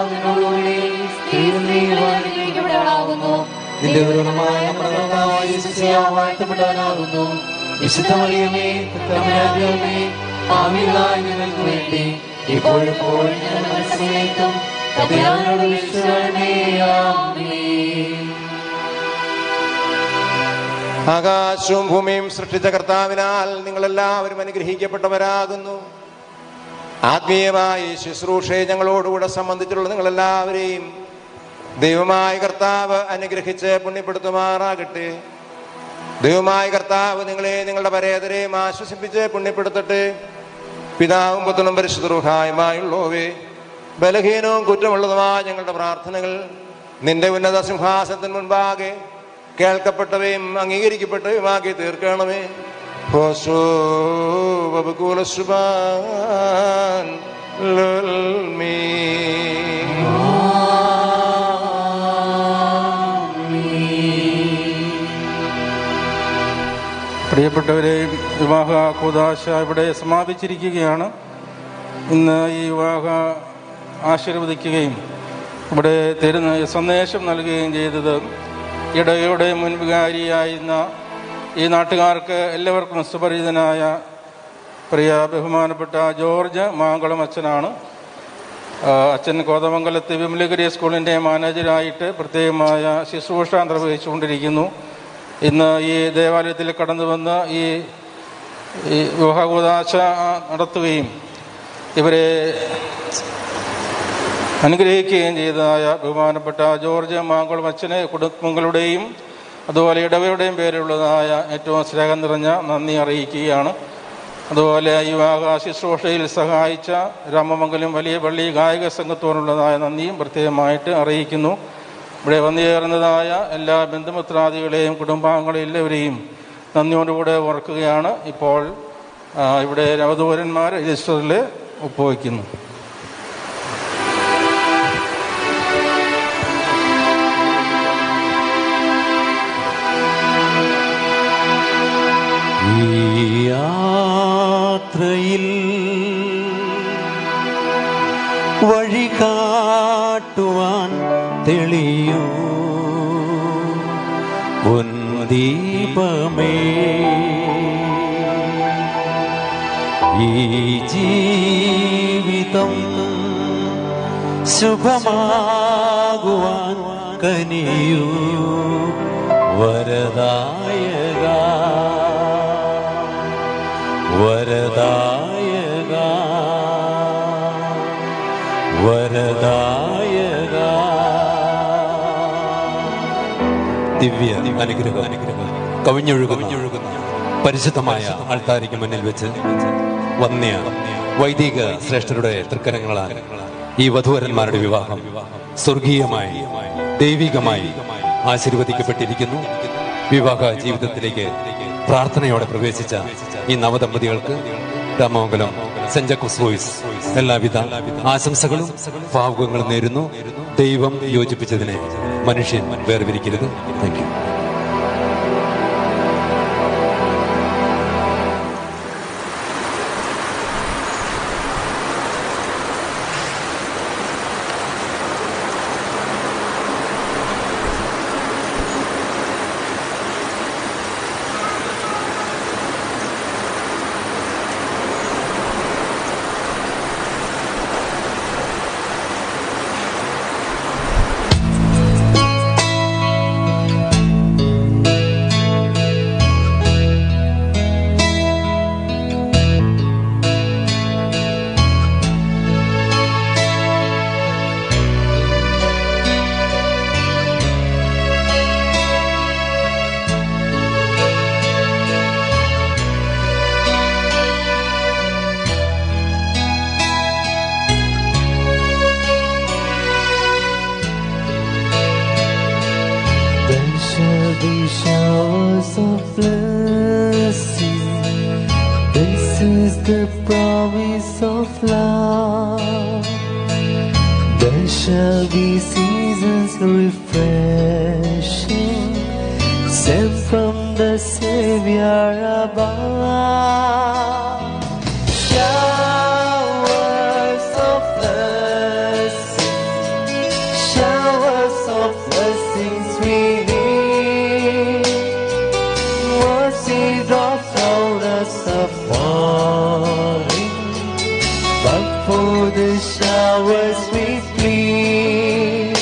വാഴ്ത്തപ്പെടാനാകുന്നു. വിശുദ്ധ മറിയമേ, കർത്താവിന്റെ പാപികളായ ഞങ്ങൾക്ക് വേണ്ടി ഇപ്പോഴെപ്പോഴും ഞങ്ങളുടെ സമയത്തും തമ്പുരാനോട് അപേക്ഷിക്കണമേ. ആമേൻ. ആകാശവും ഭൂമിയും സൃഷ്ടിച്ച കർത്താവിനാൽ നിങ്ങളെല്ലാവരും അനുഗ്രഹിക്കപ്പെട്ടവരാകുന്നു. ആത്മീയമായ ശുശ്രൂഷയെ ഞങ്ങളോടുകൂടെ സംബന്ധിച്ചുള്ള നിങ്ങളെല്ലാവരെയും ദൈവമായ കർത്താവ് അനുഗ്രഹിച്ച് പുണ്യപ്പെടുത്തുമാറാകട്ടെ. ദൈവമായ കർത്താവ് നിങ്ങളെ നിങ്ങളുടെ പരേതരെയും ആശ്വസിപ്പിച്ച് പുണ്യപ്പെടുത്തട്ടെ. പിതാവും പുത്രനും പരിശുദ്ധ റൂഹായുമായുള്ളോവേ, ബലഹീനവും കുറ്റമുള്ളതുമായ ഞങ്ങളുടെ പ്രാർത്ഥനകൾ നിന്റെ ഉന്നത സിംഹാസനത്തിന് മുൻപാകെ കേൾക്കപ്പെട്ടവയും അംഗീകരിക്കപ്പെട്ടവയുമാക്കി തീർക്കണമേ. പ്രിയപ്പെട്ടവരെ, വിവാഹ കൂദാശ ഇവിടെ സമാപിച്ചിരിക്കുകയാണ്. ഇന്ന് ഈ വിവാഹ ആശീർവദിക്കുകയും ഇവിടെ തരുന്ന സന്ദേശം നൽകുകയും ചെയ്തത് ഇടയുടെ മുൻവികാരിയായിരുന്ന ഈ നാട്ടുകാർക്ക് എല്ലാവർക്കും സുപരിചിതനായ പ്രിയ ബഹുമാനപ്പെട്ട ജോർജ് മാങ്കുളം അച്ഛനാണ്. അച്ഛൻ കോതമംഗലത്ത് വിമലഗിരി സ്കൂളിൻ്റെ മാനേജരായിട്ട് പ്രത്യേകമായ ശുശ്രൂഷ നിർവഹിച്ചുകൊണ്ടിരിക്കുന്നു. ഇന്ന് ഈ ദേവാലയത്തിൽ കടന്നു വന്ന് ഈ വിവാഹകൂദാശ നടത്തുകയും ഇവരെ അനുഗ്രഹിക്കുകയും ചെയ്തതായ ബഹുമാനപ്പെട്ട ജോർജ് മാങ്കുളം അച്ഛന് കുടുംബങ്ങളുടെയും അതുപോലെ ഇടവയുടെയും പേരിലുള്ളതായ ഏറ്റവും സ്നേഹം നിറഞ്ഞ നന്ദി അറിയിക്കുകയാണ്. അതുപോലെ ഈ വിവാഹ ശുശ്രൂഷയിൽ സഹായിച്ച രാമമംഗലം വലിയ പള്ളി ഗായക സംഘത്തോടുള്ളതായ നന്ദിയും പ്രത്യേകമായിട്ട് അറിയിക്കുന്നു. ഇവിടെ വന്നു ചേർന്നതായ എല്ലാ ബന്ധുമിത്രാദികളെയും കുടുംബാംഗങ്ങളെയും എല്ലാവരെയും നന്ദിയോടുകൂടെ ഓർക്കുകയാണ്. ഇപ്പോൾ ഇവിടെ നവദൂരന്മാർ രജിസ്റ്ററിൽ ഒപ്പുവയ്ക്കുന്നു. യാത്രയിൽ വഴി കാട്ടുവാൻ തെളിയൂ ദീപമേ, ഈ ജീവിതം ശുഭമാകുവാൻ കനിയൂ വരദായക വരദായക വര ദിവ്യ അനുഗ്രഹം കവിഞ്ഞൊഴുകുന്ന പരിശുദ്ധമായ ആൾത്താരിക്ക് മുന്നിൽ വെച്ച് വന്യ വൈദിക ശ്രേഷ്ഠരുടെ തൃക്കരങ്ങളാൽ ഈ വധൂവരന്മാരുടെ വിവാഹം സ്വർഗീയമായി ദൈവികമായി ആശീർവദിക്കപ്പെട്ടിരിക്കുന്നു. വിവാഹ ജീവിതത്തിലേക്ക് പ്രാർത്ഥനയോടെ പ്രവേശിച്ച ഈ നവദമ്പതികൾക്ക് രാമമംഗലം സെന്റ് ജേക്കബ്സ് ബോയ്സ് എല്ലാവിധ ആശംസകളും ഭാവുകങ്ങളും നേരുന്നു. ദൈവം യോജിപ്പിച്ചതിനെ മനുഷ്യൻ വേർതിരിക്കരുത്. Thank you. Showers of blessing, this is the promise of love. There shall be seasons refreshing, sent from the Savior above. Showers of blessing, showers of blessings we drops round us are falling, but for the showers we plead.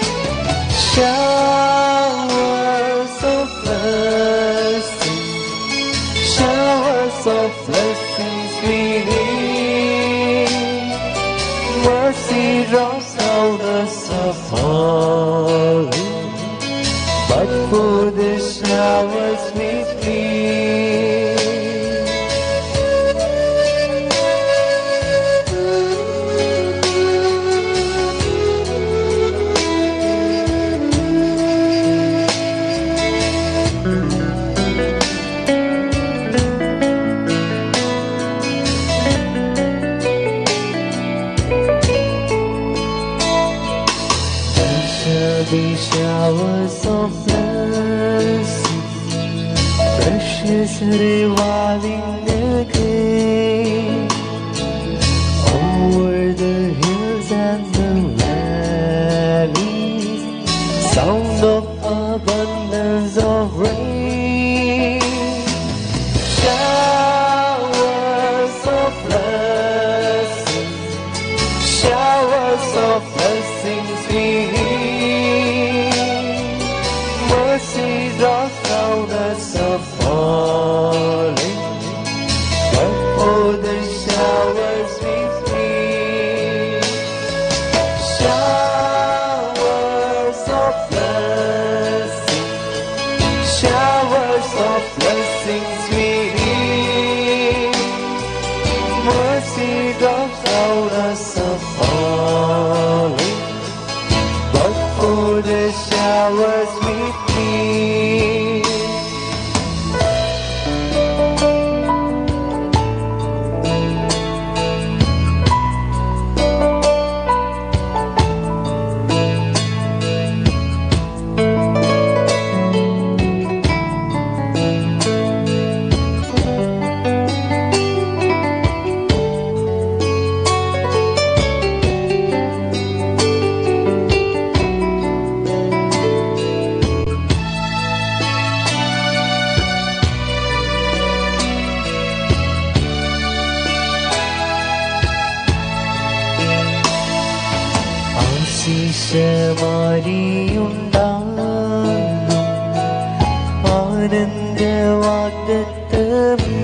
Showers of blessing, showers of blessings we need. Mercy drops round us are falling, but for the showers we be showers of blessing, precious reviving again, over the hills and the valleys, sound of abundance of rain. Showers of blessing, showers of blessings we mercy drops down us are falling, but for the showers we plead. Showers of blessing, showers of blessings we need. Mercy drops down us are falling, but for the showers we plead. ശിശമാരിയുണ്ടാകും ആനന്ദവാഗ്ദത്തമേ,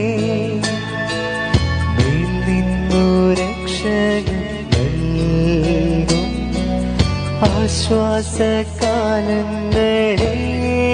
മേൽ നിന്നു രക്ഷകൻ നൽകും. ആശ്വാസകാലങ്ങളെ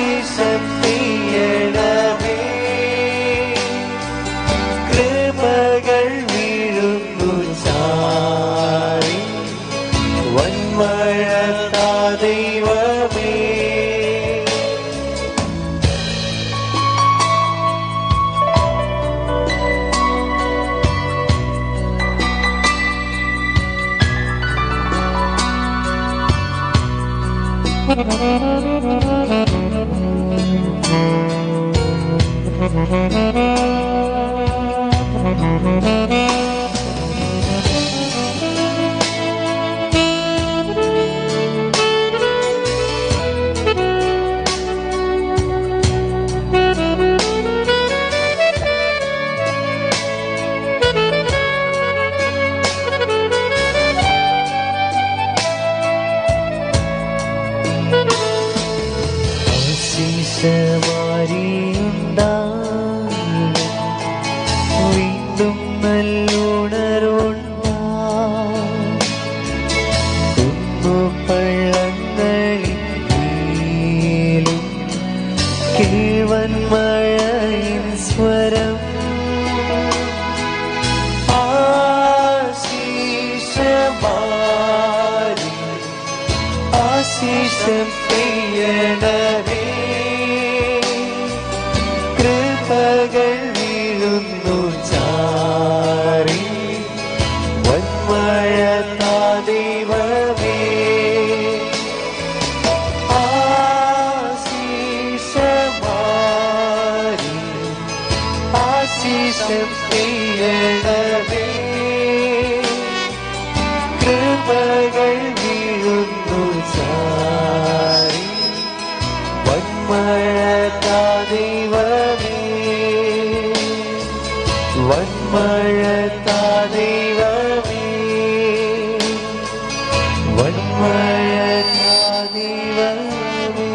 ആശീഷം പെയ്യണമേ, കൃപകൾ വീഴുന്നു ചാരി, വന്മഴ താ ദൈവമേ. വീണ്ടും നല്ലുണർവുണ്ടാ, കുന്നുപള്ളങ്ങളിൽ നീലും കേൾവൻ മഴയിൻ സ്വരം. ആശീഷമാരി ആശീഷം പെയ്യണമേ, കൃപകൾ വീഴുന്നു ചാരി, വന്മഴ താ ദൈവമേ. ആശീഷമാരി ആശീഷം പെയ്യണമേ, കൃപകൾ വീഴുന്നു ചാരി, വന്മഴ താ ദൈവമേ. വന്മഴ താ ദൈവമേ, വന്മഴ താ ദൈവമേ.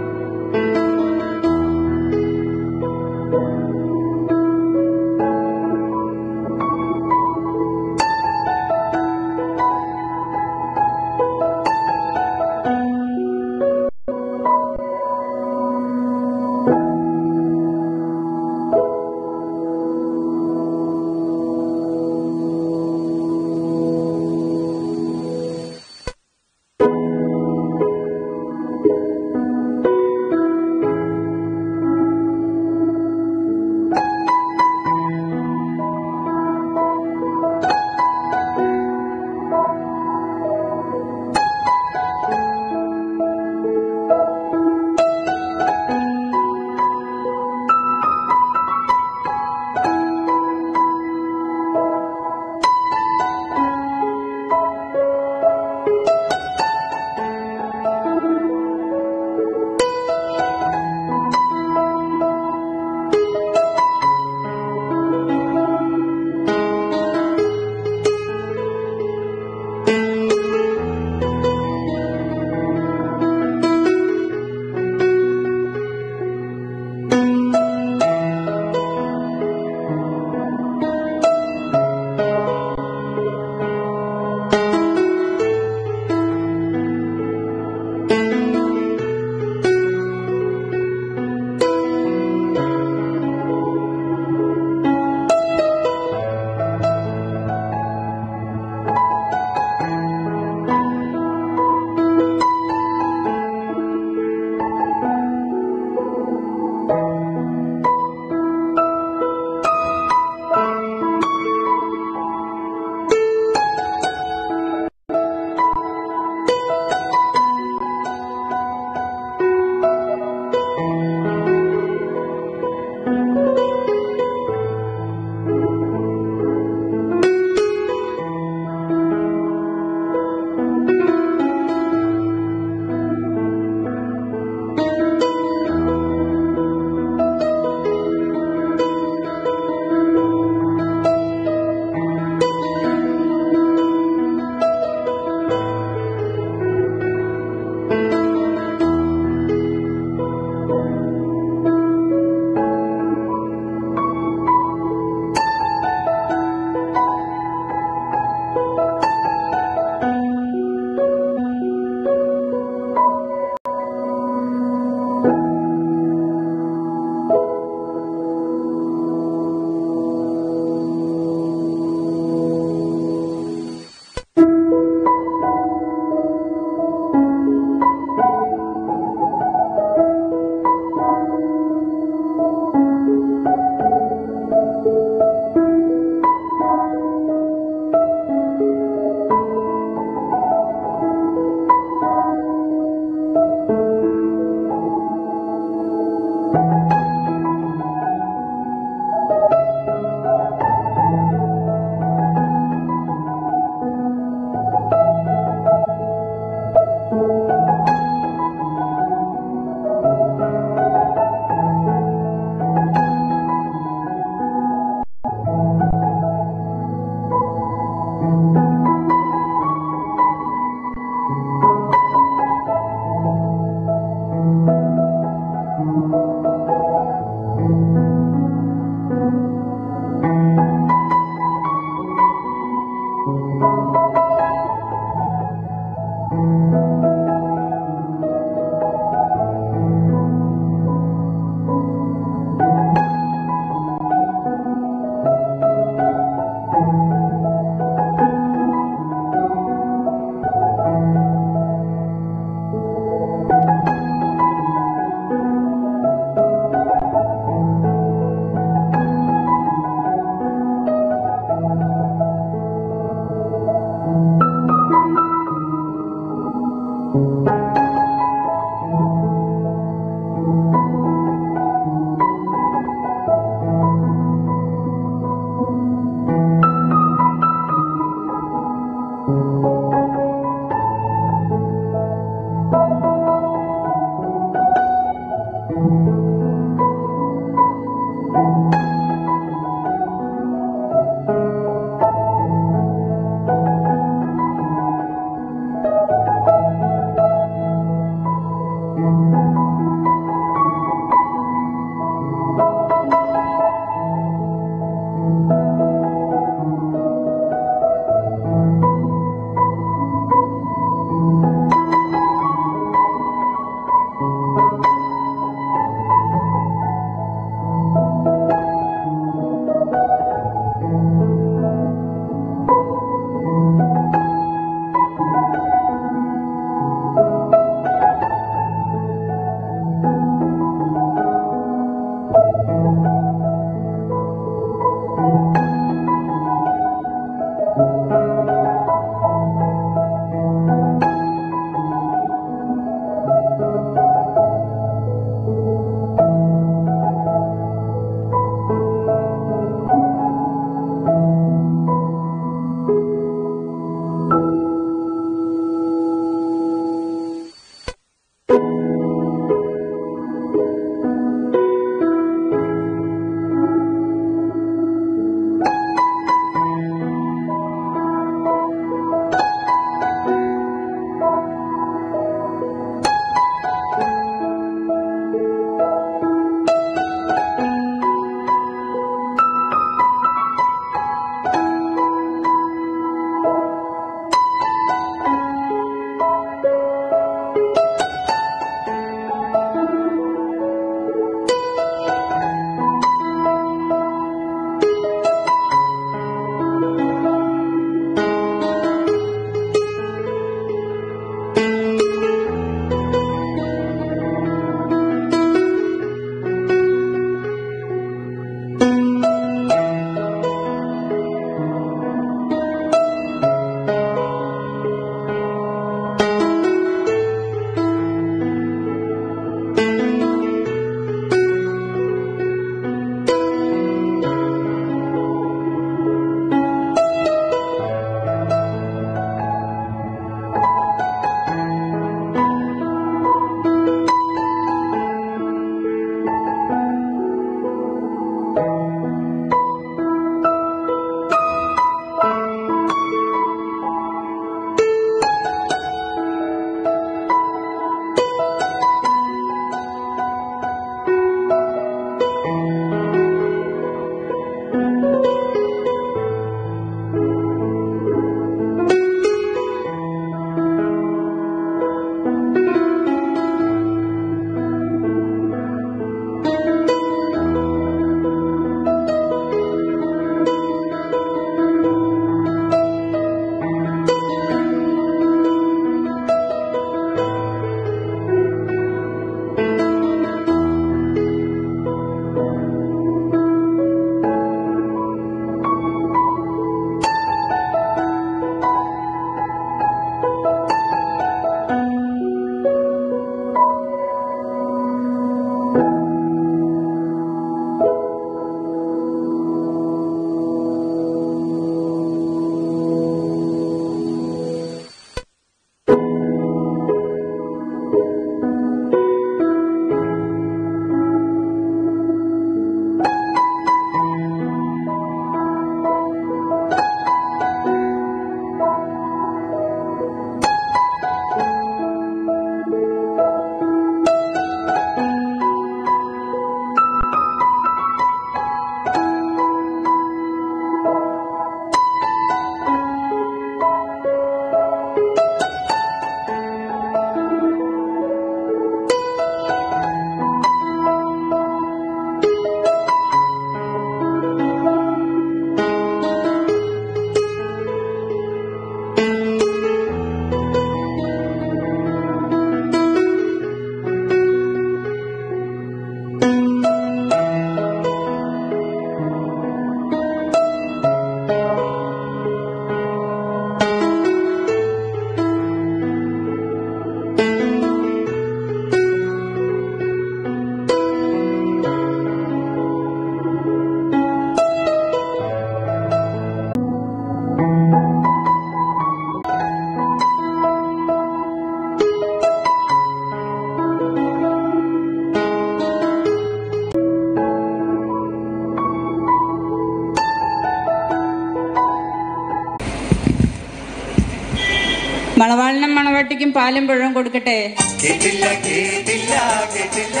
മണവാളിനും മണവാട്ടിക്കും പാലും പഴവും കൊടുക്കട്ടെ. കേട്ടില്ല കേട്ടില്ല കേട്ടില്ല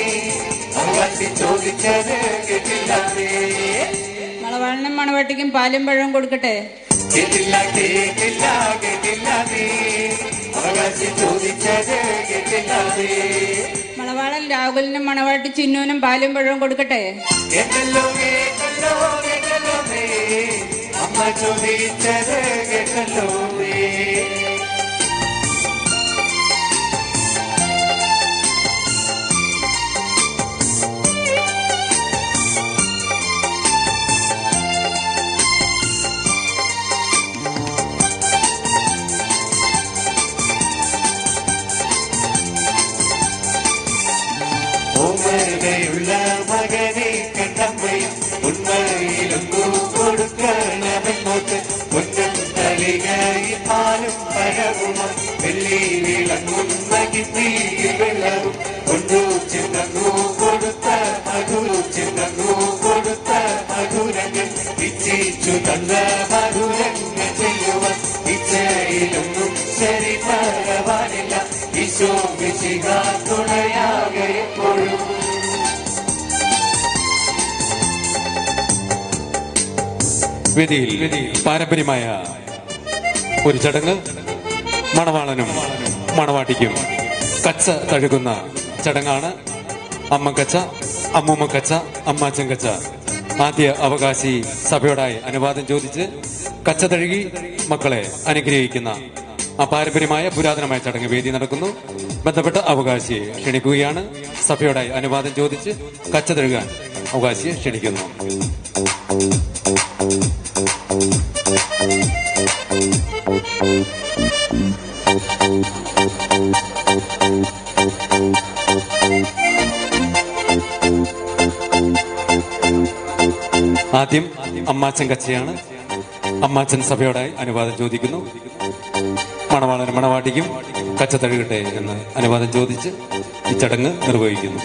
ചോദിച്ചത് കേട്ടില്ല. മണവാളിനും മണവാട്ടിക്കും പാലും പഴവും കൊടുക്കട്ടെ. കേട്ടില്ല കേട്ടില്ല കേട്ടില്ല ചോദിച്ചത് കേട്ടില്ല. മണവാളൻ രാഹുലിനും മണവാട്ടി ചിന്നുവിനും പാലും പഴവും കൊടുക്കട്ടെ. കേട്ടല്ലോ കേട്ടല്ലോ കേട്ടല്ലോ അമ്മ ചോദിച്ചത് കേട്ടല്ലോ. ഉമ്മയുടെ മകനെ കണ്ടമ്മയും ഉന്മയിലൊന്നും കൊടുക്കണമെന്നോട്ട് കുറ്റം തളികയിൽ പാലും പഴവും വെള്ളി വിളങ്ങുന്ന കിട്ടിയിൽ വെള്ളവും കൊണ്ടു ചെന്നു കൊടുത്ത മധു ചെന്നു കൊടുത്ത മധുരങ്ങൾ ഇച്ഛിച്ചു തന്ന മധുരങ്ങൾ ചെയ്യുവാൻ ഇച്ഛയിലൊന്നും ശരി പരവാനില്ല. ഈശോ മിശിഹ തുണയാകെ എപ്പോഴും. വേദിയിൽ പാരമ്പര്യമായ ഒരു ചടങ്ങ്. മണവാളനും മണവാട്ടിക്കും കച്ച തഴുകുന്ന ചടങ്ങാണ്. അമ്മ കച്ച, അമ്മൂമ്മ കച്ച, അമ്മാച്ചൻ കച്ച. ആദ്യ അവകാശി സഭയോടായി അനുവാദം ചോദിച്ച് കച്ച തഴുകി മക്കളെ അനുഗ്രഹിക്കുന്ന ആ പാരമ്പര്യമായ പുരാതനമായ ചടങ്ങ് വേദി നടക്കുന്നു. ബന്ധപ്പെട്ട അവകാശിയെ ക്ഷണിക്കുകയാണ്. സഭയോടായി അനുവാദം ചോദിച്ച് കച്ച തഴുകാൻ അവകാശിയെ ക്ഷണിക്കുന്നു. ആദ്യം അമ്മാച്ചൻ കച്ചയാണ്. അമ്മാച്ചൻ സഭയോടായി അനുവാദം ചോദിക്കുന്നു. മണവാളനും മണവാട്ടിക്കും കച്ച തഴുകട്ടെ എന്ന് അനുവാദം ചോദിച്ച് ഈ ചടങ്ങ് നിർവഹിക്കുന്നു.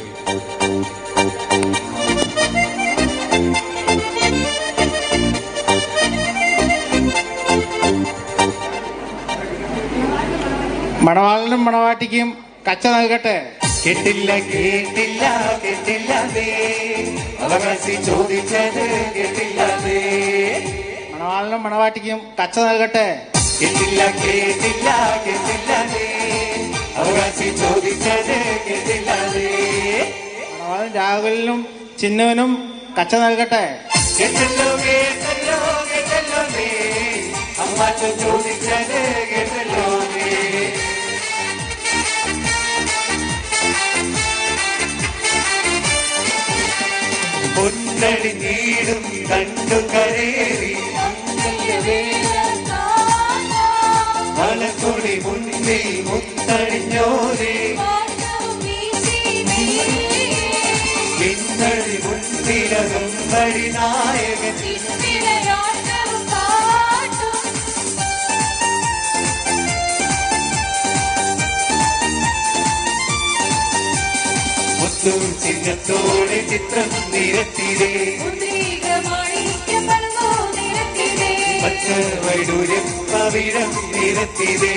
മണവാളനും മണവാട്ടിക്കും കച്ച നൽകട്ടെ. കേട്ടില്ല കേട്ടില്ല കേട്ടില്ല അവകാശി ചോദിച്ചത് കേട്ടില്ല. മണവാളനും മണവാട്ടിക്കും കച്ച നൽകട്ടെ. കേട്ടില്ല കേട്ടില്ല കേട്ടില്ല അവകാശി ചോദിച്ചത് കേട്ടില്ല. മണവാളൻ രാഹുലിനും ചിന്നുവിനും കച്ച നൽകട്ടെ. കേട്ടല്ലോ കേട്ടല്ലോ കേട്ടല്ലോ അമ്മാച്ചൻ ചോദിച്ചത് കേട്ടല്ലോ. പൊന്നടി നീടും കണ്ടു കരേറി മലക്കുടി മുന്നിൽ മുത്തടിഞ്ഞോരേ പിന്നടി മുന്നിലകം വഴി നായകൻ മുത്തും ചിഹ്നത്തോടെ ചിത്രം നിരത്തിരേ പച്ച വൈഡൂര്യം പവിഴം നിരത്തിരേ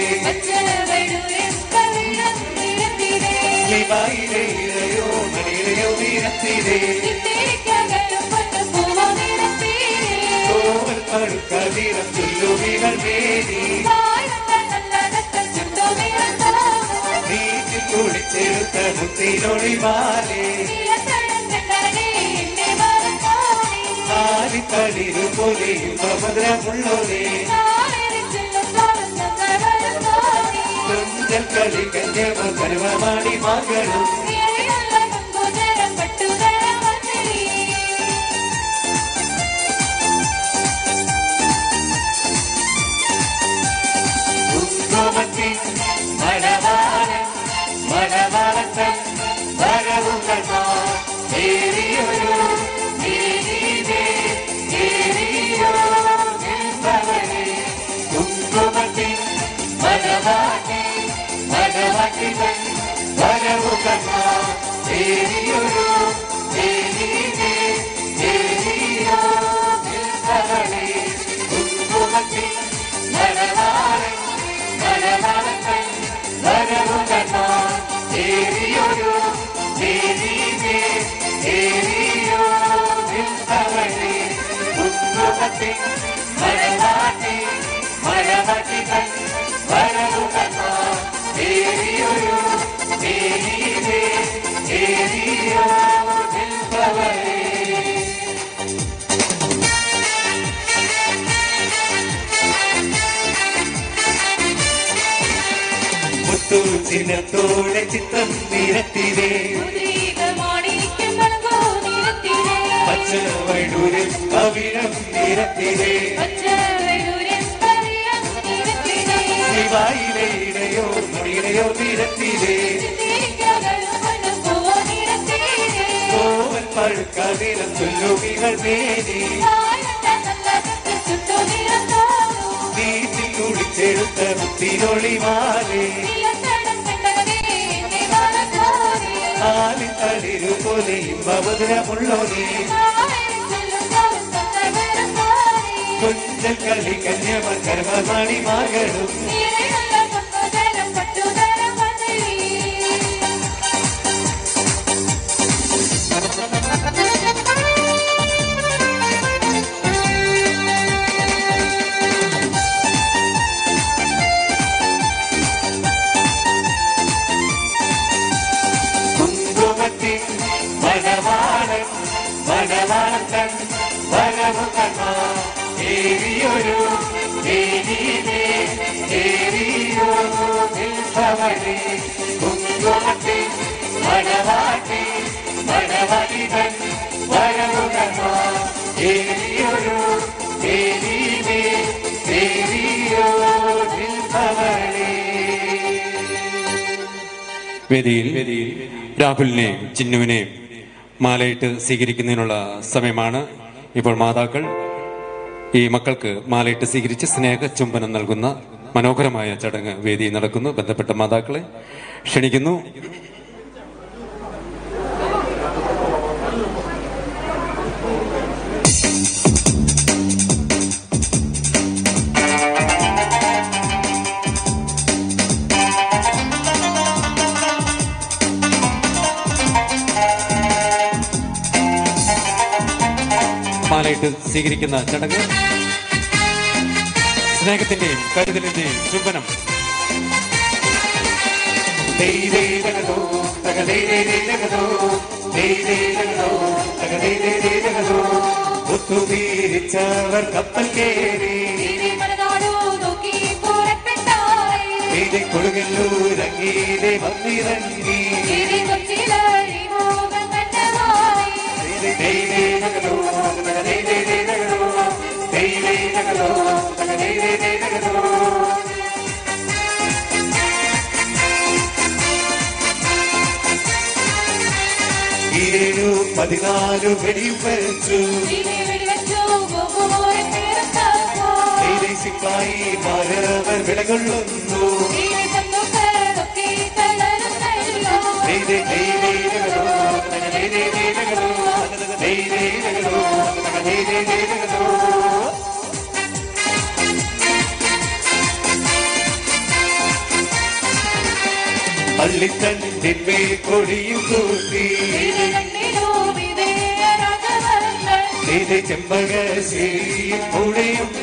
ലിവായിലെയോ മണിയിലെയോ നിരത്തിരേ കോവൽ പടുക്കതിരം ചുല്ലുവികൾ വേദി നീറ്റിൽ കുളിച്ചെടുത്ത മുത്തിനൊളിവാലേ ആലിക്കളിരു പൊലിയും ഭദ്രമുള്ളോരേ തുഞ്ചൽ കളി കന്യമ കരുവമാണി മകളും മണവാളൻ മണവാളത്തൻ വരവുകൾ ഏറിയൊരു കുങ്കുമത്തിൻ മണവാട്ടി മണവാട്ടിതൻ വരവുകൾ ഏറിയൊരു കുങ്കുമത്തിൻ മണവാളൻ മണവാ മണവാട്ടി മണവാട്ടി മണവാട്ടികൾ വരവുകന്മാർ ഏറിയൊരു ഏറിയേ ഏറിയോ നിൽപ്പവരേ മുത്തു ചിഹ്നത്തോടെ ചിത്രം നിരത്തിരേ പച്ച വൈഡൂരിൽ കവിഴം നിരത്തിരേ ശിവായിലെ ഇടയോ മണിയിടയോ നിരത്തിരേ കോവൻ പഴുക്കാതിരം ചൊല്ലുകികൾ നേരി നീറ്റിൽ കുളിച്ചെടുത്ത മുത്തിനൊളിമാലേ ആലിൻ തളിരു പോലെയും മധുരമുള്ളോനേ കൊഞ്ചൽ കളി കന്യമ കർമ്മമണിമാകളും മണവാളൻ വരവുകന്മാർ ഏറിയൊരു ഏരിയേ ഏറിയോ നിൽപ്പവരേ കുങ്കുമത്തിൽ മണവാട്ടി മണവാളികൾ വരവുകന്മാർ ഏറിയൊരു ഏരിയേ ഏറിയോ നിൽപ്പവരേ. വേദിയിൽ രാഹുലിനെയും ചിന്നുവിനെയും മാലയിട്ട് സ്വീകരിക്കുന്നതിനുള്ള സമയമാണ്. ഇപ്പോൾ മാതാക്കൾ ഈ മക്കൾക്ക് മാലയിട്ട് സ്വീകരിച്ച് സ്നേഹ ചുംബനം നൽകുന്ന മനോഹരമായ ചടങ്ങ് വേദിയിൽ നടക്കുന്നു. ബന്ധപ്പെട്ട മാതാക്കളെ ക്ഷണിക്കുന്നു. മാലയിട്ട് സ്വീകരിക്കുന്ന ചടങ്ങ് സ്നേഹത്തിന്റെയും കരുതലിന്റെയും ചുംബനം. ഒത്തുതീരിച്ചവർ കപ്പൽ കേറി കൊടുങ്ങല്ലൂരങ്ങീരെ വന്നിറങ്ങി ഏഴു പതിനാലു വെടിയും വരച്ചു സിപ്പായി മാരവർ വിളകൊള്ളുന്നു പള്ളിത്തണ്ടിന്മേ കൊടിയും കൂട്ടി ചെമ്പക ശ്രീയും കൂടെയുണ്ട്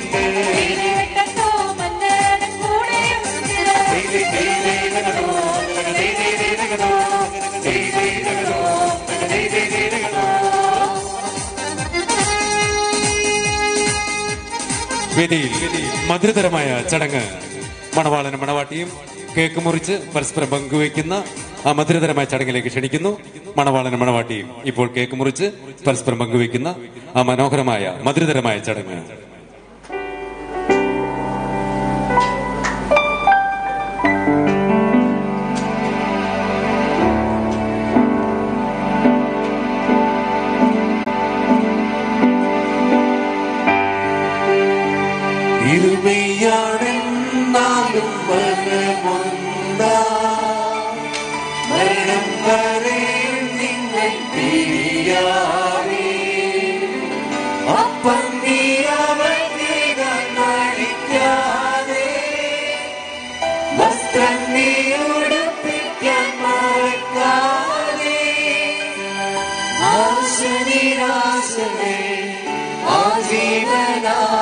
വേദിയിൽ മധുരതരമായ ചടങ്ങ് മണവാളനും മണവാട്ടിയും കേക്ക് മുറിച്ച് പരസ്പരം പങ്കുവയ്ക്കുന്ന ആ മധുരതരമായ ചടങ്ങിലേക്ക് ക്ഷണിക്കുന്നു. മണവാളനും മണവാട്ടിയും ഇപ്പോൾ കേക്ക് മുറിച്ച് പരസ്പരം പങ്കുവയ്ക്കുന്ന ആ മനോഹരമായ മധുരതരമായ ചടങ്ങ്. ഇരുമയാണെന്നാലും മനമുണ്ടാ മരണം വരെ നിങ്ങൾ പിരിയാതെ അപ്പം നീ അവനെ നടിക്കാതെ വസ്ത്രം നീ ഉടുപ്പിക്കാൻ മറക്കാതെ ആശ നിരാശനെ ആജീവനാ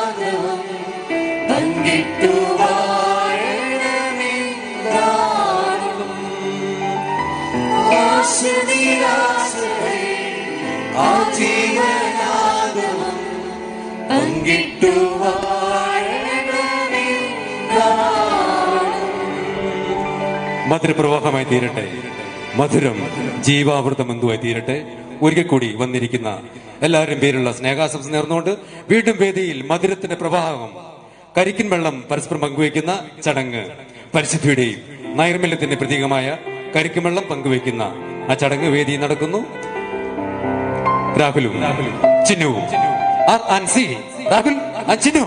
ആ ജീവനാദവും പങ്കിട്ടു വാഴണമേ. മധുരപ്രവാഹമായി തീരട്ടെ, മധുരം ജീവാമൃതമെന്തുവായി തീരട്ടെ. ഒരിക്കൽ കൂടി വന്നിരിക്കുന്ന എല്ലാവരും പേരുള്ള സ്നേഹാശംസ നേർന്നുകൊണ്ട് വീണ്ടും വേദിയിൽ മധുരത്തിന്റെ പ്രവാഹം, കരിക്കിൻ വെള്ളം പരസ്പരം പങ്കുവയ്ക്കുന്ന ചടങ്ങ്, പരിശുദ്ധിയുടെയും നൈർമല്യത്തിന്റെ പ്രതീകമായ കരിക്കിൻ വെള്ളം പങ്കുവയ്ക്കുന്ന ആ ചടങ്ങ് വേദിയിൽ നടക്കുന്നു. രാഹുലും ചിന്നുവും ആൻസി, രാഹുൽ ചിന്നു.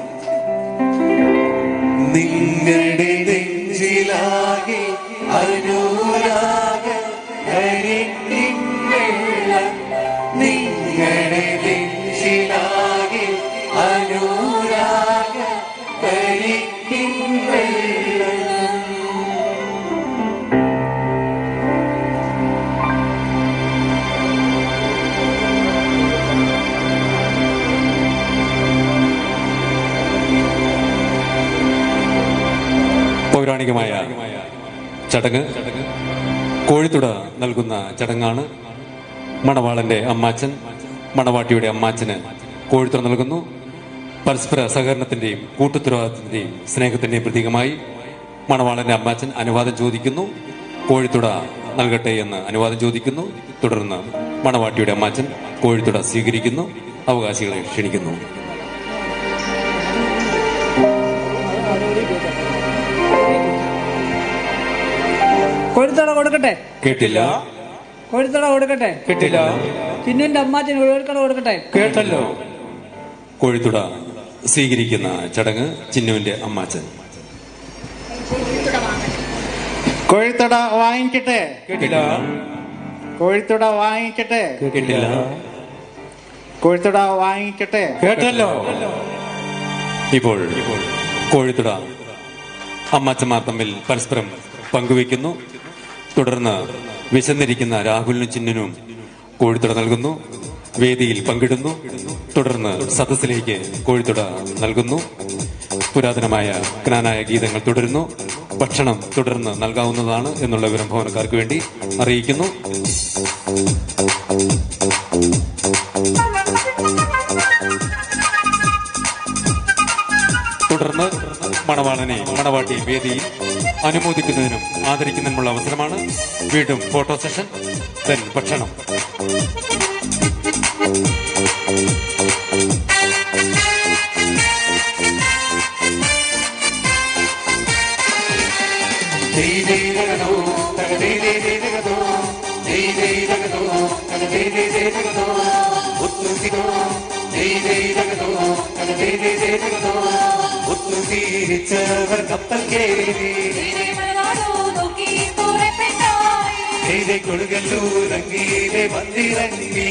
നിങ്ങളുടെ നെഞ്ചിലാകെ അനുരാഗ കരിക്കിൻ വെള്ളം, നിങ്ങളുടെ നെഞ്ചിലാകെ അനുരാഗ കരിക്കിൻ വെള്ളം. പൗരാണികമായ ചടങ്ങ്, കോഴിത്തുട നൽകുന്ന ചടങ്ങാണ്. മണവാളന്റെ അമ്മാച്ചൻ മണവാട്ടിയുടെ അമ്മാച്ചന് കോഴിത്തുട നൽകുന്നു. പരസ്പര സഹകരണത്തിന്റെയും കൂട്ടുത്തരവാദിത്തത്തിന്റെയും സ്നേഹത്തിന്റെയും പ്രതീകമായി മണവാളന്റെ അമ്മാച്ചൻ അനുവാദം ചോദിക്കുന്നു. കോഴിത്തുട നൽകട്ടെ എന്ന് അനുവാദം ചോദിക്കുന്നു. തുടർന്ന് മണവാട്ടിയുടെ അമ്മാച്ചൻ കോഴിത്തുട സ്വീകരിക്കുന്നു. അവകാശികളെ ക്ഷണിക്കുന്നു. കോഴിത്തട കൊടുക്കട്ടെ? കേട്ടില്ല. കോഴിത്തട കൊടുക്കട്ടെ? കേട്ടില്ല. ചിന്നുവിന്റെ അമ്മാച്ചന് കോഴിത്തട കൊടുക്കട്ടെ? കേട്ടല്ലോ. കോഴിത്തുട സ്വീകരിക്കുന്ന ചടങ്ങ് ചിന്നുവിന്റെ അമ്മാച്ചൻ. കോഴിത്തുട വാങ്ങിക്കട്ടെ? കേട്ടില്ല. കോഴിത്തുട വാങ്ങിക്കട്ടെ? കേട്ടില്ല. കോഴിത്തുട വാങ്ങിക്കട്ടെ? കേട്ടല്ലോ. ഇപ്പോൾ കോഴിത്തുട അമ്മാച്ചന്മാർ തമ്മിൽ പരസ്പരം പങ്കുവയ്ക്കുന്നു. തുടർന്ന് വിശന്നിരിക്കുന്ന രാഹുലിനും ചിന്നിനും കോഴിത്തുട നൽകുന്നു. വേദിയിൽ പങ്കിടുന്നു. തുടർന്ന് സദസ്സിലേക്ക് കോഴിത്തുട നൽകുന്നു. പുരാതനമായ ക്നാനായ ഗീതങ്ങൾ തുടരുന്നു. ഭക്ഷണം തുടർന്ന് നൽകാവുന്നതാണ് എന്നുള്ള വിവരം ഭവനക്കാർക്ക് വേണ്ടി അറിയിക്കുന്നു. തുടർന്ന് മണവാളനെ മണവാട്ടി വേദിയിൽ അനുമോദിക്കുന്നതിനും ആദരിക്കുന്നതിനുമുള്ള അവസരമാണ്. വീണ്ടും ഫോട്ടോ സെഷൻ, ദെൻ ഭക്ഷണം. ഒത്തുതീരിച്ചവർ കപ്പൽ കേറി കൊടുകല്ലൂരങ്ങീരെ വന്നിറങ്ങി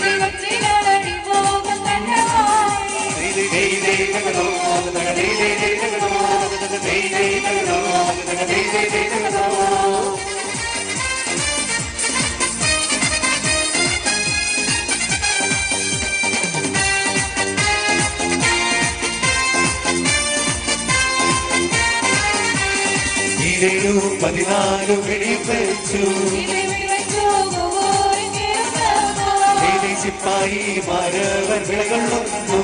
പതിനാലു വെടി വെച്ചു സിപ്പായി മാരവർ വിളകൊള്ളുന്നു.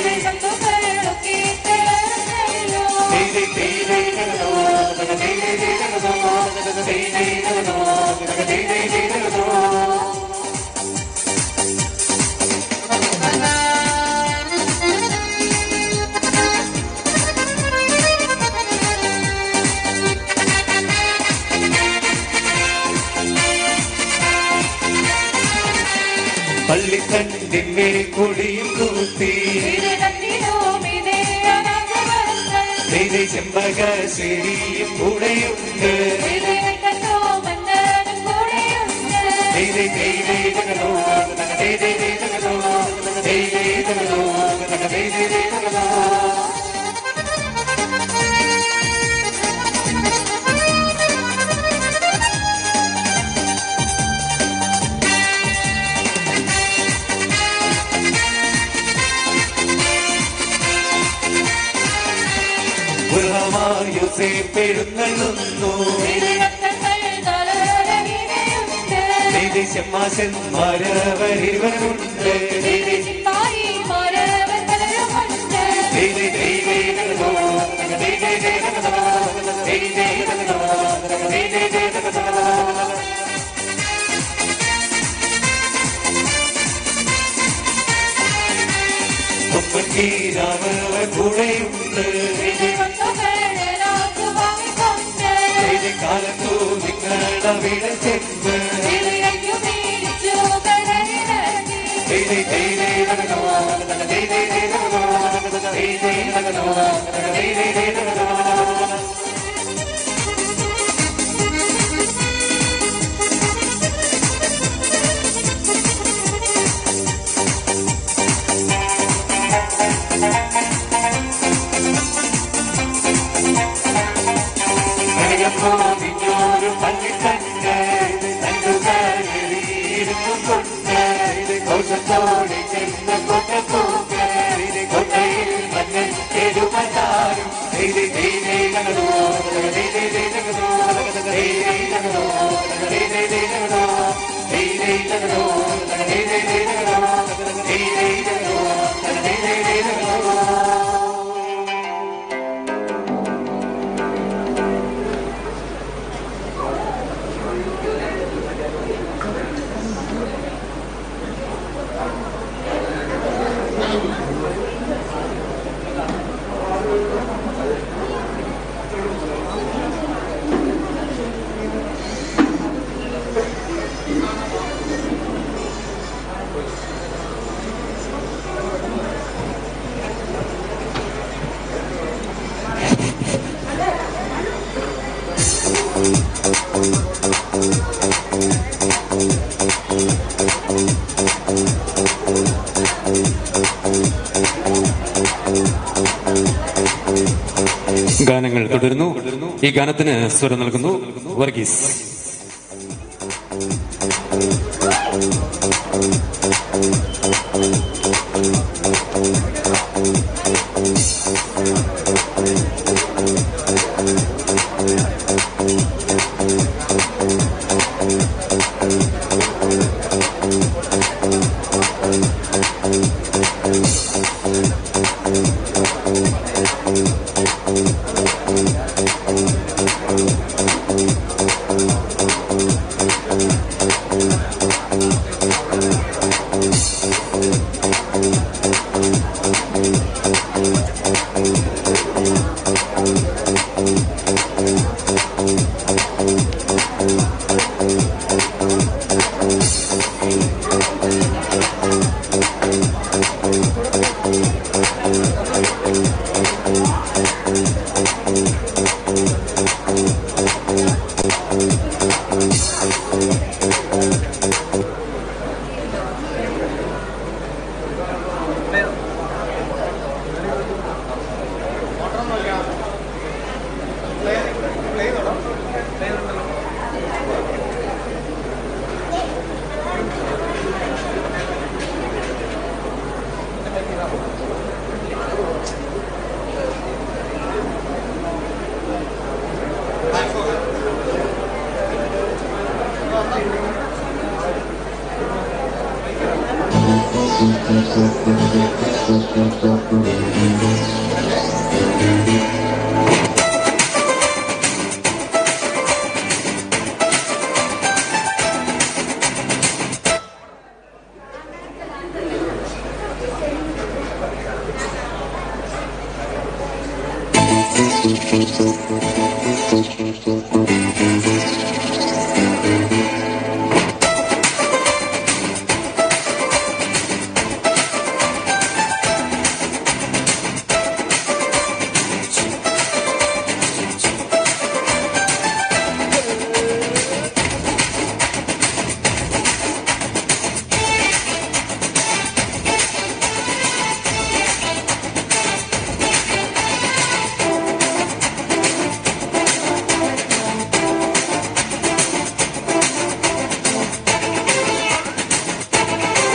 പള്ളിത്തണ്ടിന്മേൽ കൊടിയും കൂത്തി ചെമ്പക ശരിയും കൂടെയുണ്ട്. െഴുന്നള്ളുന്നു ശമ്മാശന്മാരവരിവരുമുണ്ട് രാമവർ കൂടെയുണ്ട് കാലത്തു നിങ്ങളുടെ വീട് ചെന്ന് ോരു പള്ളിക്കണ്ട് തണ്ടുകാരിയിരുന്നു കൊണ്ട് കൗശത്തോടെ ചെന്ന് കൊണ്ടപ്പോക്ക് കൊണ്ടയിൽ മഞ്ഞൻ എരുമതാരും ഗാനങ്ങൾ തുടരുന്നു. ഈ ഗാനത്തിന് സ്വരം നൽകുന്നു വർഗീസ്.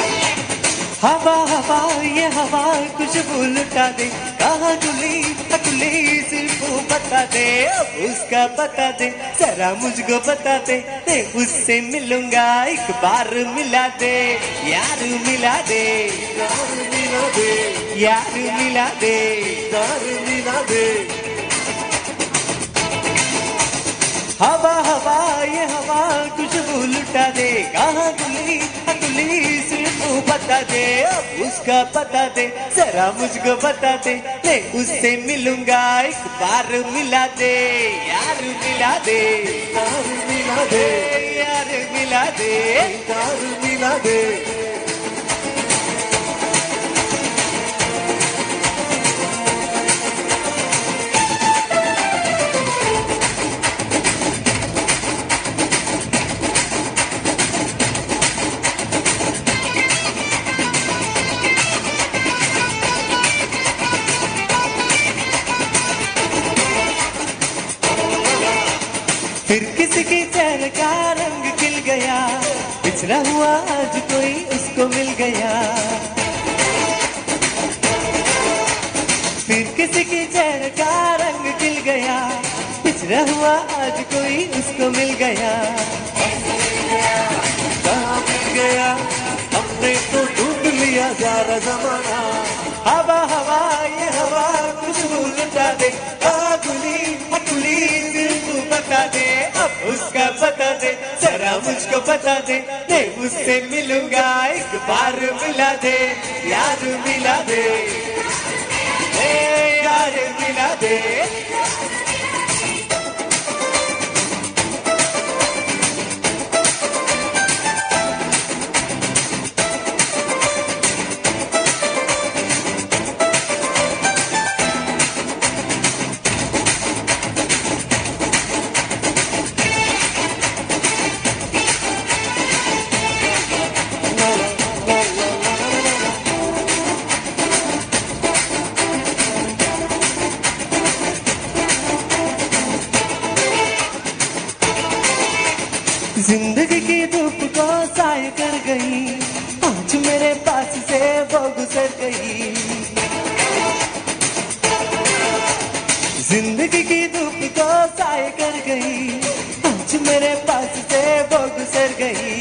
हवा हवा ये हवा खुशबू लुटा दे कहाँ डुली गुली सिर्फ बता दे, अब उसका बता दे, जरा मुझको बता दे, मैं उससे मिलूंगा एक बार मिला दे, यार मिला दे, यार मिला दे, यार मिला दे, यार मिला दे। हवा हवा ये हवा खुशबू लुटा दे, कहाँ गुली गुली सिर्फ बता दे, अब उसका बता दे, जरा मुझको बता दे, मैं उससे मिलूंगा एक बार मिला दे, यार मिला दे, यार मिला दे, यार मिला दे, यार मिला दे। फिर किसी की चेहरे का रंग खिल गया, बिछड़ा हुआ आज कोई उसको मिल गया। फिर किसी की चेहरे का रंग खिल गया, बिछड़ा हुआ आज कोई उसको मिल गया। कहाँ मिल गया, हमने तो ढूंढ लिया सारा जमाना। हवा हवा ये हवा खुशबू लुटा दे, कहाँ गुली गुली सिर्फ बता दे, अब उसका बता दे, जरा मुझको बता दे, मैं उससे मिलूंगा एक बार मिला दे, यार मिला दे, ए यार मिला दे। जिंदगी की धूप को साय कर गई, आज मेरे पास से वो गुजर गई। जिंदगी की धूप को साय कर गई, आज मेरे पास से वो गुजर गई।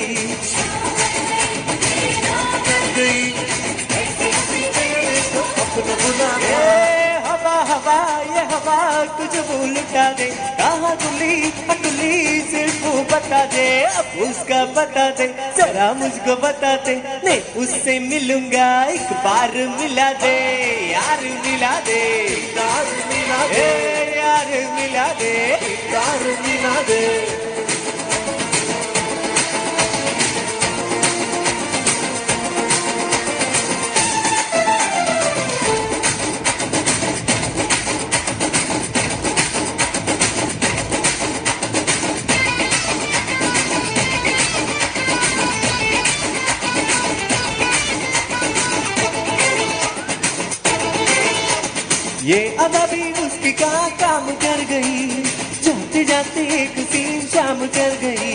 हवा हवा ये हवा कुछ भूल उठा दे, कहाँ गुली गुली सिर्फ बता दे, अब उसका बता दे, जरा मुझको बता दे, मैं उससे मिलूंगा एक बार मिला दे, यार मिला दे, यार मिला दे, यार मिला दे, यार मिला दे। ये अदा भी उसकी का काम कर गई, जाते जाते एक सीन शाम कर गई।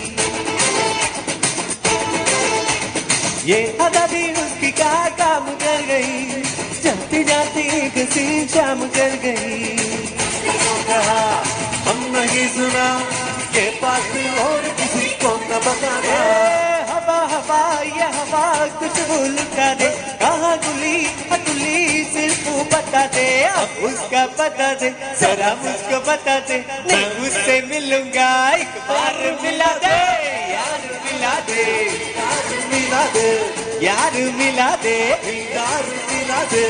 ये अदा भी उसकी का काम कर गई, जाते जाते एक सीन शाम कर गई। कहा हम नहीं सुना, ये बात और किसी को न बताना। हवा हवा ये हवा कुछ भूल का दे, कहाँ गुली गुली सिर्फ बता दे, अब उसका बता दे, जरा मुझको बता दे, मैं उससे मिलूंगा एक बार मिला दे, यार मिला दे, यार मिला दे, यार मिला दे, यार मिला दे।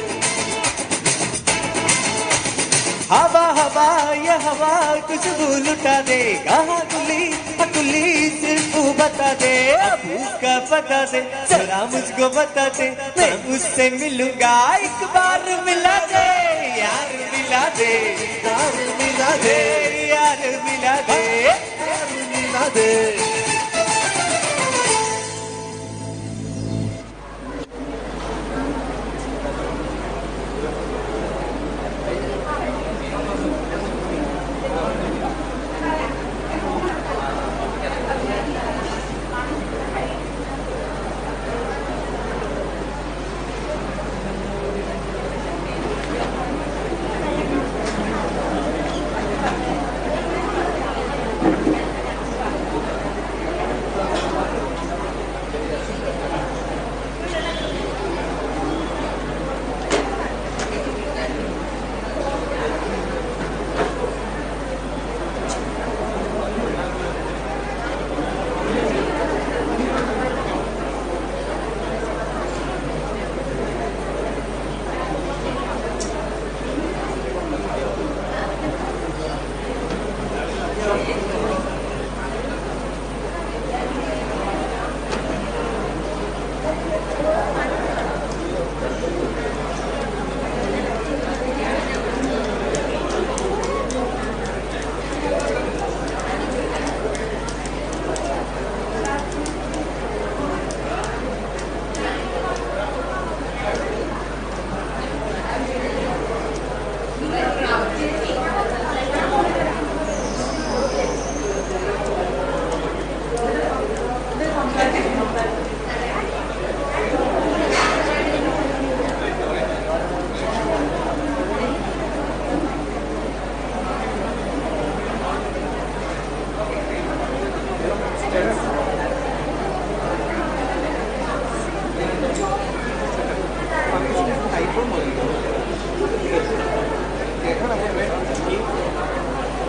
हवा हवा ये हवा कुछ भूल उठा दे, कहाँ गुली गुली सिर्फ बता दे, अब उसका बता दे, जरा मुझको बता दे, मैं उससे मिलूंगा एक बार मिला दे, यार मिला दे, यार मिला दे, यार मिला दे, यार मिला दे।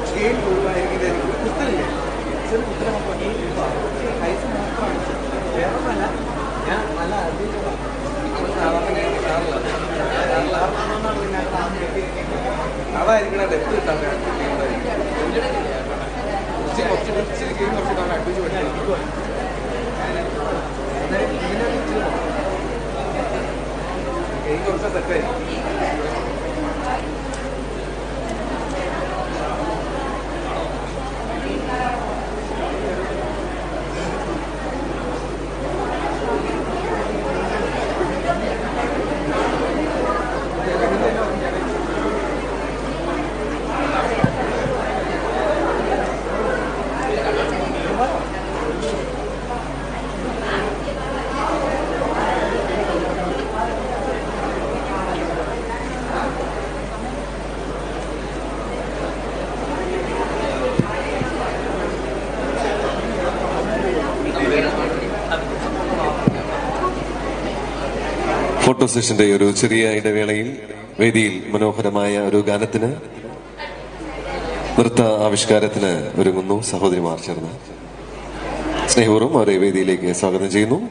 അതായിരിക്കണം ഡെപ്ത് കിട്ടാൻ കുറച്ച് കുറച്ച് ഗെയിം കുറച്ച് കാണാൻ അഡ്വൈസ് പഠിക്കണം ഗെയിം കുറച്ച് സെറ്റായി ഫോട്ടോ സെഷന്റെ ഒരു ചെറിയ ഇടവേളയിൽ വേദിയിൽ മനോഹരമായ ഒരു ഗാനത്തിന് നൃത്ത ആവിഷ്കാരത്തിന് ഒരുങ്ങുന്നു സഹോദരിമാർ ചേർന്ന്. സ്നേഹപൂർവ്വം അവരെ വേദിയിലേക്ക് സ്വാഗതം ചെയ്യുന്നു.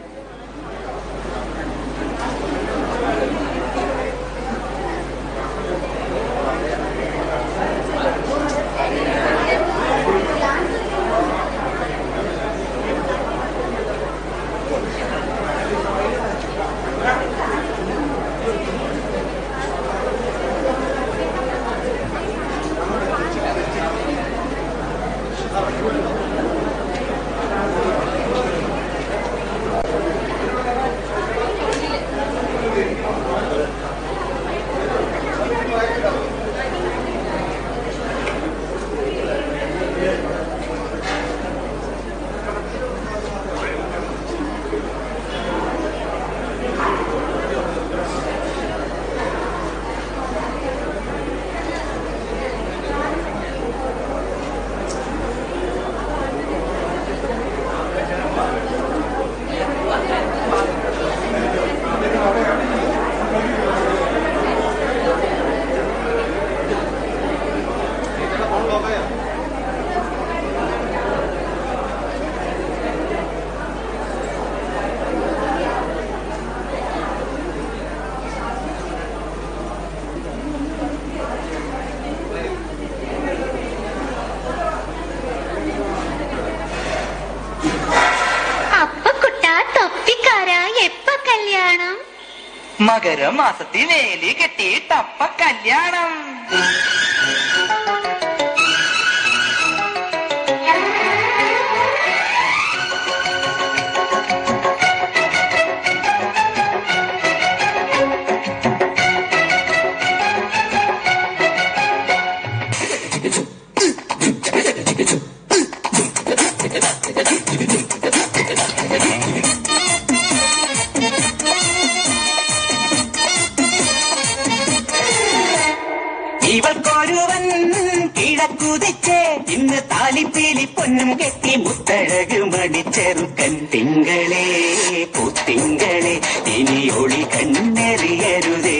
മകരമാസത്തിൽ വേലി കെട്ടി തപ്പ കല്യാണം. ഇവൾക്കൊരുവൻ കിഴക്കുതിച്ച് ഇന്ന് താലിപ്പീലി പൊന്നും കെട്ടി മുത്തഴക് മടിച്ചെറുക്കൻ. തിങ്കളേ പൂത്തിങ്കളെ ഇനി ഒളി കണ്ണെറിയരുതേ.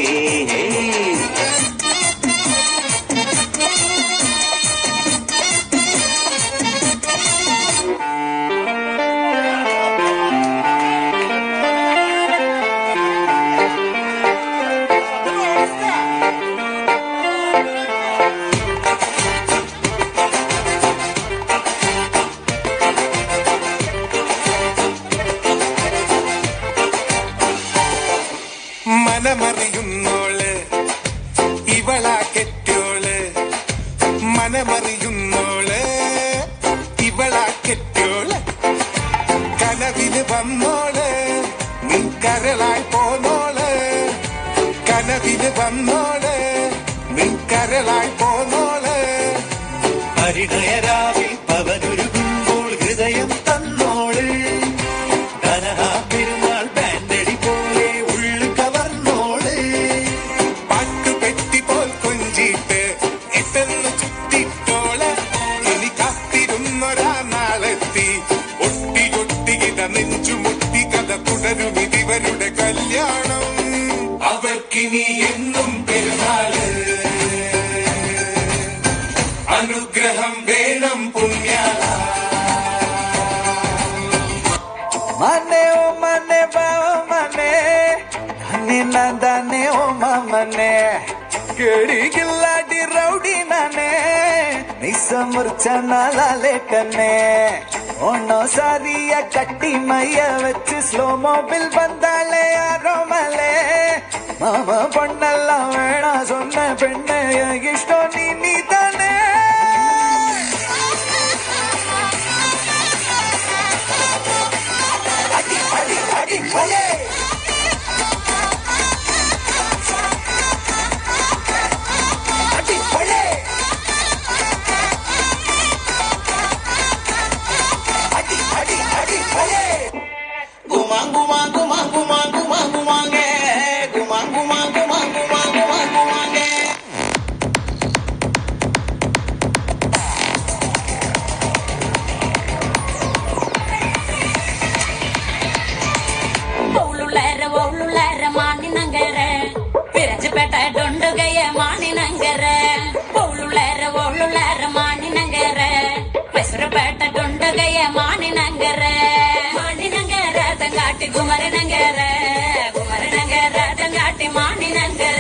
മനമറിയുന്നോള് ഇവളാ കെട്ടോള്, മനമറിയുന്നോള് ഇവളാ കെട്ടോള്. കനവിന് വന്നോള് നീ കരളായി പോന്നോള്, കനവിന് വന്നോള് നീ കരളായി പോന്നോള്. പരിണയരാവിൽ പവനൊരുകുമ്പോൾ ഹൃദയം തന്നോള്. കനഹാ പെരുന്നാൾ ബാൻഡടി പോലെ ഉള്ളു കവർന്നോള്. പാട്ടുപെട്ടി പോൽ കൊഞ്ചിട്ട് എട്ടെന്ന് ചുറ്റിട്ടോള്. ഇനി കാത്തിരുന്നൊരാ നാളെത്തി ഒട്ടി ഒട്ടി ഇട നെഞ്ചുമുട്ടി കഥ തുടരും ഇതിവരുടെ കല്യാണം. അവർക്കിനി എന്നും പെരുന്നാള് അനുഗ്രഹ ನಾನೇ ಓ ಮಾಮನೆ ಕೇಳಿಗಿಲ್ಲಾಡಿ ರೌಡಿ ನಾನೇ ನಿಸ ಮುರ್ಚನ ಲಾಲೆ ಕನ್ನೆ ಒಣ್ಣೋ ಸಾರಿಯ ಕಟ್ಟಿ ಮೈಯ വെച്ച് സ്ലോ മോബിൽ ಬಂದಾಳೆ ಯಾರೋ ಮಲೆ ಮಾಮ பொண்ணೆಲ್ಲ വേണ சொன்ன പെണ്ണെ ഇഷ്ടോ നീ നീ ತಾನೇ അടി അടി അടി മലേ குமர நங்கர குமர நங்கர தங்காட்டி மாணி நங்கர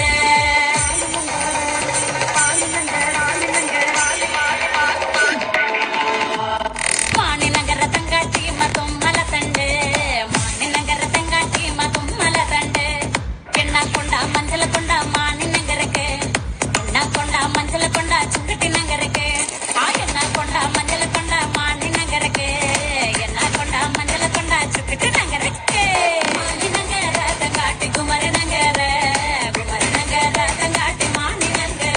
மாணி நங்கர தங்காட்டி மதும் மல தண்டு மாணி நங்கர தங்காட்டி மதும் மல தண்டு எண்ணா கொண்டா மஞ்சள கொண்டா மாணி நங்கருக்கு எண்ணா கொண்டா மஞ்சள கொண்டா சுக்கட்டி நங்கருக்கு ஆ எண்ணா கொண்டா மஞ்சள கொண்டா மாணி நங்கருக்கு எண்ணா கொண்டா மஞ்சள கொண்டா சுக்கட்டி நங்கருக்கு குமர நங்கர குமர நங்கர தங்காட்டி மாணி நங்கர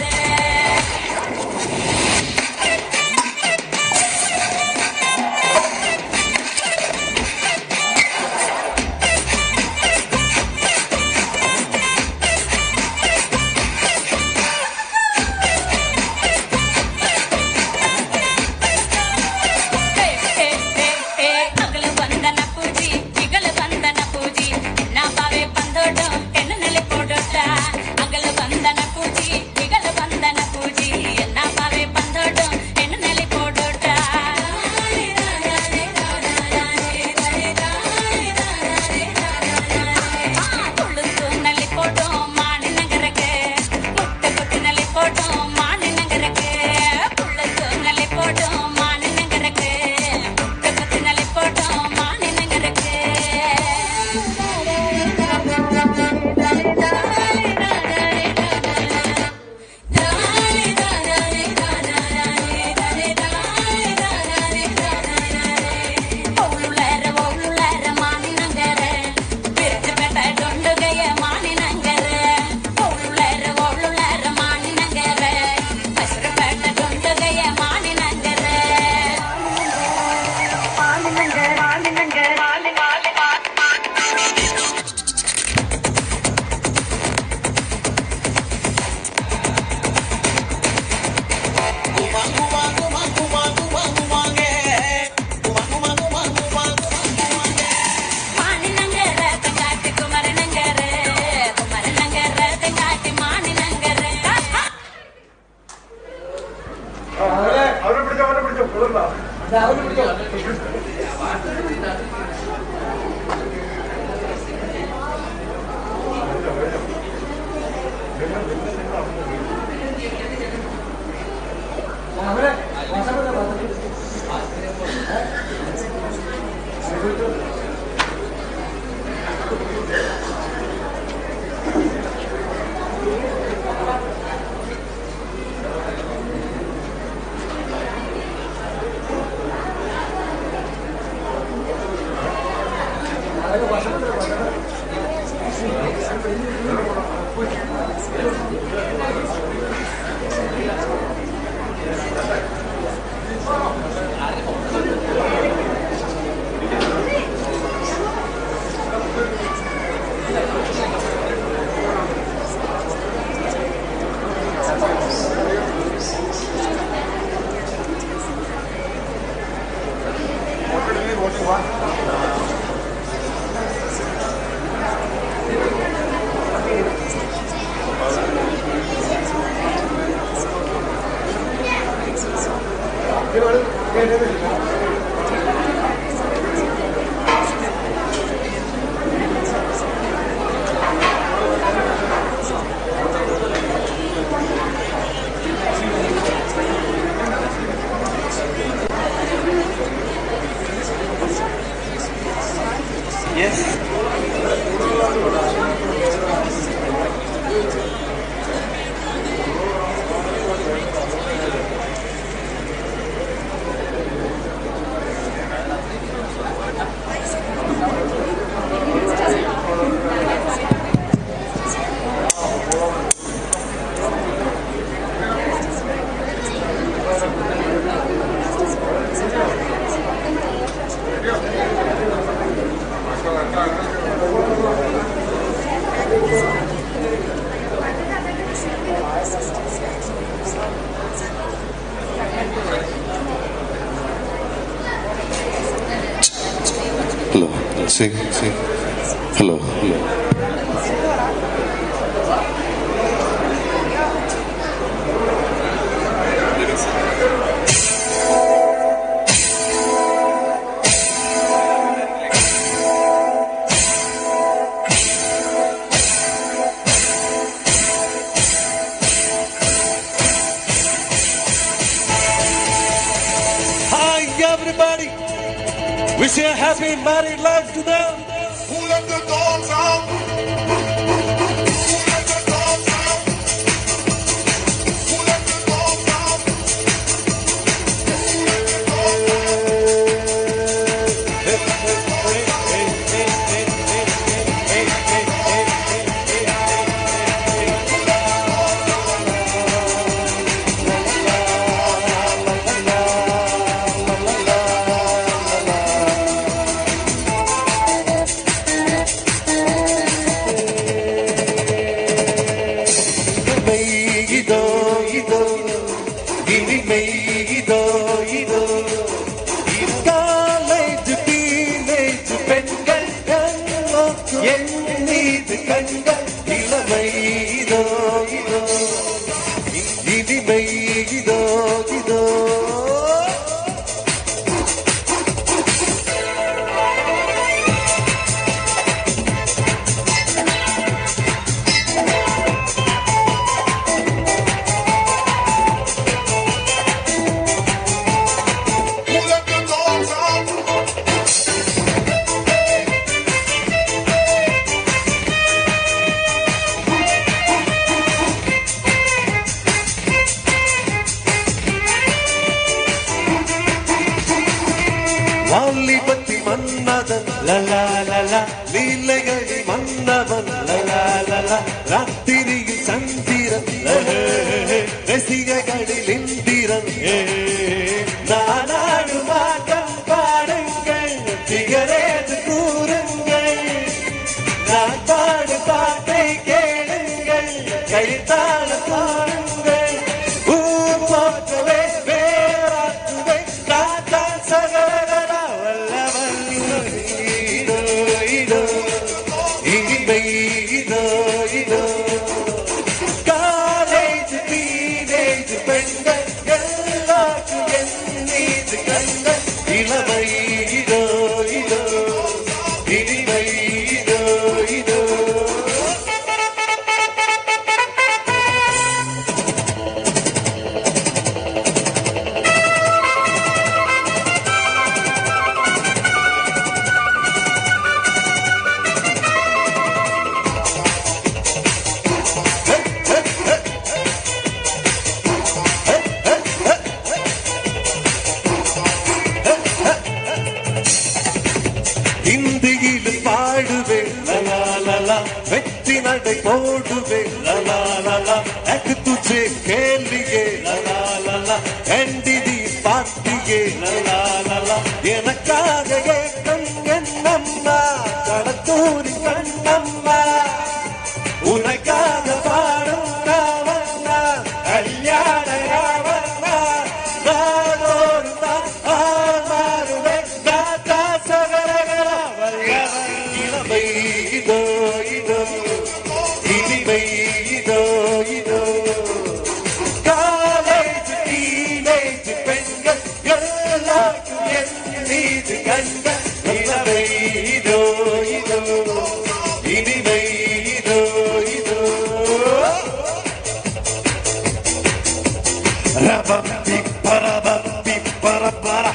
அகல வந்தன பூஜி இகல வந்தன பூஜி என்ன பாவே பந்தோடும் என்ன நிலை போடுட்டா அகல வந்தன பூஜி இகல வந்தன பூஜி என்ன பாவே பந்தோடும் என்ன நிலை போடுட்டா துளுத்து நிலை போடும் மாணி நகருக்கு முட்டை கொட்டி நிலை போடும் மாணி நகருக்கு துளுத்து நிலை போடும் மாணி நகருக்கு முட்டை கொட்டி நிலை போடும் மாணி நகருக்கு ஒவ்வொரு ஒவ்வொரு மாணி நங்கர பிரிச்சு பெட்ட டொண்டுகைய மாணி நங்கர ஒவ்வொரு ஒவ்வொரு மாணி நங்கர பசுர பெட்ட டொண்டுகைய மாணி நங்கர மாணி நங்கர மாணி நங்கர மாணி மாணி மாணி நங்கர தங்காட்டி குமர நங்கர குமர நங்கர தங்காட்டி மாணி நங்கர അവരെ പിടിച്ചോ അവരെ പിടിച്ചോ കൊള്ളണ്ട അവരെ പിടിച്ചോ Hello, sing, sing. Hello, hello. Hi, everybody. Wish you a happy married life to them. Who let the dogs out? Who let the dogs out? Who let the dogs out? Who let the dogs out? Hey, hey, hey, hey, hey, hey, hey, hey, hey, வாலிபத்தி மன்னதன் லலா லலா லீலைகளி மன்னவன் லலா லலா ராத்திரியில் சந்திரன் ரசிகைகளில் இந்திரன் நானாடு மாட்டம் பாடுங்கள் திகரேது கூறுங்கள் நான் பாடு பாட்டை கேளுங்கள் கைத்தாள பாடுங்கள் ஊர் போற்றவே வேறாற்றுவே காத்தான் சகலகலா வல்லவன் இதோ இதோ இனிமை இதோ இதோ காலேஜ் டீனேஜ் பெண்கள் எல்லாருக்கும் என் மீது கண்கள் இளமை இதோ இதோ இனிமை இதோ இதோ ஹிந்தியில் பாடுவேன் லலா லலா வெற்றி நடை போடுவேன் லலா லலா ek तुझे கேலியே லலா லலா எண்டிதி பார்த்தியே லலா லலா எனக்காக ஏக்கம் என்னம்மா கடத்தூரி கண்ணம்மா உனக்காக பாடும் ராவண்ணா கல்யாண ராவண்ணா நாடோடு தான் ஆமாறுவே காத்தா சகலகலா வல்லவன் இளமை இதோ இதோ இனிமை இதோ இதோ காலேஜ் டீனேஜ் பெண்கள் எல்லாருக்கும் என் மீது கண்கள் இளமை இதோ இதோ இனிமை இதோ இதோ ரபம்பி பரபம்பி பரபர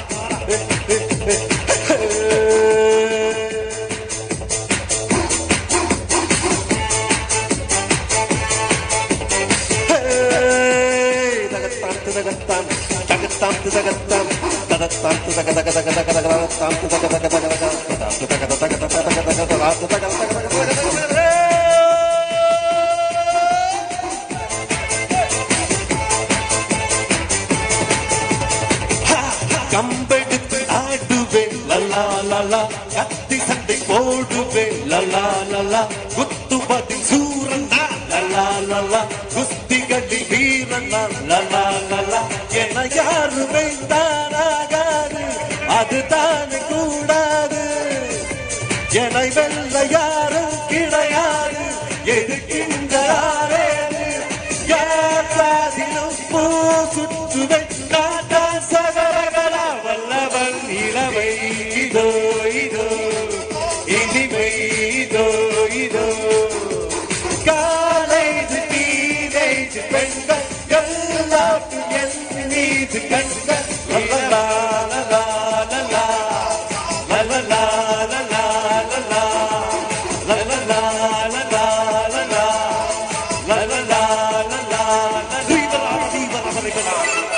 கம்பெடுத்து ஆடுவேன் லலா லலா கத்தி சண்டை போடுவேன் லலா லலா குத்து பதில் வீரன் என யாருமே தானாகாது அதுதான் கூடாது என்னை வெல்ல யாரும் கிடையாது எதிர்க்கின்றாரே யார் சாதிலும் பூ சுற்றுவை நான் சகலகலா வல்லவன் இளவை இதோ இதோ இனிமை இதோ இதோ காலேஜ் டீனேஜ் பெண்கள் எல்லாருக்கும் என் மீது கண்கள் லலலா லலா லலா லலலா லலா லலா லலலா லலா லலா லலலா லலா தீவரா தீவரா மரிகலா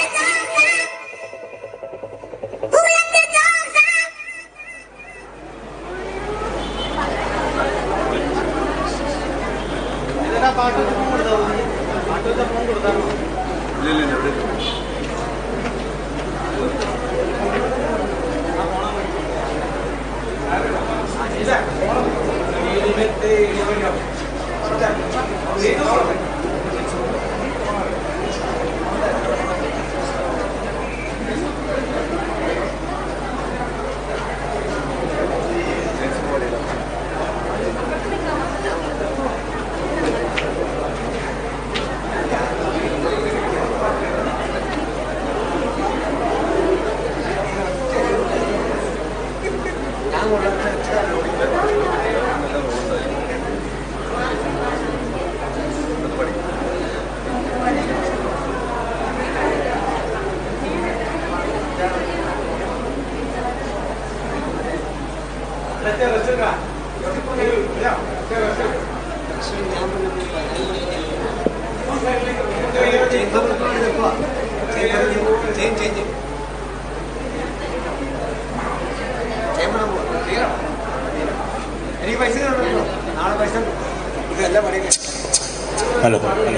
ഹലോ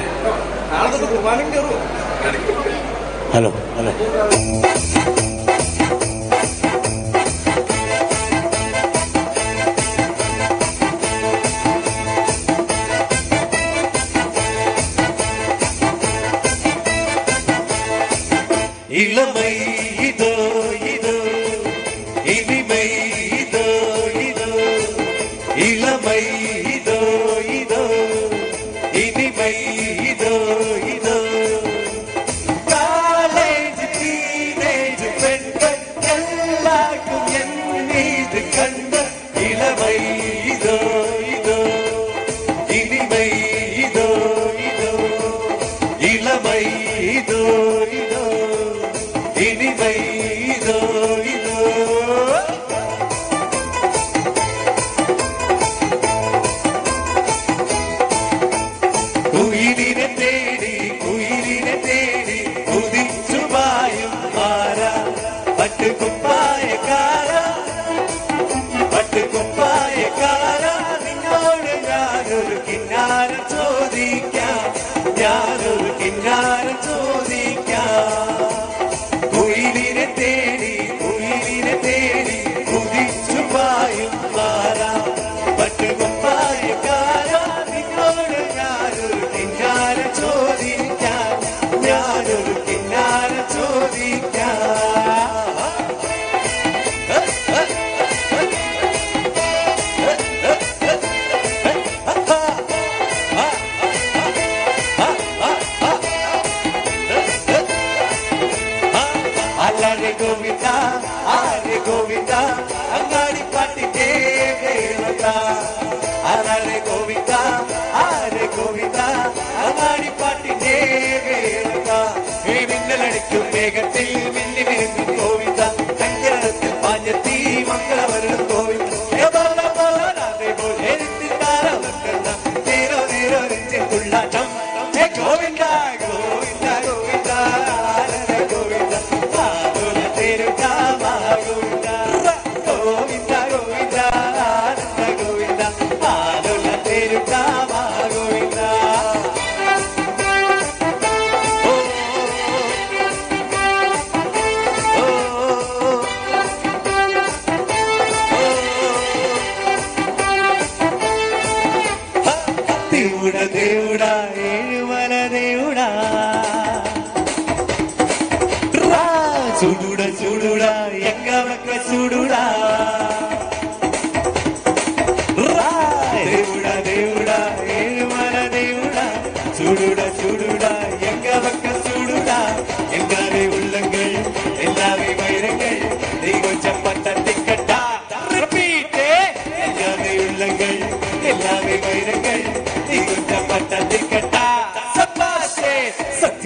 ഹലോ ഹലോ இளமை இதோ இதோ இனிமை இதோ இதோ இளமை இதோ இதோ இனிமை இதோ இதோ காலேஜ் டீனேஜ் பெண்கள் எல்லாருக்கும் என் மீது கண்ட இளமை இதோ இதோ இனிமை இதோ இதோ இளமை இதோ இதோ இனிமை இதோ இதோ കുയിലിനെ തേടി കുയിലിനെ തേടി കുതിച്ചു പായും മാറാ പട്ടുകുപ്പായക്കാര പട്ടുകുപ്പായക്കാര നിന്നോട് ഞാനൊരു കിന്നാരം ചോദിക്കാം ഞാനൊരു കിന്നാരം ചോദിക്കാം കുയിലിനെ തേടി കുയിലിനെ തേടി കുതിച്ചു പായും മാറാ പട്ടുകുപ്പായക്കാര നിന്നോട് ഞാനൊരു കിന്നാരം ചോദിക്കാം ഞാനൊരു കിന്നാരം ചോദിക്കാം അല്ലറെ ഗോവിന്ദ ആരെ ഗോവിന്ദ അങ്ങാടി പാട്ടിന്റെ കേരള അല്ലറെ ഗോവിന്ദ ആരെ ഗോവിന്ദ അങ്ങാടി പാട്ടിന്റെ കേരള ഈ മിന്നലടിക്കും വേഗത്തിൽ മിന്നി മിനുങ്ങും ഗോവിന്ദ കങ്കരത്തിൽ പാഞ്ഞെത്തി മംഗളവരണം ഗോവിന്ദ നേരോ നേരോ നെഞ്ചിട്ടുള്ളാട്ടം ഗോവിന്ദ ഗോവിന്ദ ഗോവിന്ദ ഗോവിന്ദ ഗോവിന്ദ ഗോവിന്ദ ഗോവിന്ദ പാലുല തെരുകാമ ഗോവിന്ദ దేవుడా దేవుడా ఏഴുమల దేవుడా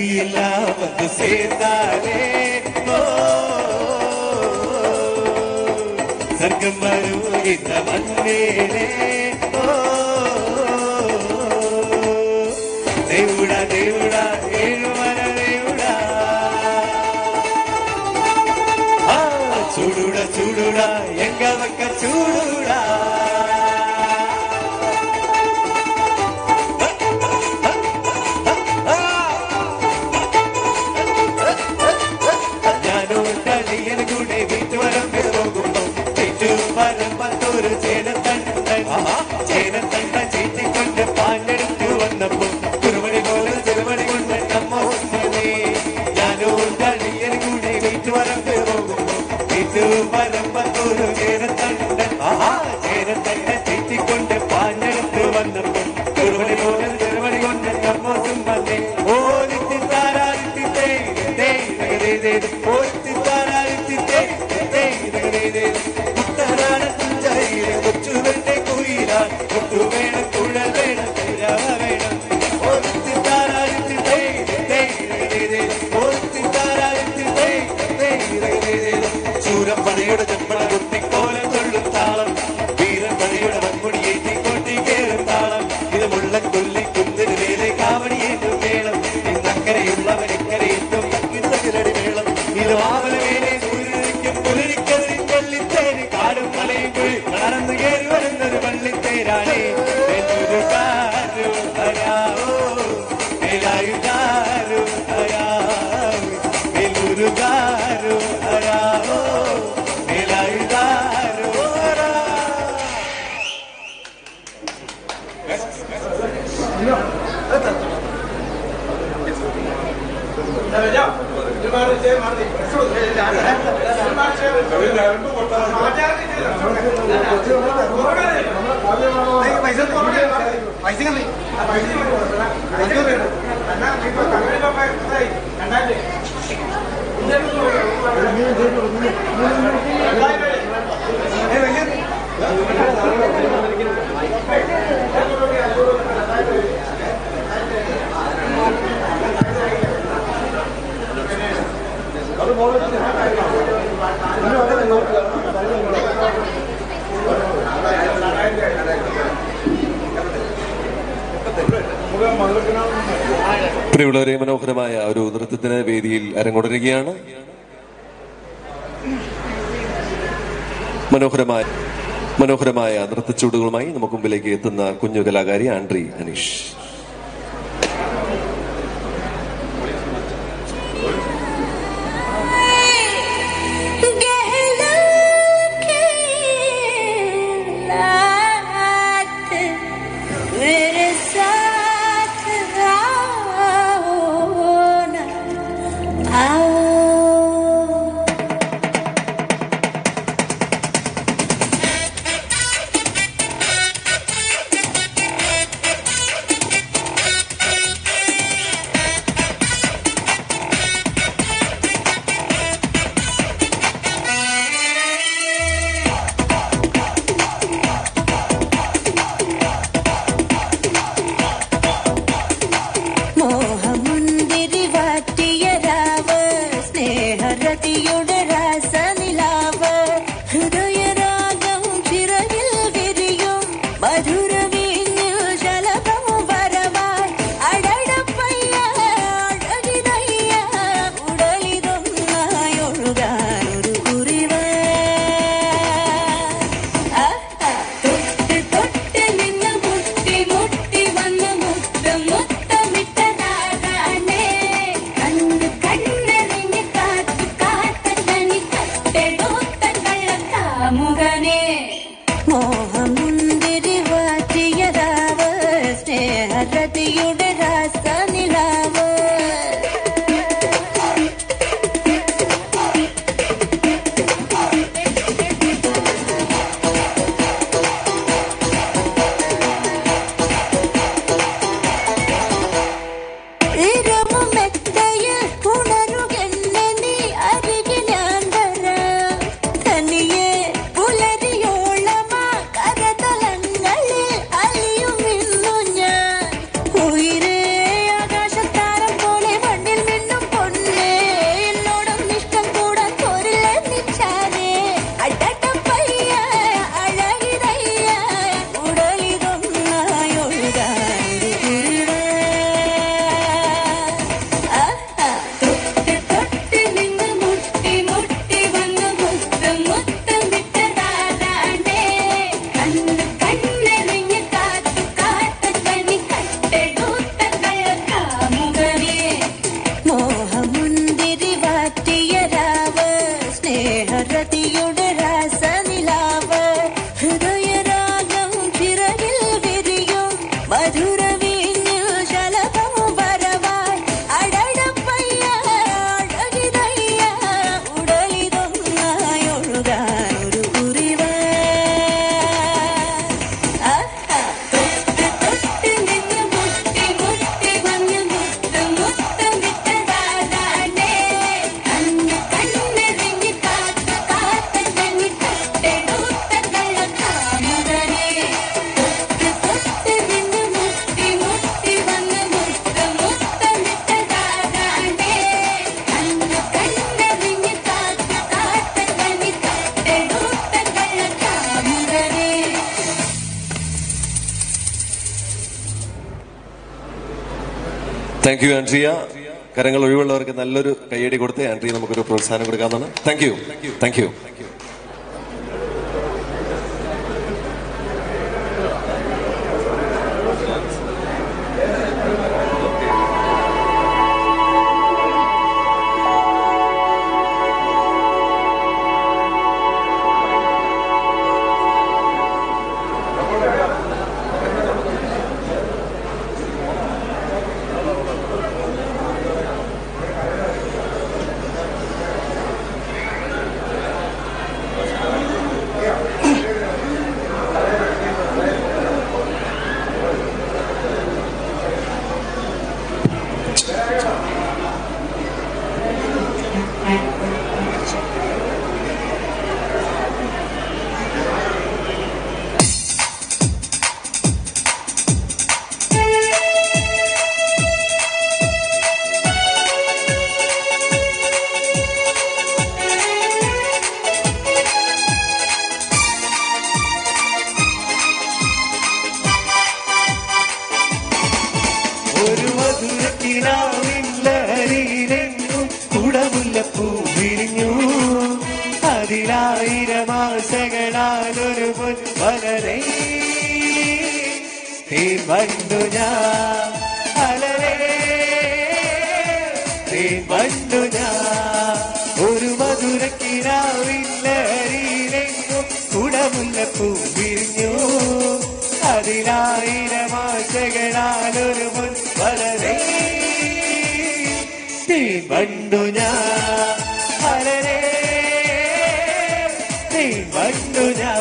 சதியெல்லாம் வந்து சேர்ந்தாலே ஓ, சர்க்கம் வரும் இந்த மண்ணிலே ஓ, தேவுடா தேவுடா ஏழுமர தேவுடா ஆ, சூடுடா சூடுடா எங்க பக்க சூடுடா പത്തൊരു ചേനത്തണ്ടൻ ചേനത്തണ്ട ചീറ്റിക്കൊണ്ട് പാഞ്ഞെടുത്ത് വന്നപ്പോ കുറുമണി പോലെ ചെറുമണി കൊണ്ട് നമ്മ ഒന്നേ ഞാനോ തടിയൻ കൂടെ വീട്ടുവരമ്പ് പോകുമ്പോ വീട്ടുവരം പത്തൊരു ചേനത്തണ്ടൻ ചേനത്തണ്ട ചീറ്റിക്കൊണ്ട് പാഞ്ഞെടുത്ത് വന്നപ്പോ കുറുമണി പോലെ ചെറുമണി കൊണ്ട് നമ്മ ഒന്നേ ഓ നിത്തിത്താരാത്തിത്തേ ഓ നിത്തിത്താരാത്തിത്തേ കൊച്ചു വേണ്ട കുയില കൊട്ടു വേണം കുഴൽ വേണം തിരവ വേണം ചൂരം പടയുടെ ചെമ്പട കുത്തിക്കോലം കൊള്ളും താളം വീരൻ പടയുടെ വൻമുടി ഏറ്റിക്കൊണ്ടി കേറും താളം ഇത് മുള്ളൻ കൊല്ലി കുന്നിന് മേലെ കാവടിയേറ്റും വേണം ഇന്നക്കരയുള്ളവൻ ഇക്കരയെത്തും ഇന്നതിരടി വേളം ഇത് മാവല മേലെ സൂര്യനിക്കും പുലരിക്കതിരിൻ വെള്ളിത്തേര് കാടും മലയും കുഴി നടന്നു കയറി വരുന്നൊരു വള്ളിത്തേരാണേ വെല്ലുരുകാരു ഹരാവോ വേലായുകാരു ഹരാവോ വെല്ലുരുകാരു ഹരാവോ വേലായുകാരു ഹരാ പ്രിയമുള്ളവരെ, മനോഹരമായ ഒരു നൃത്തത്തിന് വേദിയിൽ അരങ്ങൊടരുകയാണ്. മനോഹരമായ മനോഹരമായ നൃത്തച്ചുവടുകളുമായി നമുക്ക് മുമ്പിലേക്ക് എത്തുന്ന കുഞ്ഞു കലാകാരി ആൻഡ്രി അനീഷ്. ഉയര താങ്ക് യു ആൻഡ്രിയ. കരങ്ങൾ ഒഴിവുള്ളവർക്ക് നല്ലൊരു കയ്യടി കൊടുത്ത് ആൻഡ്രിയ നമുക്കൊരു പ്രോത്സാഹനം കൊടുക്കാവുന്നതാണ്. Thank you thank you. ഒരു മധുരക്കിനാവില്ലരിലെങ്ങും കുടമുല്ലപ്പൂ വിരിഞ്ഞു. അതിലായിരം ആശകളാലൊരു മുൻ വളരെ വണ്ടു ഞാൻ വളരെ വണ്ടു ഞാൻ.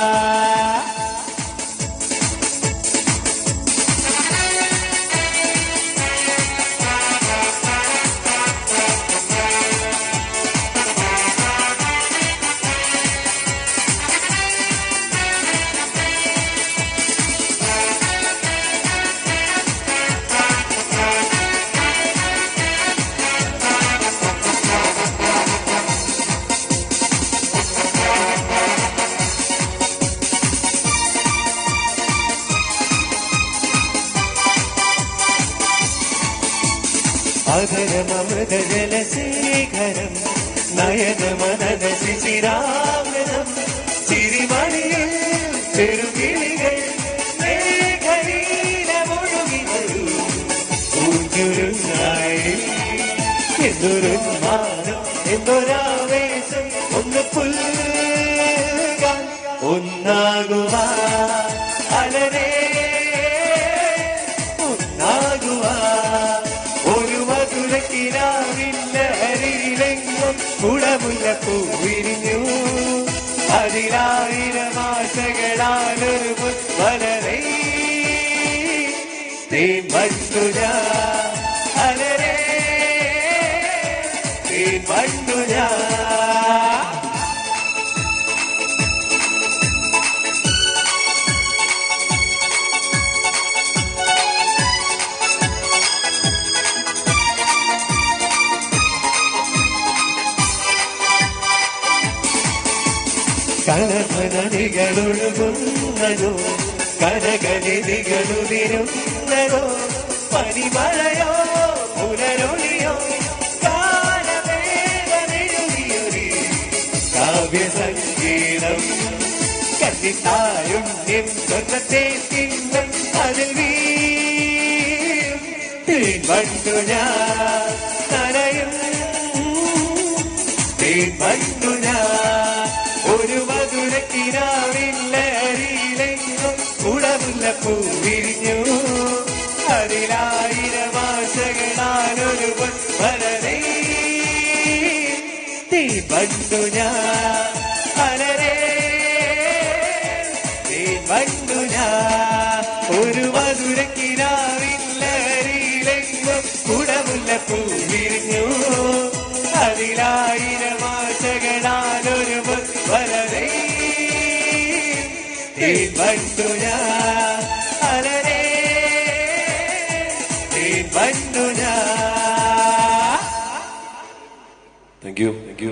അധരമൃതജലശേഖരം നയനമനന ശിശിരാമൃതം ചിരിമണിയിൽ ചെറുകിളികൾ മേഘലീലമൊഴുകി വരൂ. ഊഞ്ഞുരുങ്ങായി എന്തൊരുന്മാനം എന്തൊരാവേശം ഒന്ന് പുൽകാൻ ഒന്നാകുവാൻ അലരേ ഒന്നാകുവാൻ. ഒരു മധുരക്കിനാവില്ലരിലെങ്ങും കുടമുല്ലപ്പൂ വിരിഞ്ഞു. അതിലായിരം ആശകളാലൊരു മുൻ വളരെ വണ്ടു ഞാൻ അലരേ വണ്ടു ഞാൻ. കനകനദികളൊഴുകുന്നതോ കനകനിധികളുതിരുന്നതോ പനിമഴയോ പുലരൊളിയോ കാലമേഘമെഴുതിയൊരു കാവ്യസംഗീതം. കത്തിത്തായുണ്യം സ്വർണ്ണത്തെ തിന്നും അതിൽ വീഴും വണ്ടു ഞാൻ നനയും വണ്ടു ഞാൻ. ഒരു മധുരക്കിനാവില്ലരിലെങ്ങും കുടമുല്ലപ്പൂ വിരിഞ്ഞു. അതിലായിരം ആശകളാലൊരു മുൻ വളരെ വണ്ടു ഞാൻ അലരേ വണ്ടു ഞാൻ. ഒരു മധുരക്കിനാവില്ലരിലെങ്ങും കുടമുല്ലപ്പൂ വിരിഞ്ഞു. അതിലായിരം ആശകളാലൊരു മുൻ വളരെ വണ്ടു ഞാൻ അലരേ വണ്ടു ഞാൻ. Thank you thank you.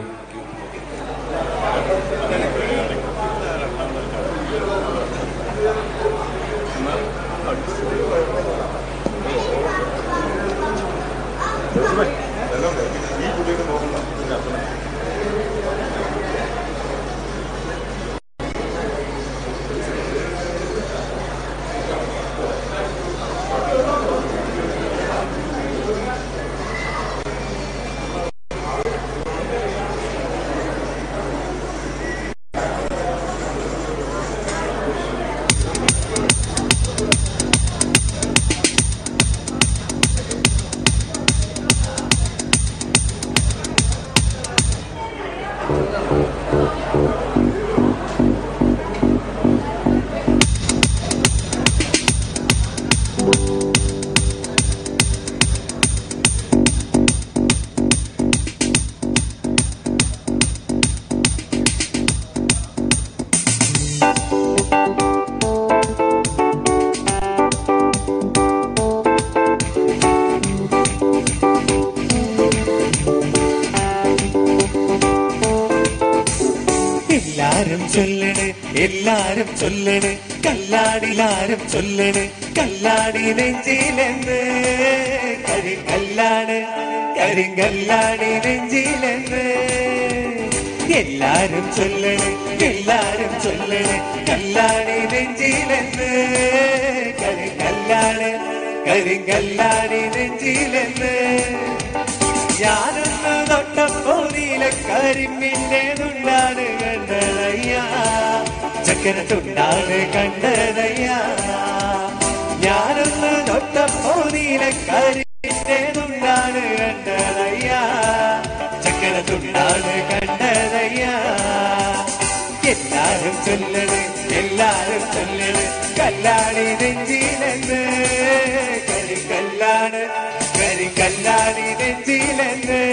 എല്ലാരും ചൊല്ലണ് എല്ലാരും ചൊല്ലണ് കല്ലാടിലാരും ചൊല്ലണ് കല്ലാടി നെഞ്ചിലെന്ന് കരിങ്കല്ലാണ് കരിങ്കല്ലാടി നെഞ്ചിലെന്ന് എല്ലാരും ചൊല്ലണ് എല്ലാരും ചൊല്ലണ് കല്ലാടി നെഞ്ചിലെന്ന് കരിങ്കല്ലാണ് കരിങ്കല്ലാടി നെഞ്ചിലെന്ന് ഞാനൊന്ന് തൊട്ടപ്പോ നീലക്കരിമ്പിന്റെ തുണ്ടാണ് കണ്ടതയ്യ ചക്കര തുണ്ടാണ് കണ്ടതയ്യ ഞാനൊന്ന് തൊട്ടപ്പോ നീലക്കരിമ്പിന്റെ തുണ്ടാണ് കണ്ടതയ്യ ചക്കര തുണ്ടാണ് കണ്ടതയ്യ എല്ലാരും ചൊല്ലണ് എല്ലാരും ചൊല്ലണ് കല്ലാടി നെഞ്ചിലെന്ന് കരിക്കല്ലാണ് കരിക്കല്ലാടി നെഞ്ചിലെന്ന്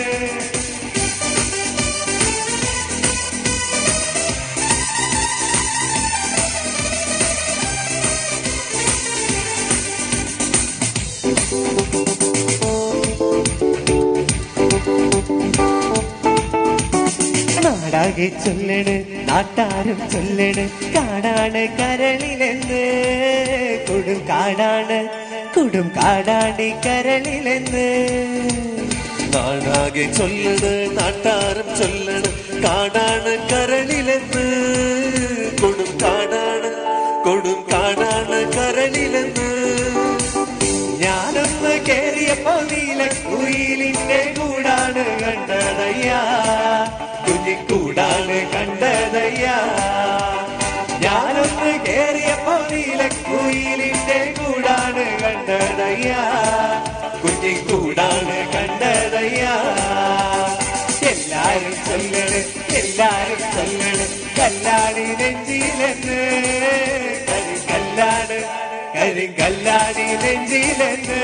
നാടാകെ ചൊല്ലണ് നാട്ടാരും ചൊല്ലണ് കാടാണ് കരളിലെന്ന് കൊടും കാടാണ് കൊടും കാടാണ് കരളിലെന്ന് നാടാകെ ചൊല്ലണ് നാട്ടാരും ചൊല്ലണ് കാടാണ് കരളിലെന്ന് കൊടും കാടാണ് കൊടും കാടാണ് കരളിലെന്ന് ഞാനൊന്ന് കേറിയപ്പോ നീലക്കുയിലിന്റെ കൂടാണ് കണ്ടതയ്യ കുഞ്ഞിക്കൂടാണ് കണ്ടതയ്യ ഞാനൊന്ന് കേറിയപ്പോ നീലക്കുയിലിന്റെ കൂടാണ് കണ്ടതയ്യ കുഞ്ഞിക്കൂടാണ് കണ്ടതയ്യ എല്ലാരും ചൊല്ലണ് എല്ലാരും ചൊല്ലണ് കല്ലാടി നെഞ്ചിലെന്ന് കരിക്കല്ലാണ് കരിങ്കല്ലാടി നെഞ്ചിലെന്ന്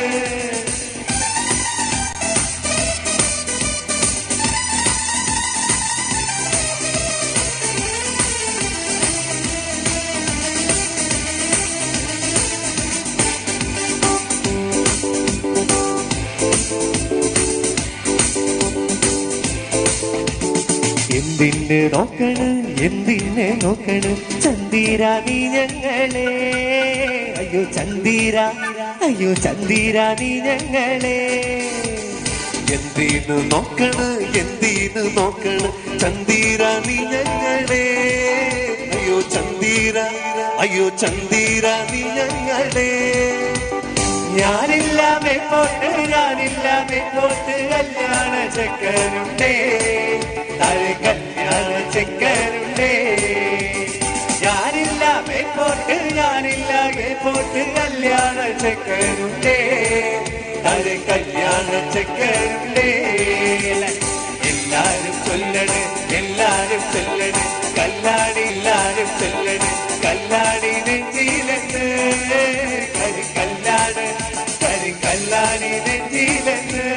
എന്തിന് നോക്കണ് എന്തിനെ നോക്കണ് ചന്ദിര നീ ഞങ്ങളെ അയ്യോ ചന്ദിര അയ്യോ ചന്ദിര നീ ഞങ്ങളെ എന്തിനു നോക്കണ് എന്തിനു നോക്കണ് ചന്ദിര നീ ഞങ്ങളെ അയ്യോ ചന്ദിര അയ്യോ ചന്ദിര നീ ഞങ്ങളെ ഞാനില്ല മേപ്പോട്ട് ഞാനില്ല മേപ്പോട്ട് കല്യാണ ചക്കരുണ്ടേ താഴെ കല്യാണ ചക്കരുണ്ടേ ഞാനില്ല മേപ്പോട്ട് ഞാനില്ല മേപ്പോട്ട് കല്യാണ ചക്കരുണ്ടേ താഴെ കല്യാണ ചക്കരുണ്ടേ എല്ലാരും ചൊല്ലണ് എല്ലാരും ചൊല്ലണ് കല്ലാടി എല്ലാരും ചൊല്ലണ് കല്ലാടി നെഞ്ചിലെന്ന് കരിക്കല്ലാണ് കരിക്കല്ലാടി നെഞ്ചിലെന്ന്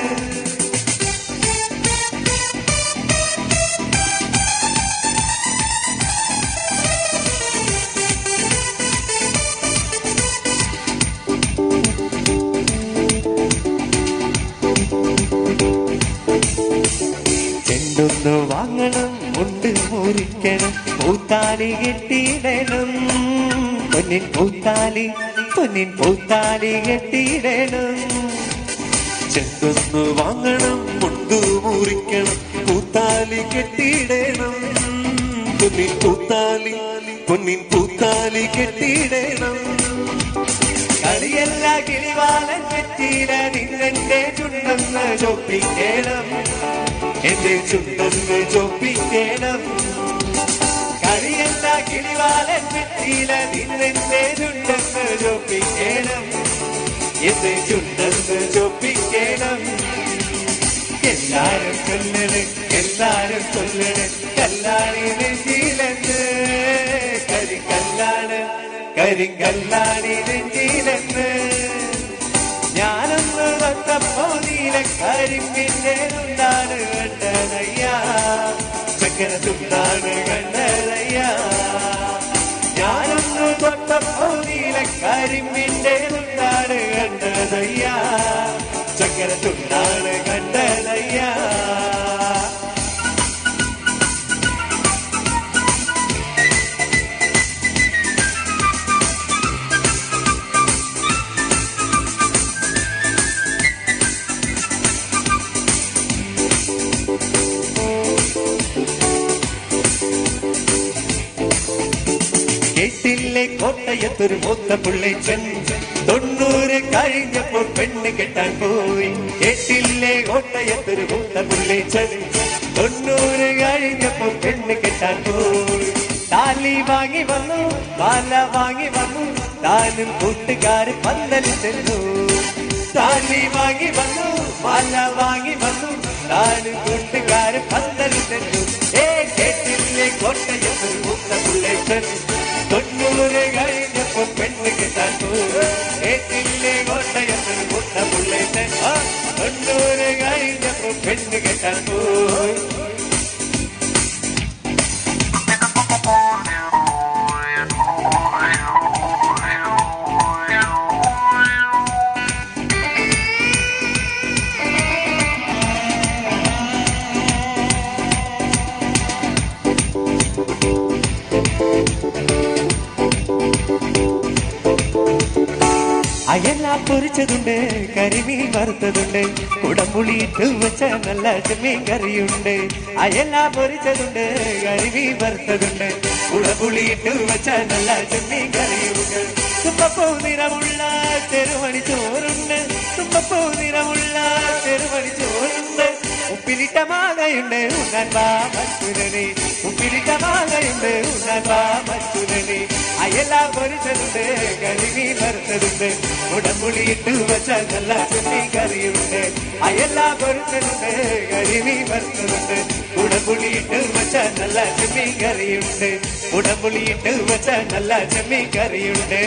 ചെണ്ടൊന്ന് വാങ്ങണം മുണ്ട് മുറിക്കണം പൂത്താലി കെട്ടിയിടണം പൊന്നിൻ പൂത്താലി പൊന്നിൻ പൂത്താലി കെട്ടിയിടണം ചെണ്ടൊന്ന് വാങ്ങണം മുണ്ടു മുറിക്കണം പൂത്താലി കെട്ടിയിടണം പൊന്നിൻ പൂത്താലി പൊന്നിൻ പൂത്താലി കെട്ടിയിടണം കളിയല്ല കിളിവാലൻ വെറ്റിയില നിന്നെ ചുണ്ടെന്ന് ചൊപ്പിക്കണം എന്റെ ചുണ്ടെന്ന് ചൊപ്പിക്കണം കളിയല്ല കിളിവാലൻ വെറ്റിയില നിന്നെ ചുണ്ടെന്ന് ചൊപ്പിക്കണം എന്റെ ചുണ്ടെന്ന് ചൊപ്പിക്കണം എല്ലാരും ചൊല്ലണ് എല്ലാരും ചൊല്ലണ് കല്ലാടി നെഞ്ചിലെന്ന് കരിക്കല്ലാണ് കരിങ്കല്ലാണി നെഞ്ചിലെന്ന് ഞാനൊന്ന് വന്നപ്പോ നീലക്കരിമ്പിന്റെ തുണ്ടാണ് കണ്ടതയ്യ ചക്കര തുണ്ടാണ് കണ്ടതയ്യ ഞാനൊന്ന് തൊട്ടപ്പോ നീലക്കരിമ്പിന്റെ തുണ്ടാണ് കണ്ടതയ്യ ചക്കര തുണ്ടാണ് കണ്ടതയ്യ കേട്ടില്ലേ കോട്ടയത്തൊരു മൂത്ത പുള്ളിച്ചൻ തൊണ്ണൂറ് കഴിഞ്ഞപ്പോൾ പെണ്ണ് കെട്ടാൻ പോയി കേട്ടില്ലേ കോട്ടയത്തൊരു മൂത്ത പുള്ളിച്ചൻ തൊണ്ണൂറ് കഴിഞ്ഞപ്പോൾ പെണ്ണ് കെട്ടാൻ പോയി താലി വാങ്ങി വന്നു മാല വാങ്ങി വന്നു താനും കൂട്ടുകാര് പന്തലിൽ ചെന്നു താലി വാങ്ങി വന്നു മാല വാങ്ങി വന്നു താനും കൂട്ടുകാര് പന്തലിൽ ചെന്നു ഏ കേട്ടില്ലേ കോട്ടയത്തൊരു മൂത്ത പുള്ളിച്ചൻ തൊണ്ണൂറ് കഴിഞ്ഞപ്പോ പെണ്ണ് കിട്ടാൻ കേട്ടില്ലേ കോട്ടയത്തൊരു മുട്ട പുള്ളേറ്റൻ തൊണ്ണൂറ് കഴിഞ്ഞപ്പോ പെണ്ണ് കിട്ടാൻ പോയി അയല പൊരിച്ചതുണ്ട് കരിമീൻ വറുത്തതുണ്ട് കുടംപുളിയിട്ട് വെച്ച നല്ല ചെമ്മീൻ കറിയുണ്ട് അയല പൊരിച്ചതുണ്ട് കരിമീൻ വറുത്തതുണ്ട് കുടംപുളിയിട്ട് വെച്ച നല്ല ചെമ്മീൻ കറിയുണ്ട് തുമ്പപ്പൂ നിറമുള്ള ചെറുമണി ചോറുണ്ട് തുമ്പപ്പൂ നിറമുള്ള ചെറുമണി ചോറുണ്ട് ഉപ്പിലിട്ട മാങ്ങയുണ്ട് ഉണ്ണാൻ വാ മച്ചുരനെ ഉപ്പിലിട്ട മാങ്ങയുണ്ട് ഉണ്ണാൻ വാ മച്ചുരനെ അയല പൊരിച്ചതുണ്ട് കരിമീൻ വറുത്തതുണ്ട് ഉടമ്പുളിയിട്ട് വെച്ച നല്ല ചെമ്മീൻ കറിയുണ്ട് അയല പൊരിച്ചതുണ്ട് കരിമീൻ വറുത്തതുണ്ട് ഉടമ്പുളിയിട്ട് വെച്ച നല്ല ചെമ്മീൻ കറിയുണ്ട് ഉടമ്പുളിയിട്ട് വെച്ച നല്ല ചെമ്മീൻ കറിയുണ്ട്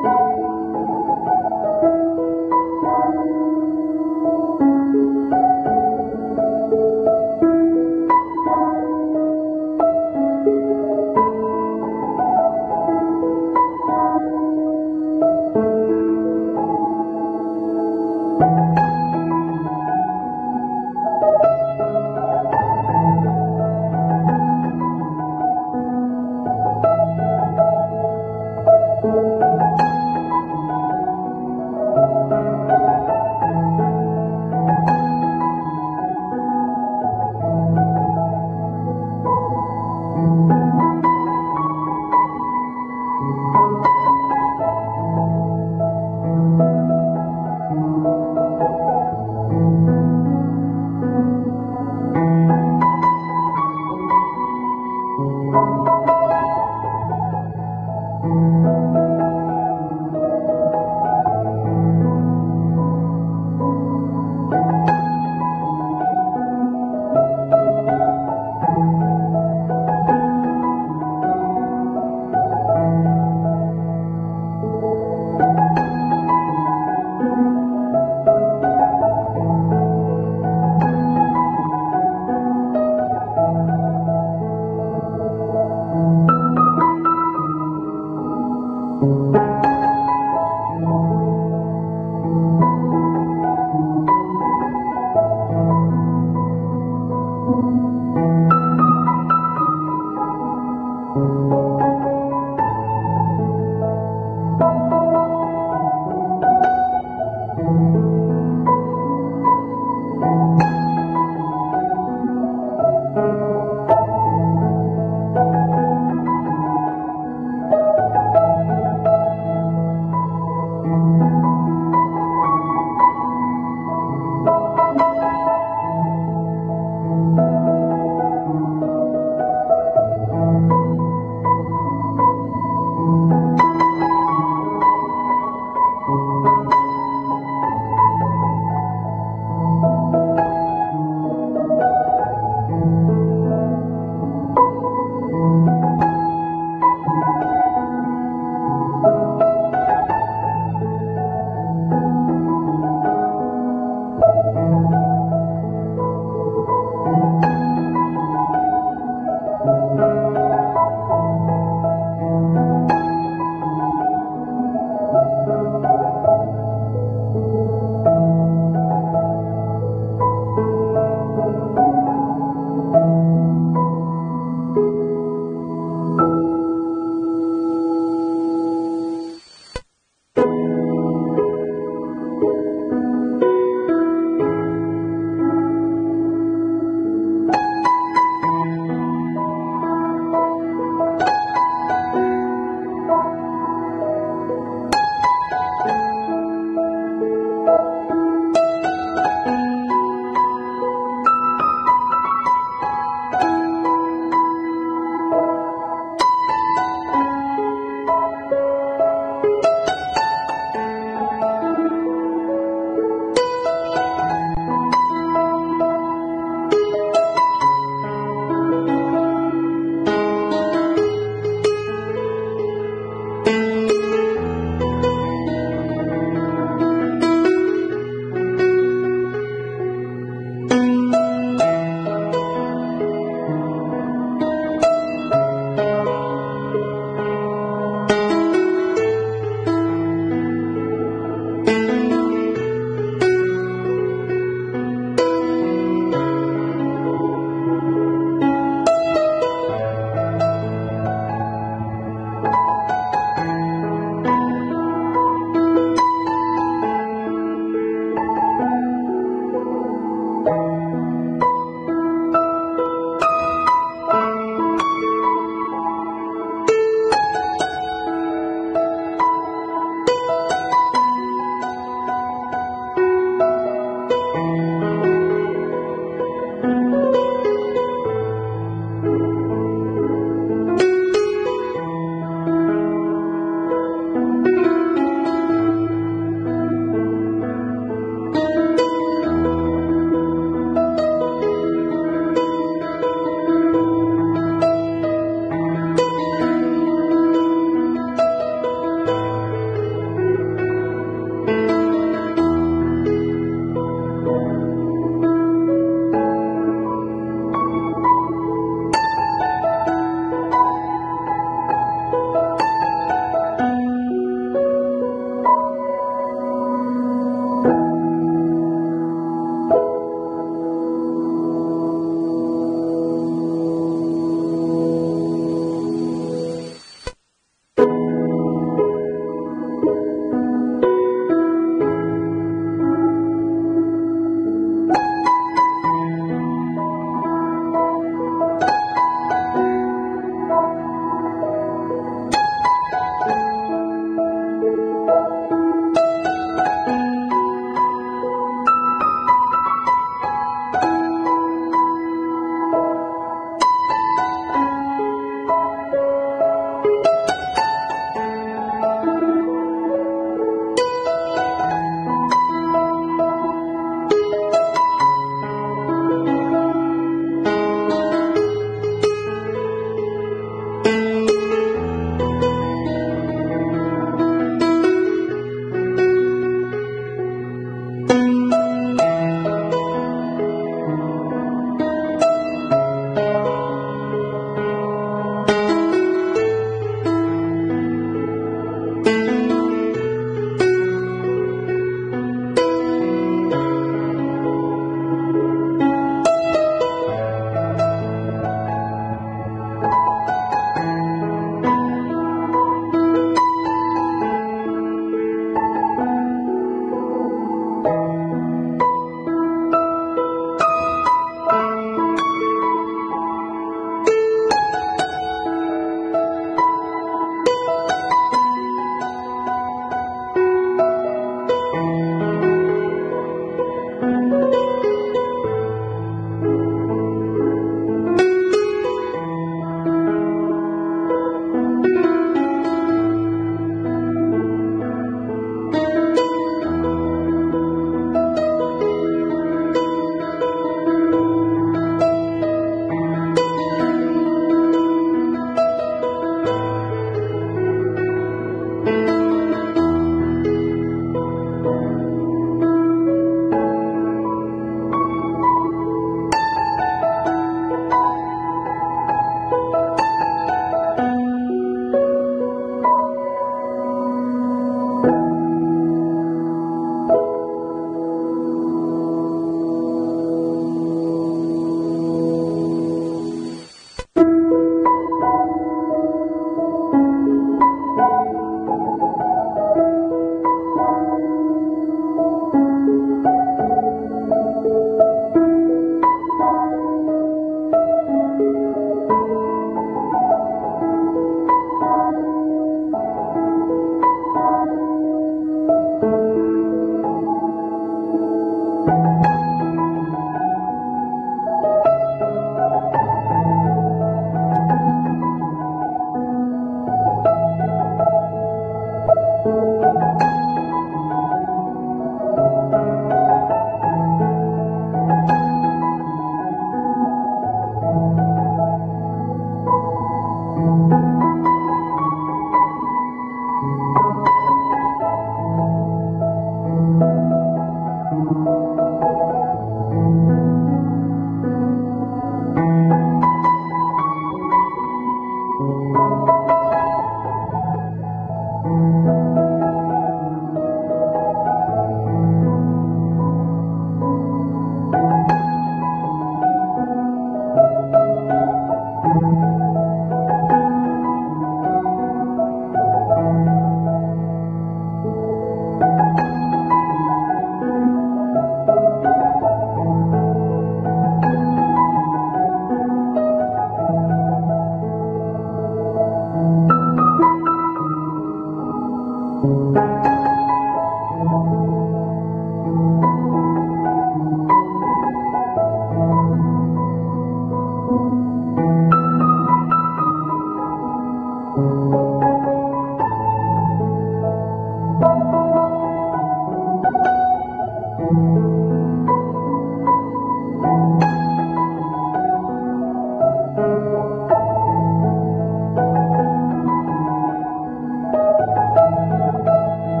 Thank you.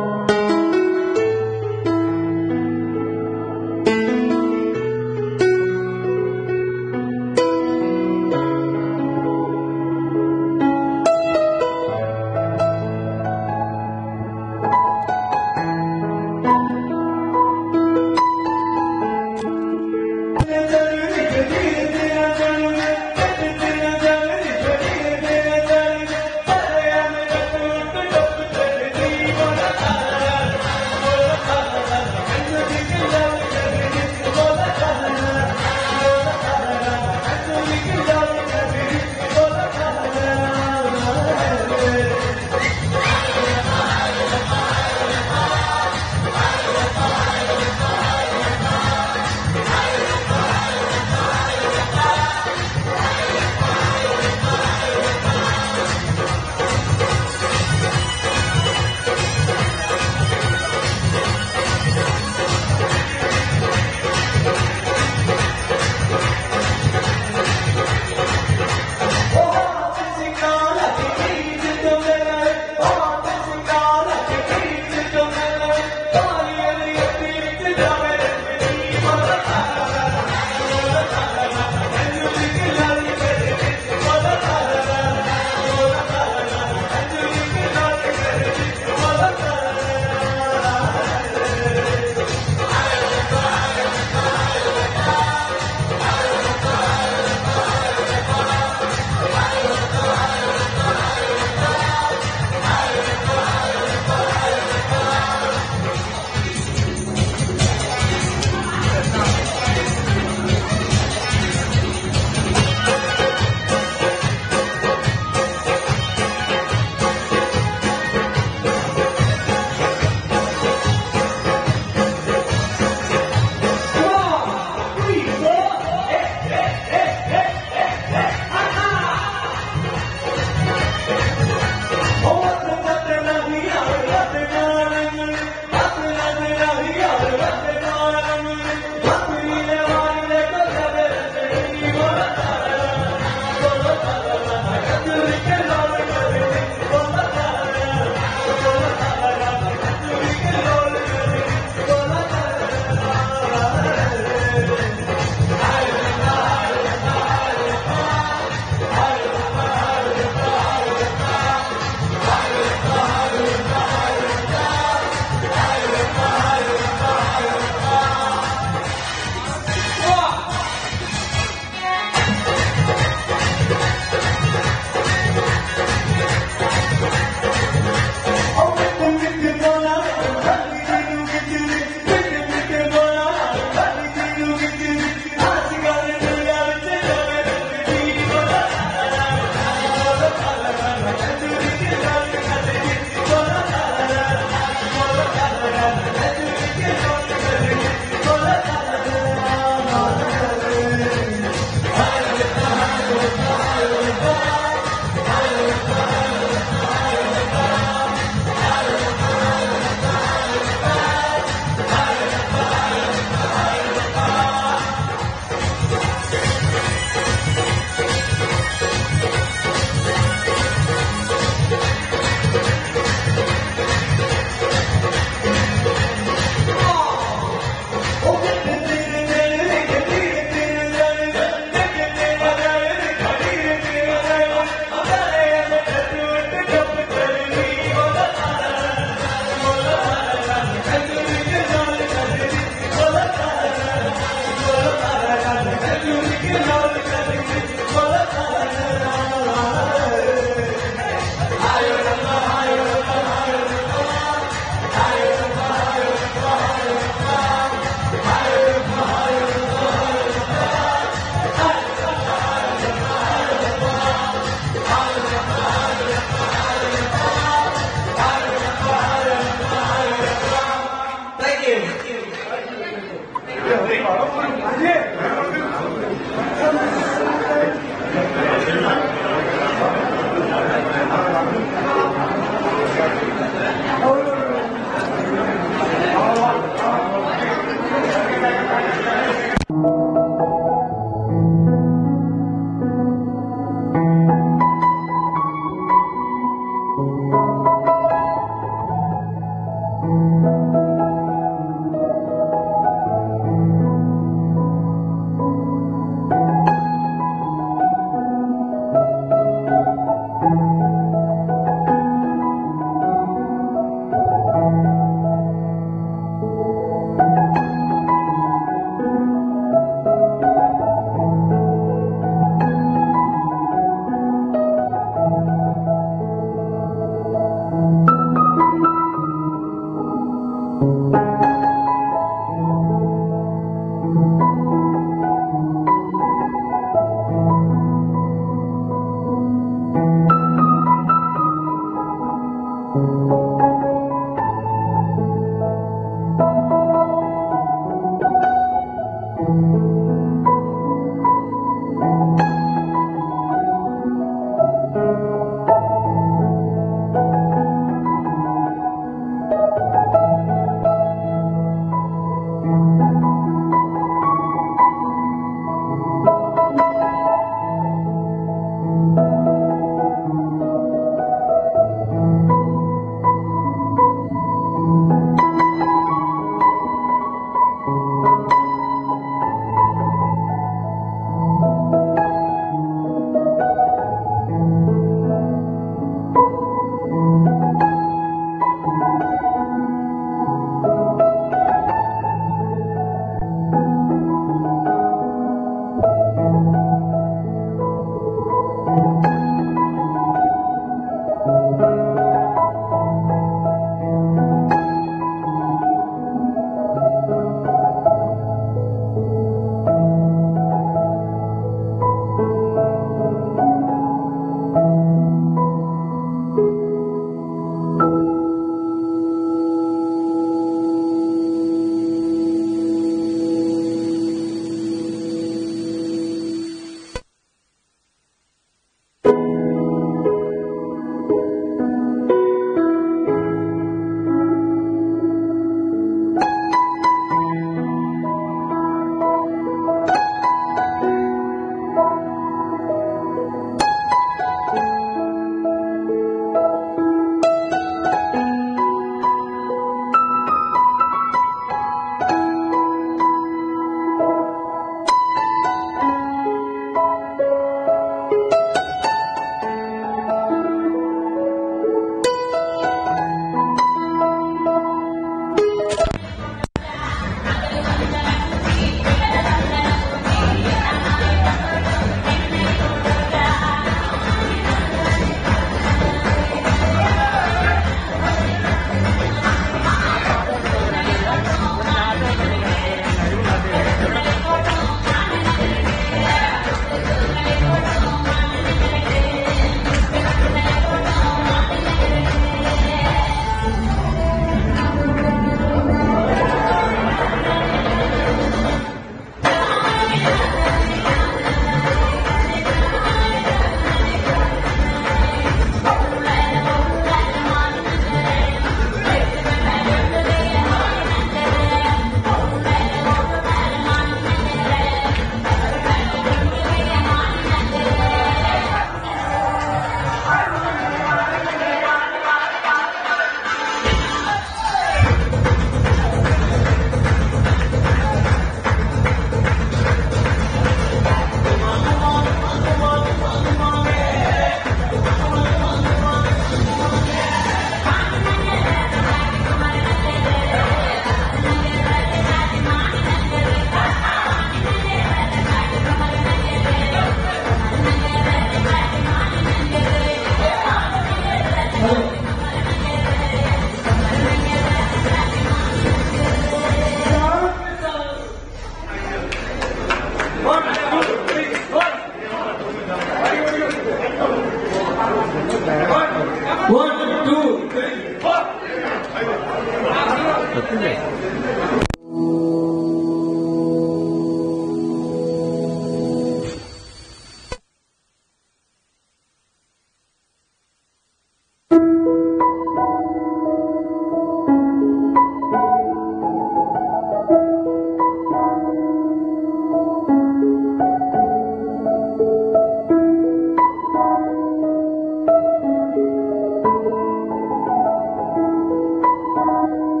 Thank you.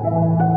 Thank you.